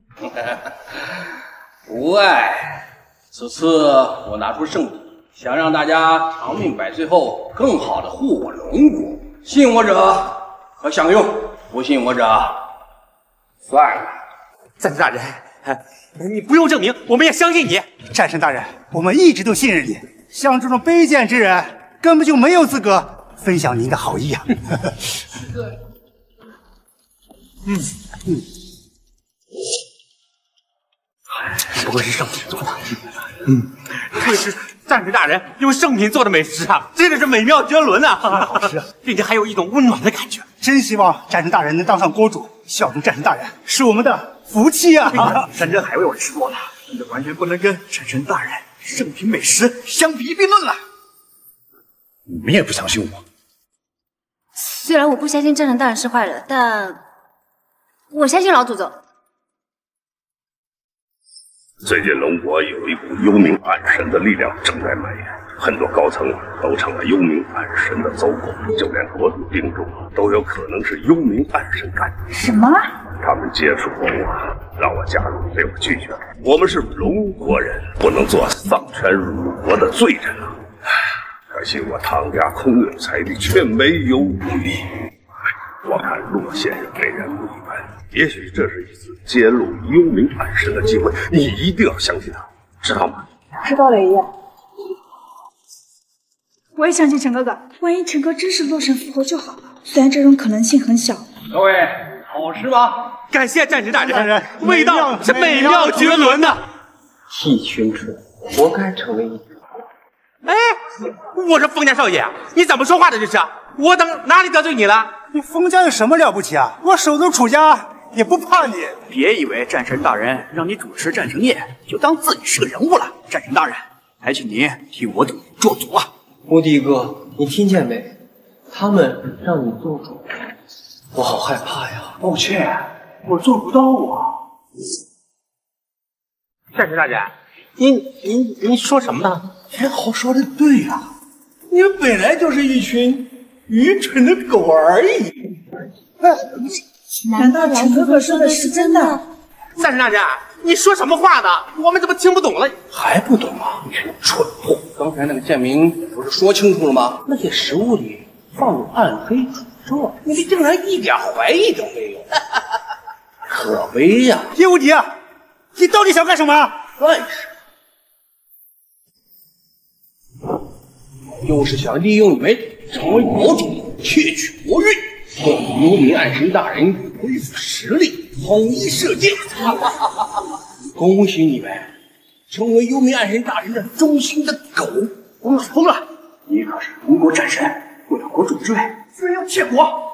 Speaker 3: 无碍，此次我拿出圣品，想让大家长命百岁后，更好的护我龙国。信我者可享用，不信我者算了。
Speaker 7: 战神大人，你不用证明，我们也相信你。
Speaker 21: 战神大人，我们一直都信任你，像这种卑贱之人，根本就没有资格分享您的好意啊。嗯嗯，
Speaker 7: 不愧是圣品做的，嗯，不愧是战神大人用圣品做的美食啊，真的是美妙绝伦啊！好吃啊，并且还有一种温暖的感觉。
Speaker 21: 真希望战神大人能当上国主，效忠战神大人是我们的福气啊！
Speaker 15: 山珍海味我吃多了，这完全不能跟战神大人圣品美食相提并论了。
Speaker 18: 你们也不相信我？
Speaker 6: 虽然我不相信战神大人是坏人，但我相信老祖宗。
Speaker 8: 最近龙国有一股幽冥暗神的力量正在蔓延，很多高层都成了幽冥暗神的走狗，就连国主定主都有可能是幽冥暗神干的。
Speaker 10: 什么？
Speaker 8: 他们接触过我，让我加入，被我拒绝了。我们是龙国人，不能做丧权辱国的罪人啊！可惜我唐家空有财力，却没有武力。我看骆先生这人不一般，也许这是一次揭露幽冥暗神的机会，你一定要相信他，知道吗？
Speaker 10: 知道了，爷爷。我也相信陈哥哥，万一陈哥真是洛神复活就好了，虽然这种可能性很小。
Speaker 3: 各位，好吃吗？
Speaker 7: 感谢战神大人，味道是美妙绝伦呐！
Speaker 14: 一群蠢，活该成为一只。
Speaker 7: 哎，我说封家少爷，你怎么说话的这是？我等哪里得罪你了？
Speaker 21: 你封家有什么了不起啊？我手头楚家也不怕你。
Speaker 15: 别以为战神大人让你主持战神宴，就当自己是个人物了。战神大人，还请您替我等做主啊！
Speaker 14: 无敌哥，你听见没？他们让你做主，我好害怕呀。
Speaker 21: 抱歉，我做不到啊。
Speaker 7: 战神大人，您您您说什么呢？
Speaker 21: 天豪说的对呀、啊，你们本来就是一群愚蠢的狗而已。
Speaker 10: 难道陈哥哥说的是真的？
Speaker 7: 战神大人，你说什么话呢？我们怎么听不懂了？
Speaker 21: 还不懂啊？蠢货！
Speaker 3: 刚才那个贱民不是说清楚了吗？那些食物里放有暗黑诅咒，你们竟然一点怀疑都没有，可悲呀！
Speaker 21: 叶无敌啊，你到底想干什么？
Speaker 3: 干什么？就是想利用你们成为国主，窃取国运，供幽冥暗神大人恢复实力，统一社稷。恭喜你们，成为幽冥暗神大人的忠心的狗。
Speaker 15: 疯了疯了！你可是龙国战神，
Speaker 5: 为了国主之位，居然要窃国！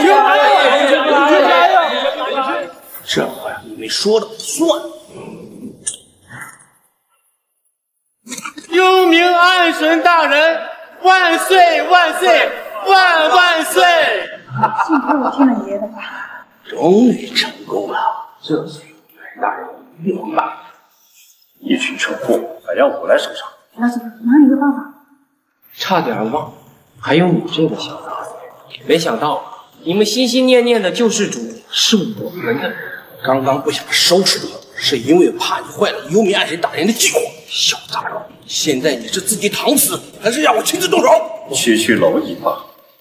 Speaker 17: 这话呀，你们说的不算。幽冥暗神大人，万岁万岁万万岁！
Speaker 10: 幸亏我听了爷爷的话。
Speaker 17: 终于成功了，这次大人明白。
Speaker 8: 一群蠢货还让我来收场。
Speaker 10: 老祖，哪有一个办法？
Speaker 14: 差点忘，还有你这个小杂碎。没想到你们心心念念的救世主是我们的人。
Speaker 3: 刚刚不想收拾你，是因为怕你坏了幽冥暗神大人的计划。小杂种，现在你是自己躺死，还是让我亲自动手？
Speaker 18: 区区蝼蚁吧。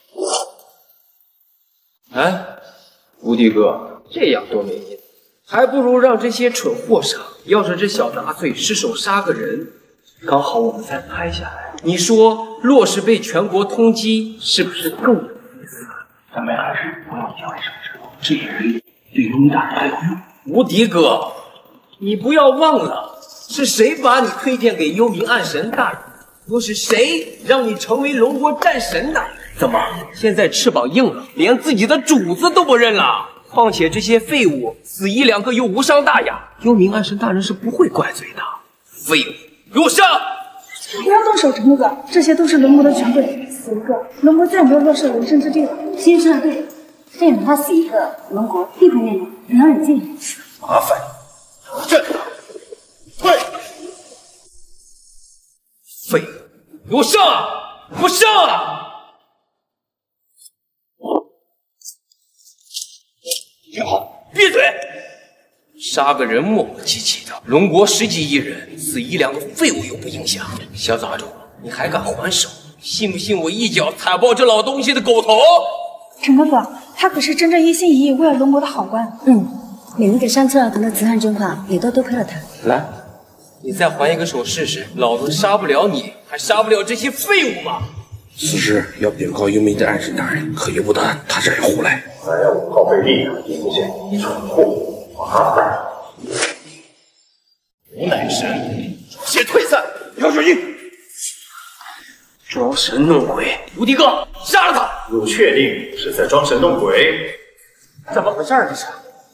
Speaker 14: 哎，无敌哥，这样多没意思，还不如让这些蠢货上。要是这小杂碎失手杀个人，刚好我们再拍下来。你说洛氏被全国通缉，是不是更有意思？
Speaker 17: 咱们还是不要讲什么知道，这些人对幽冥大人还有用。
Speaker 14: 无敌哥，你不要忘了，是谁把你推荐给幽冥暗神大人？又是谁让你成为龙国战神的？怎么现在翅膀硬了，连自己的主子都不认了？况且这些废物死一两个又无伤大雅，幽冥暗神大人是不会怪罪的。废物，给我上！
Speaker 10: 不要动手，陈哥哥，这些都是龙国的权贵，死一个，龙国再没有洛氏容身之地了。
Speaker 16: 先生对，这哪怕死一个，龙国必会面临你要冷静。
Speaker 3: 麻烦，这退，废物，给我上啊！给我上啊！
Speaker 14: 听好，闭嘴！杀个人磨磨唧唧的，龙国十几亿人，死一两个废物又不影响。小杂种，你还敢还手？信不信我一脚踩爆这老东西的狗头？
Speaker 10: 陈哥哥，他可是真正一心一意为了龙国的好官。
Speaker 6: 嗯，每一个山村儿童的慈善捐款也都多亏了他。
Speaker 14: 来，你再还一个手试试，老子杀不了你，还杀不了这些废物吗？
Speaker 3: 此事要禀告幽冥的暗神大人，可由不得他这样胡来。
Speaker 8: 还要我靠背力出现蠢货，麻烦。
Speaker 3: 无乃神，先退散，姚小英。装神弄鬼，无敌哥，杀了他！
Speaker 18: 我确定是在装神弄鬼。
Speaker 14: 怎么回事啊？这是？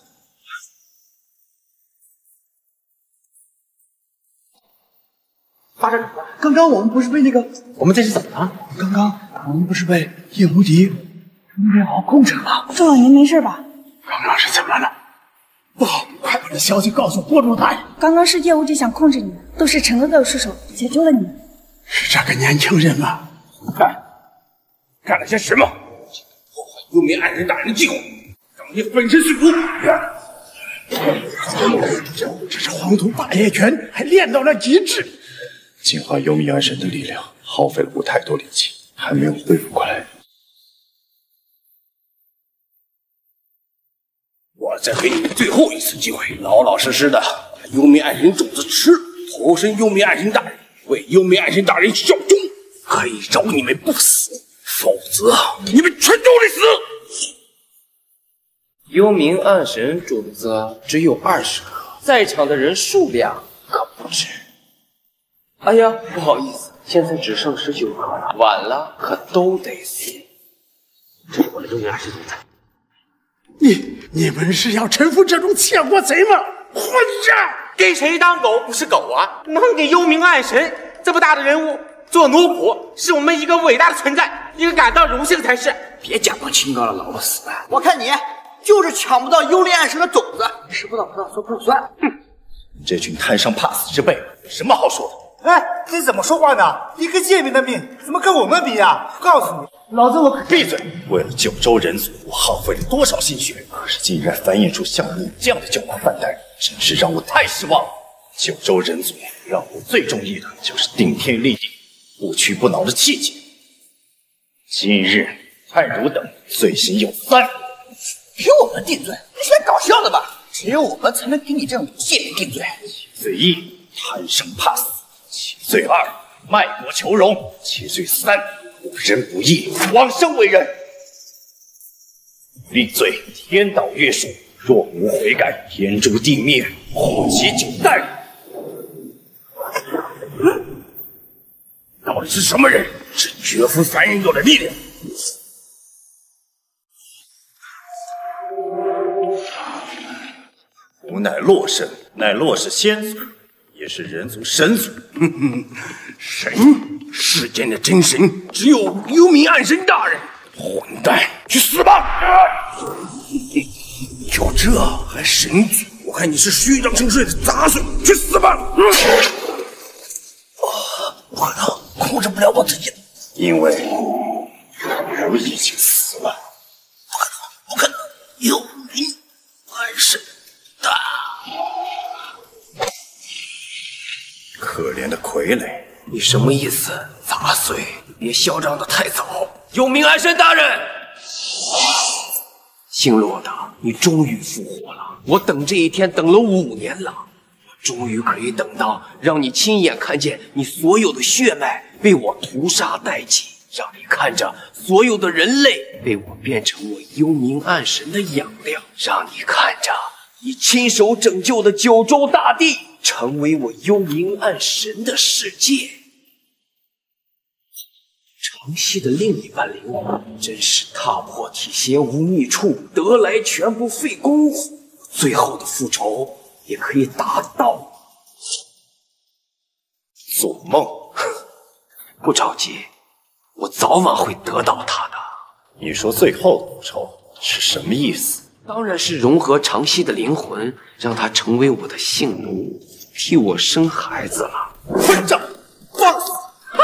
Speaker 21: 发生什么？刚刚我们不是被那个……
Speaker 14: 我们这是怎么了？
Speaker 21: 刚刚我们不是被叶无敌、钟天豪控制了吗？
Speaker 10: 周老您没事吧？
Speaker 21: 刚刚是怎么了？不好，快把这消息告诉国主大人。
Speaker 10: 刚刚是叶无敌想控制你们，都是陈哥哥出手解救了你们。
Speaker 21: 是这个年轻人吗？
Speaker 3: 干干了些什么？破坏幽冥暗神大人的计划，让你粉身碎骨！
Speaker 21: 这是黄土霸业拳，还练到了极致。
Speaker 8: 净化幽冥暗神的力量，耗费了我太多力气，还没有恢复过来。
Speaker 3: 我再给你最后一次机会，老老实实的把幽冥暗神种子吃了，投身幽冥暗神大人，为幽冥暗神大人效忠，可以饶你们不死，否则你们全都得死。
Speaker 14: 幽冥暗神种子只有二十颗，在场的人数量可不止。哎呀，不好意思，现在只剩十九颗了，晚了可都得死。
Speaker 17: 这是我的幽冥暗神种子。
Speaker 21: 你你们是要臣服这种窃国贼吗？混账！
Speaker 17: 给谁当狗不是狗啊？能给幽冥暗神这么大的人物做奴仆，是我们一个伟大的存在，应该感到荣幸才是。
Speaker 3: 别假装清高了，老子死了。
Speaker 15: 我看你就是抢不到幽灵暗神的种子，吃不到葡萄说不算。
Speaker 18: 哼，这群贪生怕死之辈，有什么好说的？
Speaker 21: 哎，你怎么说话呢？一个贱民的命怎么跟我们比呀？告诉你，老子我可
Speaker 18: 闭嘴！为了九州人族，我耗费了多少心血，可是竟然繁衍出像你这样的狡猾饭袋，真是让我太失望了。九州人族让我最中意的就是顶天立地、不屈不挠的气节。今日汉儒等罪行有三，
Speaker 15: 凭我们定罪？你是来搞笑的吧？只有我们才能给你这种贱民定罪。
Speaker 18: 罪一，贪生怕死。其罪二，卖国求荣；其罪三，误人不义，枉生为人。立罪天道约束，若无悔改，天诛地灭，祸及九代。
Speaker 3: 到底是什么人？是绝非凡人有的力量，
Speaker 18: 吾乃洛神，乃洛氏先祖，也是人族神祖。
Speaker 19: 哼哼，神，世间的真神只有幽冥暗神大人。混蛋，去死吧！就这还神祖？我看你是虚张声势的杂碎，去死吧！嗯、不可能，控制不了我自己，因为我已经死了。不可能，不可能，幽冥暗神大。
Speaker 18: 可怜的傀儡，
Speaker 19: 你什么意思？杂碎，别嚣张的太早。幽冥暗神大人，姓骆的，你终于复活了！我等这一天等了五年了，我终于可以等到让你亲眼看见你所有的血脉被我屠杀殆尽，让你看着所有的人类被我变成我幽冥暗神的养料，让你看着你亲手拯救的九州大地成为我幽冥暗神的世界。长息的另一半灵魂，真是踏破铁鞋无觅处，得来全不费功夫。最后的复仇也可以达到。
Speaker 18: 做梦，
Speaker 19: 不着急，我早晚会得到他的。
Speaker 18: 你说最后的复仇是什么意思？
Speaker 19: 当然是融合长息的灵魂，让他成为我的性奴，替我生孩子了。
Speaker 18: 混账！放肆！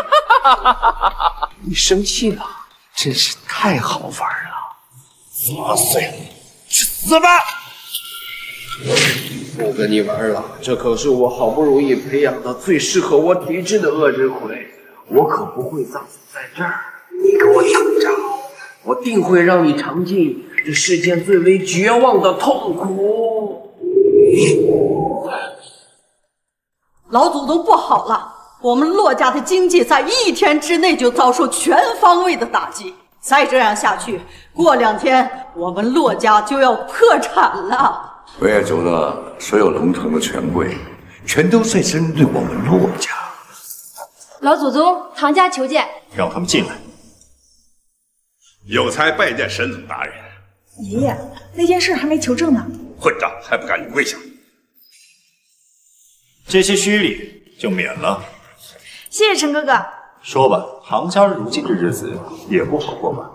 Speaker 19: 你生气了，真是太好玩了！
Speaker 18: 杂碎，去死吧！
Speaker 19: 不跟你玩了，这可是我好不容易培养的最适合我体质的恶之魁，我可不会葬死在这儿。你给我等着，我定会让你尝尽这世间最为绝望的痛苦。
Speaker 11: 老祖宗不好了！我们骆家的经济在一天之内就遭受全方位的打击，再这样下去，过两天我们骆家就要破产了。
Speaker 8: 魏爱州呢，所有龙城的权贵，全都在针对我们骆家。
Speaker 16: 老祖宗，唐家求见。
Speaker 18: 让他们进来。
Speaker 8: 有才拜见神祖大人。
Speaker 10: 爷爷，那件事还没求证呢。
Speaker 8: 混账，还不赶紧跪下！
Speaker 18: 这些虚礼就免了。
Speaker 6: 谢谢陈哥哥。
Speaker 18: 说吧，唐家如今的日子也不好过吧？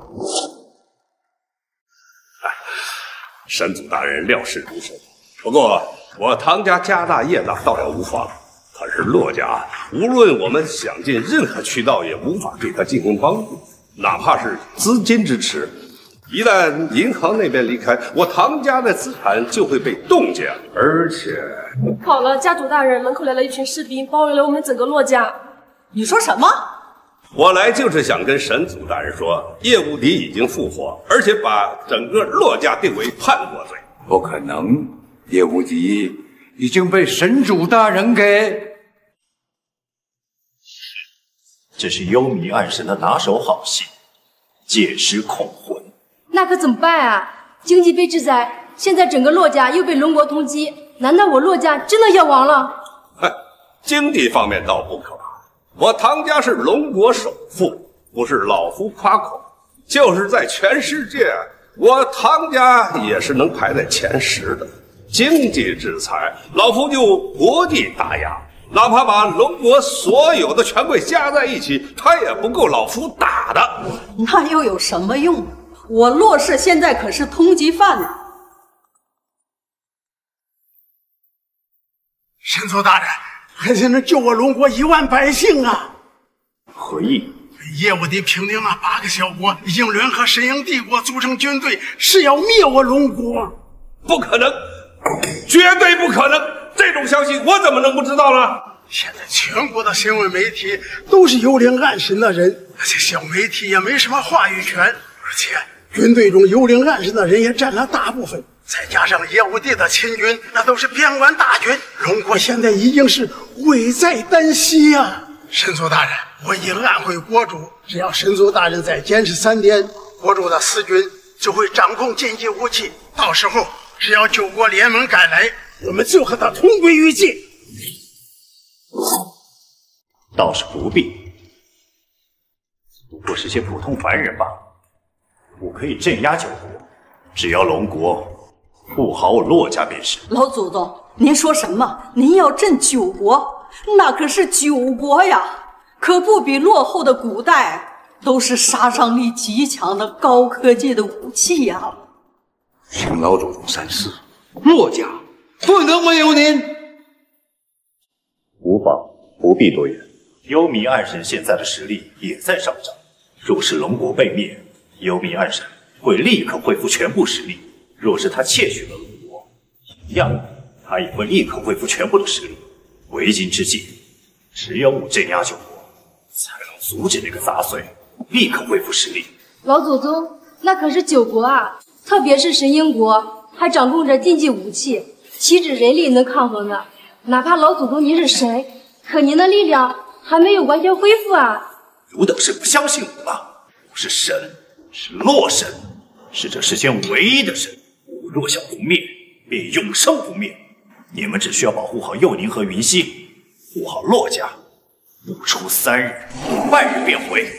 Speaker 8: 神祖大人料事如神，不过我唐家家大业大倒也无妨，可是骆家无论我们想尽任何渠道也无法对他进行帮助，哪怕是资金支持。一旦银行那边离开，我唐家的资产就会被冻结，而且……
Speaker 13: 好了，家主大人，门口来了一群士兵，包围了我们整个骆家。
Speaker 11: 你说什么？
Speaker 8: 我来就是想跟神祖大人说，叶无敌已经复活，而且把整个骆家定为叛国罪。
Speaker 20: 不可能，叶无敌已经被神主大人给……
Speaker 18: 这是幽冥暗神的拿手好戏，借尸控魂。
Speaker 6: 那可怎么办啊？经济被制裁，现在整个骆家又被龙国通缉，难道我骆家真的要亡了？
Speaker 8: 嗨，经济方面倒不可怕，我唐家是龙国首富，不是老夫夸口，就是在全世界，我唐家也是能排在前十的。经济制裁，老夫就国际打压，哪怕把龙国所有的权贵加在一起，他也不够老夫打的。
Speaker 11: 那又有什么用？我骆氏现在可是通缉犯呢。
Speaker 21: 神祖大人，还在那救我龙国一万百姓啊！
Speaker 18: 何意？
Speaker 21: 叶无敌平定了八个小国，已经联合神鹰帝国组成军队，是要灭我龙国。
Speaker 8: 不可能，绝对不可能！这种消息我怎么能不知道呢？
Speaker 21: 现在全国的新闻媒体都是幽灵暗神的人，那些小媒体也没什么话语权，而且军队中幽灵暗神的人也占了大部分，再加上叶无敌的亲军，那都是边关大军，龙国现在已经是危在旦夕啊！神族大人，我已暗会国主，只要神族大人再坚持三天，国主的四军就会掌控禁忌武器，到时候只要九国联盟赶来，我们就和他同归于尽。
Speaker 18: 倒是不必，不过是些普通凡人罢了。 我可以镇压九国，只要龙国护好我骆家便是。
Speaker 11: 老祖宗，您说什么？您要镇九国，那可是九国呀，可不比落后的古代，都是杀伤力极强的高科技的武器呀。
Speaker 20: 请老祖宗三思，骆家不能没有您。
Speaker 18: 无妨，不必多言。幽冥暗神现在的实力也在上涨，若是龙国被灭，幽冥暗神会立刻恢复全部实力；若是他窃取了龙国，一样，他也会立刻恢复全部的实力。为今之计，只有我镇压九国，才能阻止那个杂碎立刻恢复实力。
Speaker 13: 老祖宗，那可是九国啊，特别是神鹰国，还掌控着禁忌武器，岂止人力能抗衡的？哪怕老祖宗您是神，可您的力量还没有完全恢复啊！
Speaker 18: 汝等是不相信我吗？我是神，是洛神，是这世间唯一的神。我若想不灭，便永生不灭。你们只需要保护好幼宁和云溪，护好洛家，不出三日，半日便回。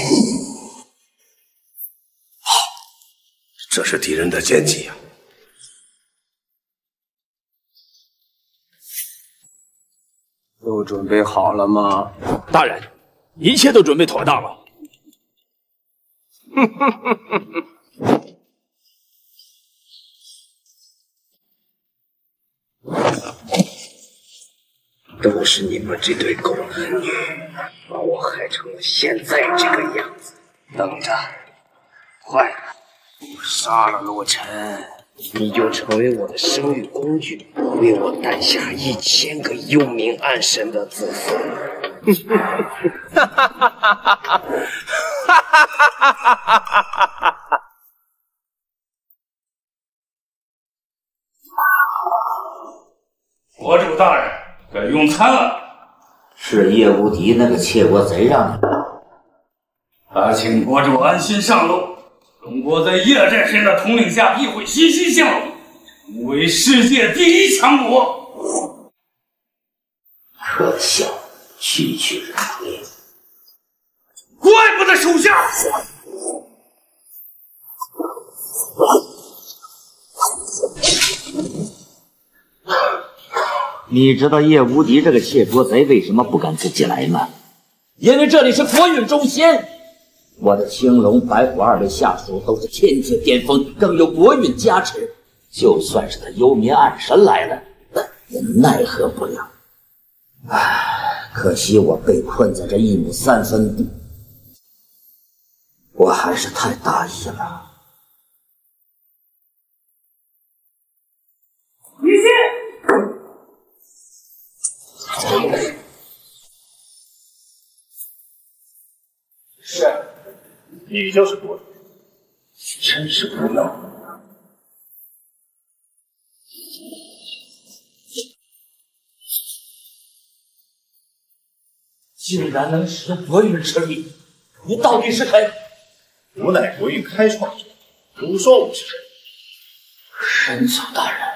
Speaker 20: 这是敌人的奸计呀！
Speaker 19: 都准备好了吗？大人，一切都准备妥当了。
Speaker 14: 都是你们这对狗男女，把我害成了现在这个样子。等着，快！我杀了洛尘，你就成为我的生育工具，为我诞下一千个幽冥暗神的子孙。哈哈哈哈哈哈！哈哈哈哈哈哈！
Speaker 8: 国主大人，该用餐了。
Speaker 4: 是叶无敌那个窃国贼让你的。
Speaker 8: 他请国主安心上路。龙国在叶战神的统领下必会欣欣向荣，成为世界第一强国。
Speaker 4: 可笑，区区人类！
Speaker 8: 怪不得手下。
Speaker 4: 你知道叶无敌这个窃国贼为什么不敢自己来吗？
Speaker 14: 因为这里是国运中心。
Speaker 4: 我的青龙、白虎二位下属都是天界巅峰，更有国运加持。就算是他幽冥暗神来了，也奈何不了。唉，可惜我被困在这一亩三分地，我还是太大意了。
Speaker 8: 你信？
Speaker 18: 是。你就是国主，真是无能。
Speaker 14: 竟然能使用国运之力，你到底是谁？
Speaker 18: 吾乃国运开创者，汝说我是谁？
Speaker 14: 神祖大人，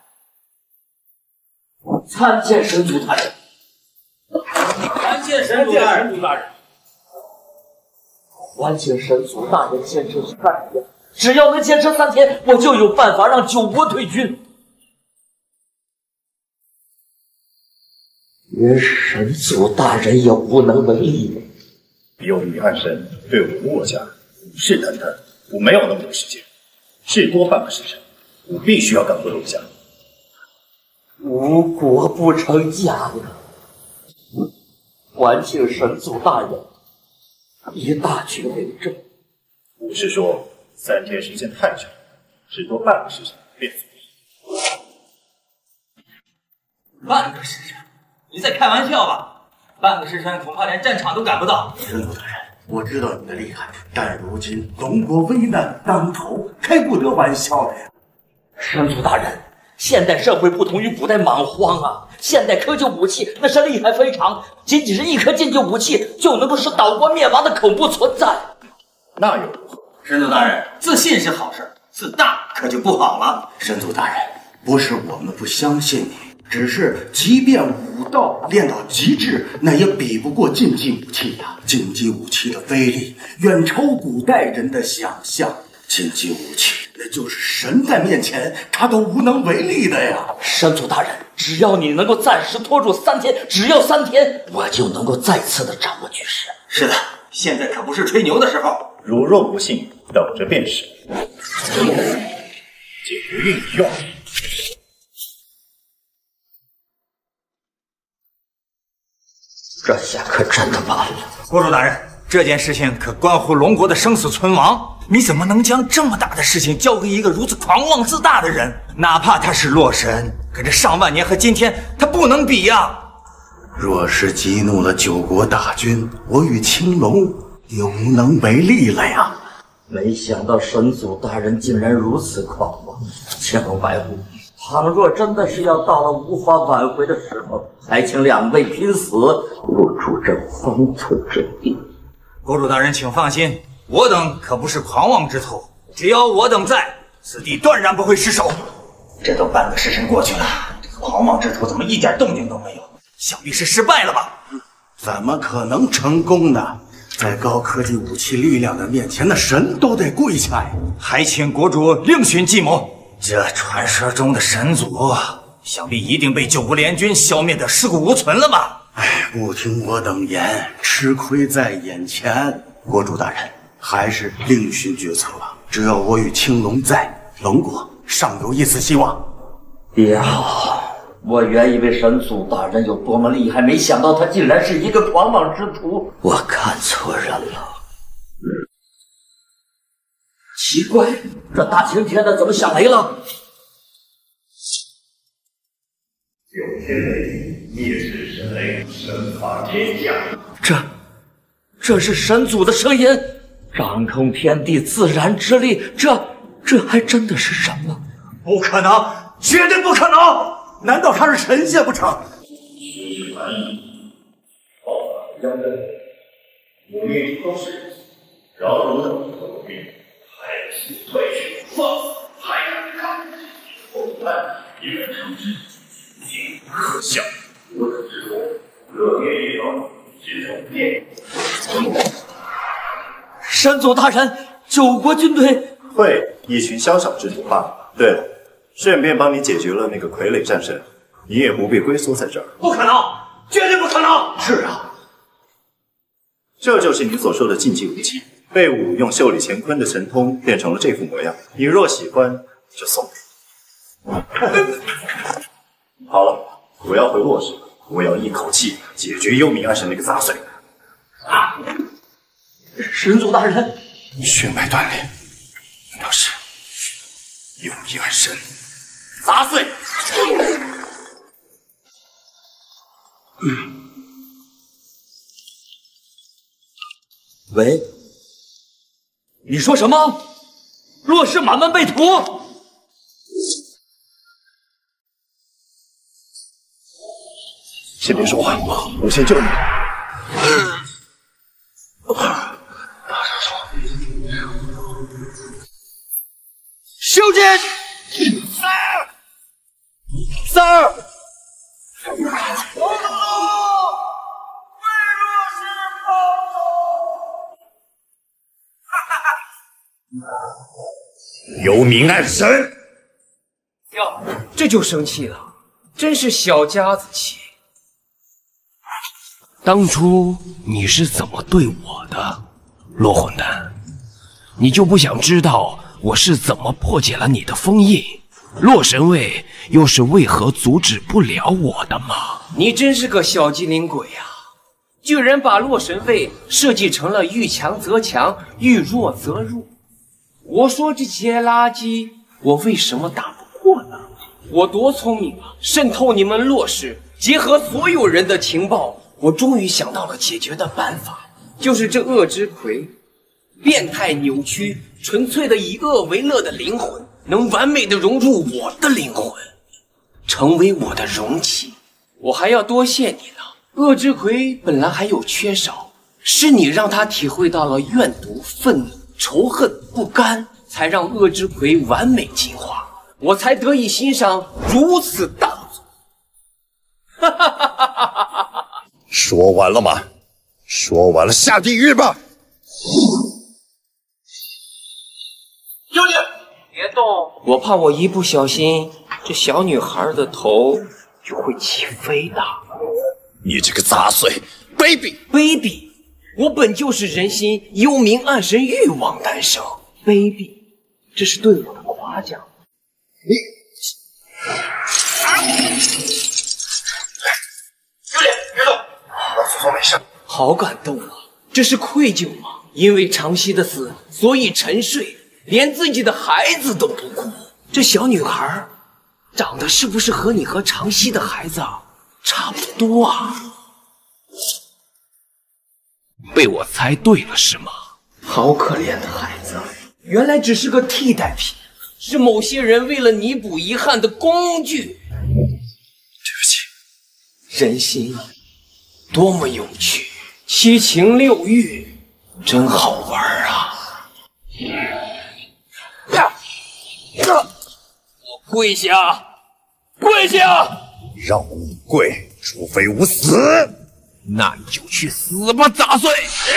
Speaker 14: 参见神祖大人，参见神祖大人，大人。还请神祖大人坚持三天，只要能坚持三天，我就有办法让九国退军。连神祖大人也无能为力。
Speaker 18: 幽冥暗神对我们骆家虎视眈眈，我没有那么多时间，至多半个时辰，我必须要赶回骆家。
Speaker 14: 吴国不成家呀！还请神祖大人以大局为重。
Speaker 18: 我是说，三天时间太长，至多半个时辰便足矣。
Speaker 7: 半个时辰？你在开玩笑吧？半个时辰恐怕连战场都赶不到。
Speaker 20: 神祖大人，我知道你的厉害，但如今龙国危难当头，开不得玩笑的呀。
Speaker 14: 神祖大人，现代社会不同于古代莽荒啊！现代科技武器那是厉害非常，仅仅是一颗禁忌武器就能够使岛国灭亡的恐怖存在。
Speaker 18: 那又如何？
Speaker 7: 神祖大人，自信是好事，自大可就不好了。
Speaker 20: 神祖大人，不是我们不相信你，只是即便武道练到极致，那也比不过禁忌武器呀、啊。禁忌武器的威力远超古代人的想象。 禁忌武器，那就是神在面前他都无能为力的呀！
Speaker 4: 神族大人，只要你能够暂时拖住三天，只要三天，我就能够再次的掌握局势。
Speaker 15: 是的，现在可不是吹牛的时候。
Speaker 18: 如若不信，等着便是。解决运用。
Speaker 4: 这下可真的完了。
Speaker 15: 国主大人，这件事情可关乎龙国的生死存亡，你怎么能将这么大的事情交给一个如此狂妄自大的人？哪怕他是洛神，可这上万年和今天他不能比呀！
Speaker 20: 若是激怒了九国大军，我与青龙也无能为力了呀！
Speaker 4: 没想到神祖大人竟然如此狂妄，青龙白虎，倘若真的是要到了无法挽回的时候，还请两位拼死，入主这方寸之地。
Speaker 15: 国主大人，请放心，我等可不是狂妄之徒，只要我等在，此地断然不会失守。这都半个时辰过去了，这个狂妄之徒怎么一点动静都没有？想必是失败了吧？
Speaker 20: 怎么可能成功呢？在高科技武器力量的面前，那神都得跪下呀！
Speaker 15: 还请国主另寻计谋。这传说中的神族，想必一定被九国联军消灭得尸骨无存了吧？
Speaker 20: 哎，不听我等言，吃亏在眼前。国主大人，还是另寻决策吧。只要我与青龙在，龙国尚有一丝希望。
Speaker 4: 也好。我原以为神祖大人有多么厉害，没想到他竟然是一个狂妄之徒。我看错人了。奇怪，这大晴天的怎么响雷了？
Speaker 8: 九天雷，灭世神雷，神发天下。
Speaker 4: 这，这是神祖的声音，掌控天地自然之力，这，这还真的是神吗？
Speaker 15: 不可能，绝对不可能！难道他是神仙不成？
Speaker 8: 七万亿，报答江山，我命都是饶了我等我命，还请退去，放肆，还敢抗拒？后来一人称之，仅可笑。我等之徒，热烈一方，只有变。
Speaker 4: 神祖大人，九国军队
Speaker 18: 会一群宵小之徒罢了。对了。顺便帮你解决了那个傀儡战神，你也不必龟缩在这儿。
Speaker 15: 不可能，绝对不可能！是啊，
Speaker 18: 这就是你所说的禁忌武器。贝武用袖里乾坤的神通变成了这副模样，你若喜欢，就送给你。好了，我要回洛氏，我要一口气解决幽冥暗神那个杂碎。
Speaker 4: 啊！神祖大人，
Speaker 20: 血脉断裂，难道是幽冥暗神？
Speaker 4: 杂碎！
Speaker 20: 嗯。
Speaker 4: 喂，你说什么？洛氏满门被屠？
Speaker 18: 先别说话，我先救你。
Speaker 15: 修剑。三儿，
Speaker 8: 幽冥暗神，
Speaker 19: 哟，这就生气了，真是小家子气。当初你是怎么对我的，落混蛋？你就不想知道我是怎么破解了你的封印？洛神卫又是为何阻止不了我的吗？你真是个小机灵鬼呀、啊！居然把洛神卫设计成了遇强则强，遇弱则弱。我说这些垃圾，我为什么打不过呢？我多聪明啊！渗透你们洛氏，结合所有人的情报，我终于想到了解决的办法，就是这恶之魁，变态扭曲、纯粹的以恶为乐的灵魂。能完美的融入我的灵魂，成为我的容器。我还要多谢你呢。恶之魁本来还有缺少，是你让他体会到了怨毒、愤怒、仇恨、不甘，才让恶之魁完美进化，我才得以欣赏如此大作。哈哈哈哈哈哈！
Speaker 8: 说完了吗？说完了，下地狱吧！
Speaker 19: 动，我怕我一不小心，这小女孩的头就会起飞的。
Speaker 18: 你这个杂碎，卑鄙！
Speaker 19: 卑鄙！我本就是人心幽冥暗神欲望诞生，卑鄙，这是对我的夸奖。你，
Speaker 18: 有脸别动，老祖宗没事。
Speaker 19: 好感动啊！这是愧疚吗？因为长熙的死，所以沉睡，连自己的孩子都不顾。这小女孩长得是不是和你和长熙的孩子差不多啊？被我猜对了是吗？好可怜的孩子，原来只是个替代品，是某些人为了弥补遗憾的工具。对不起，人心多么有趣，七情六欲真好玩啊！我跪下，跪下！
Speaker 18: 让我跪，除非吾死。
Speaker 19: 那你就去死吧，杂碎！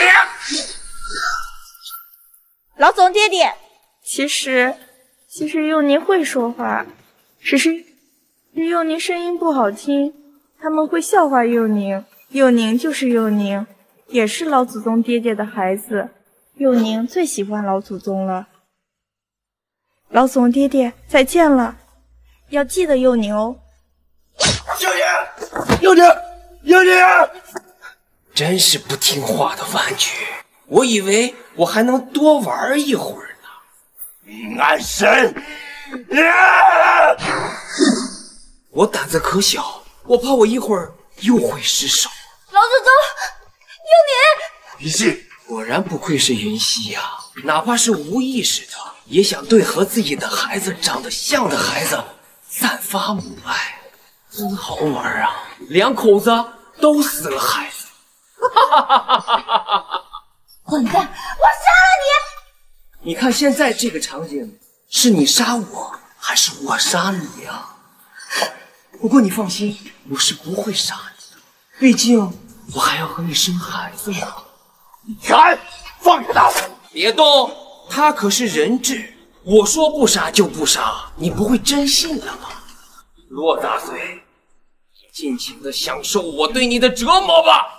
Speaker 1: 老总爹爹，其实其实幼宁会说话，只是幼宁声音不好听，他们会笑话幼宁。幼宁就是幼宁，也是老祖宗爹爹的孩子。幼宁最喜欢老祖宗了。老总爹爹，再见了，要记得幼宁哦。
Speaker 19: 幼宁，幼宁，幼宁！真是不听话的玩具，我以为我还能多玩一会儿呢。
Speaker 18: 安神，
Speaker 19: 啊！我胆子可小，我怕我一会儿又会失手。
Speaker 1: 老祖宗，幼宁，
Speaker 18: 云溪，
Speaker 19: 果然不愧是云溪呀、啊，哪怕是无意识的，也想对和自己的孩子长得像的孩子散发母爱，真好玩啊！两口子都死了孩子。
Speaker 1: 混蛋！我杀了
Speaker 19: 你！你看现在这个场景，是你杀我，还是我杀你呀、啊？不过你放心，我是不会杀你的，毕竟我还要和你生孩子呢。
Speaker 18: 敢放开他！
Speaker 19: 别动，他可是人质，我说不杀就不杀，你不会真信了吗？骆杂碎，尽情的享受我对你的折磨吧！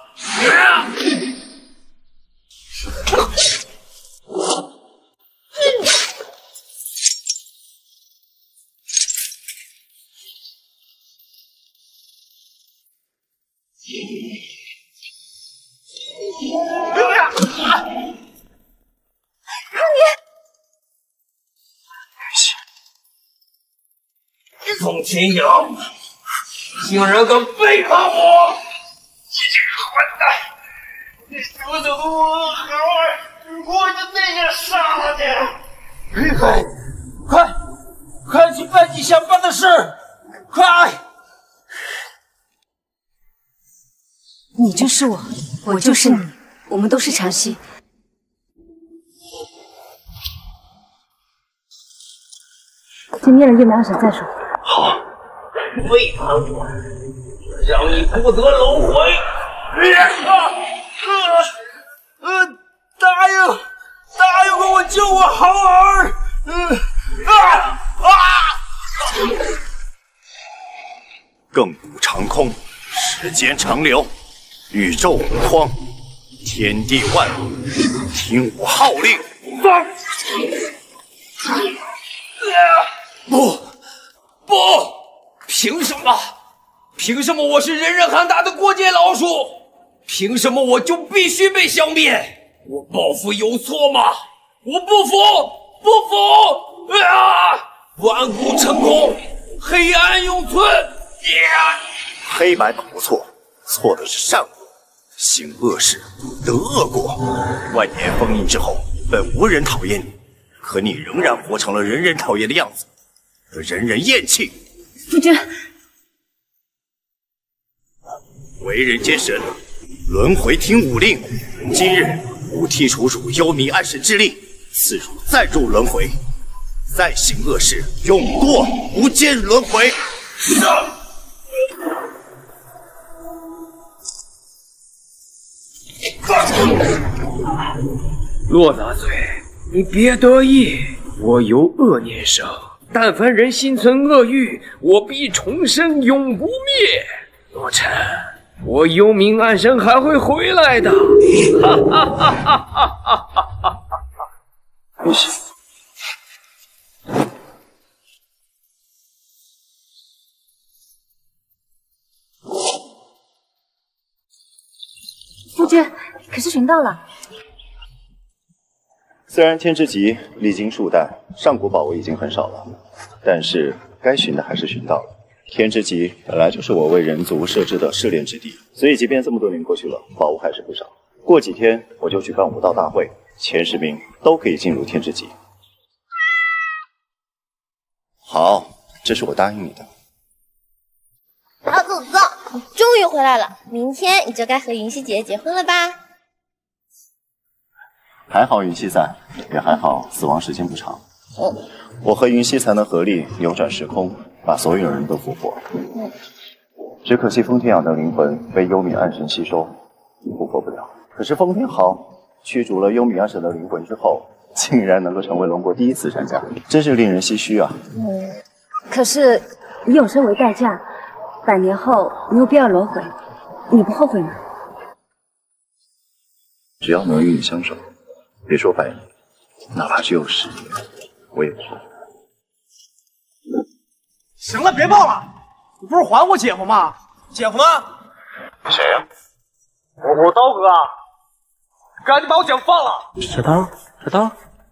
Speaker 19: 宋秦阳，竟然敢背叛我！
Speaker 18: 你这个混蛋！你夺走了我的孩儿，我就那样杀了你！
Speaker 19: 快，快，快去办你想办的事！快！
Speaker 6: 你就是我，我就是你，我们都是长熙。今天的月亮神再说。
Speaker 19: 好，背叛我，让你不得轮回！啊呃呃，答应，答应过我救我好儿！嗯啊啊！
Speaker 18: 亘古长空，时间长流，宇宙无匡，天地万物，听我号令！放！
Speaker 19: 不不，凭什么？凭什么我是人人喊打的过街老鼠？凭什么我就必须被消灭？我报复有错吗？我不服，不服！啊！万古成空，黑暗永存。啊、
Speaker 18: 黑白不错，错的是善恶。行恶事，得恶果。万年封印之后，本无人讨厌你，可你仍然活成了人人讨厌的样子，人人厌弃。
Speaker 6: 夫君，
Speaker 18: 为人皆神，轮回听吾令。今日吾剔除汝幽冥暗神之力，赐汝暂入轮回。再行恶事，永堕无间轮回。上！
Speaker 19: 骆杂碎，你别得意， 我由恶念生，但凡人心存恶欲，我必重生，永不灭。洛尘，我幽冥暗神还会回来的！哈哈哈哈哈哈！
Speaker 18: 云溪，
Speaker 6: 夫君，可是寻到了。
Speaker 18: 虽然天之极历经数代，上古宝物已经很少了，但是该寻的还是寻到了。天之极本来就是我为人族设置的试炼之地，所以即便这么多年过去了，宝物还是不少。过几天我就举办武道大会，前十名都可以进入天之极。好，这是我答应你的。
Speaker 16: 老祖宗，你终于回来了，明天你就该和云溪姐姐结婚了吧？
Speaker 18: 还好云溪在，也还好死亡时间不长。
Speaker 16: 嗯，
Speaker 18: 我和云溪才能合力扭转时空，把所有人都复活。
Speaker 16: 嗯，
Speaker 18: 只可惜封天阳的灵魂被幽冥暗神吸收，复活不了。可是封天豪驱逐了幽冥暗神的灵魂之后，竟然能够成为龙国第一慈善家，真是令人唏嘘啊！
Speaker 6: 嗯，可是以永生为代价，百年后你又必要轮回，你不后悔吗？
Speaker 18: 只要能与你相守，别说百年，哪怕只有十年，我也不后悔。
Speaker 2: 行了，别抱了，你不是还我姐夫吗？姐夫呢？
Speaker 18: 谁呀、啊？
Speaker 2: 我我刀哥啊！赶紧把我姐夫放了！
Speaker 19: 小刀，小刀，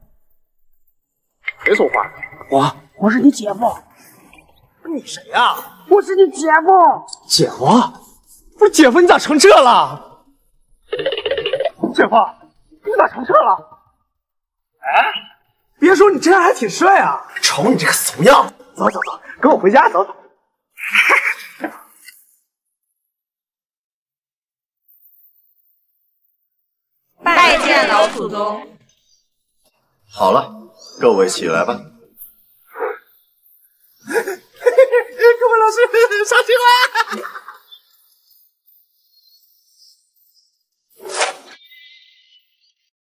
Speaker 2: 别说话！
Speaker 19: 我
Speaker 2: 我是你姐夫。你谁呀、啊？我是你姐夫。姐夫？不是姐夫，你咋成这了？姐夫，你咋成这了？哎，别说你这样还挺帅啊！瞅你这个怂样！走走走，跟我回家走走。
Speaker 1: 拜见老祖宗。
Speaker 18: 好了，各位起来吧。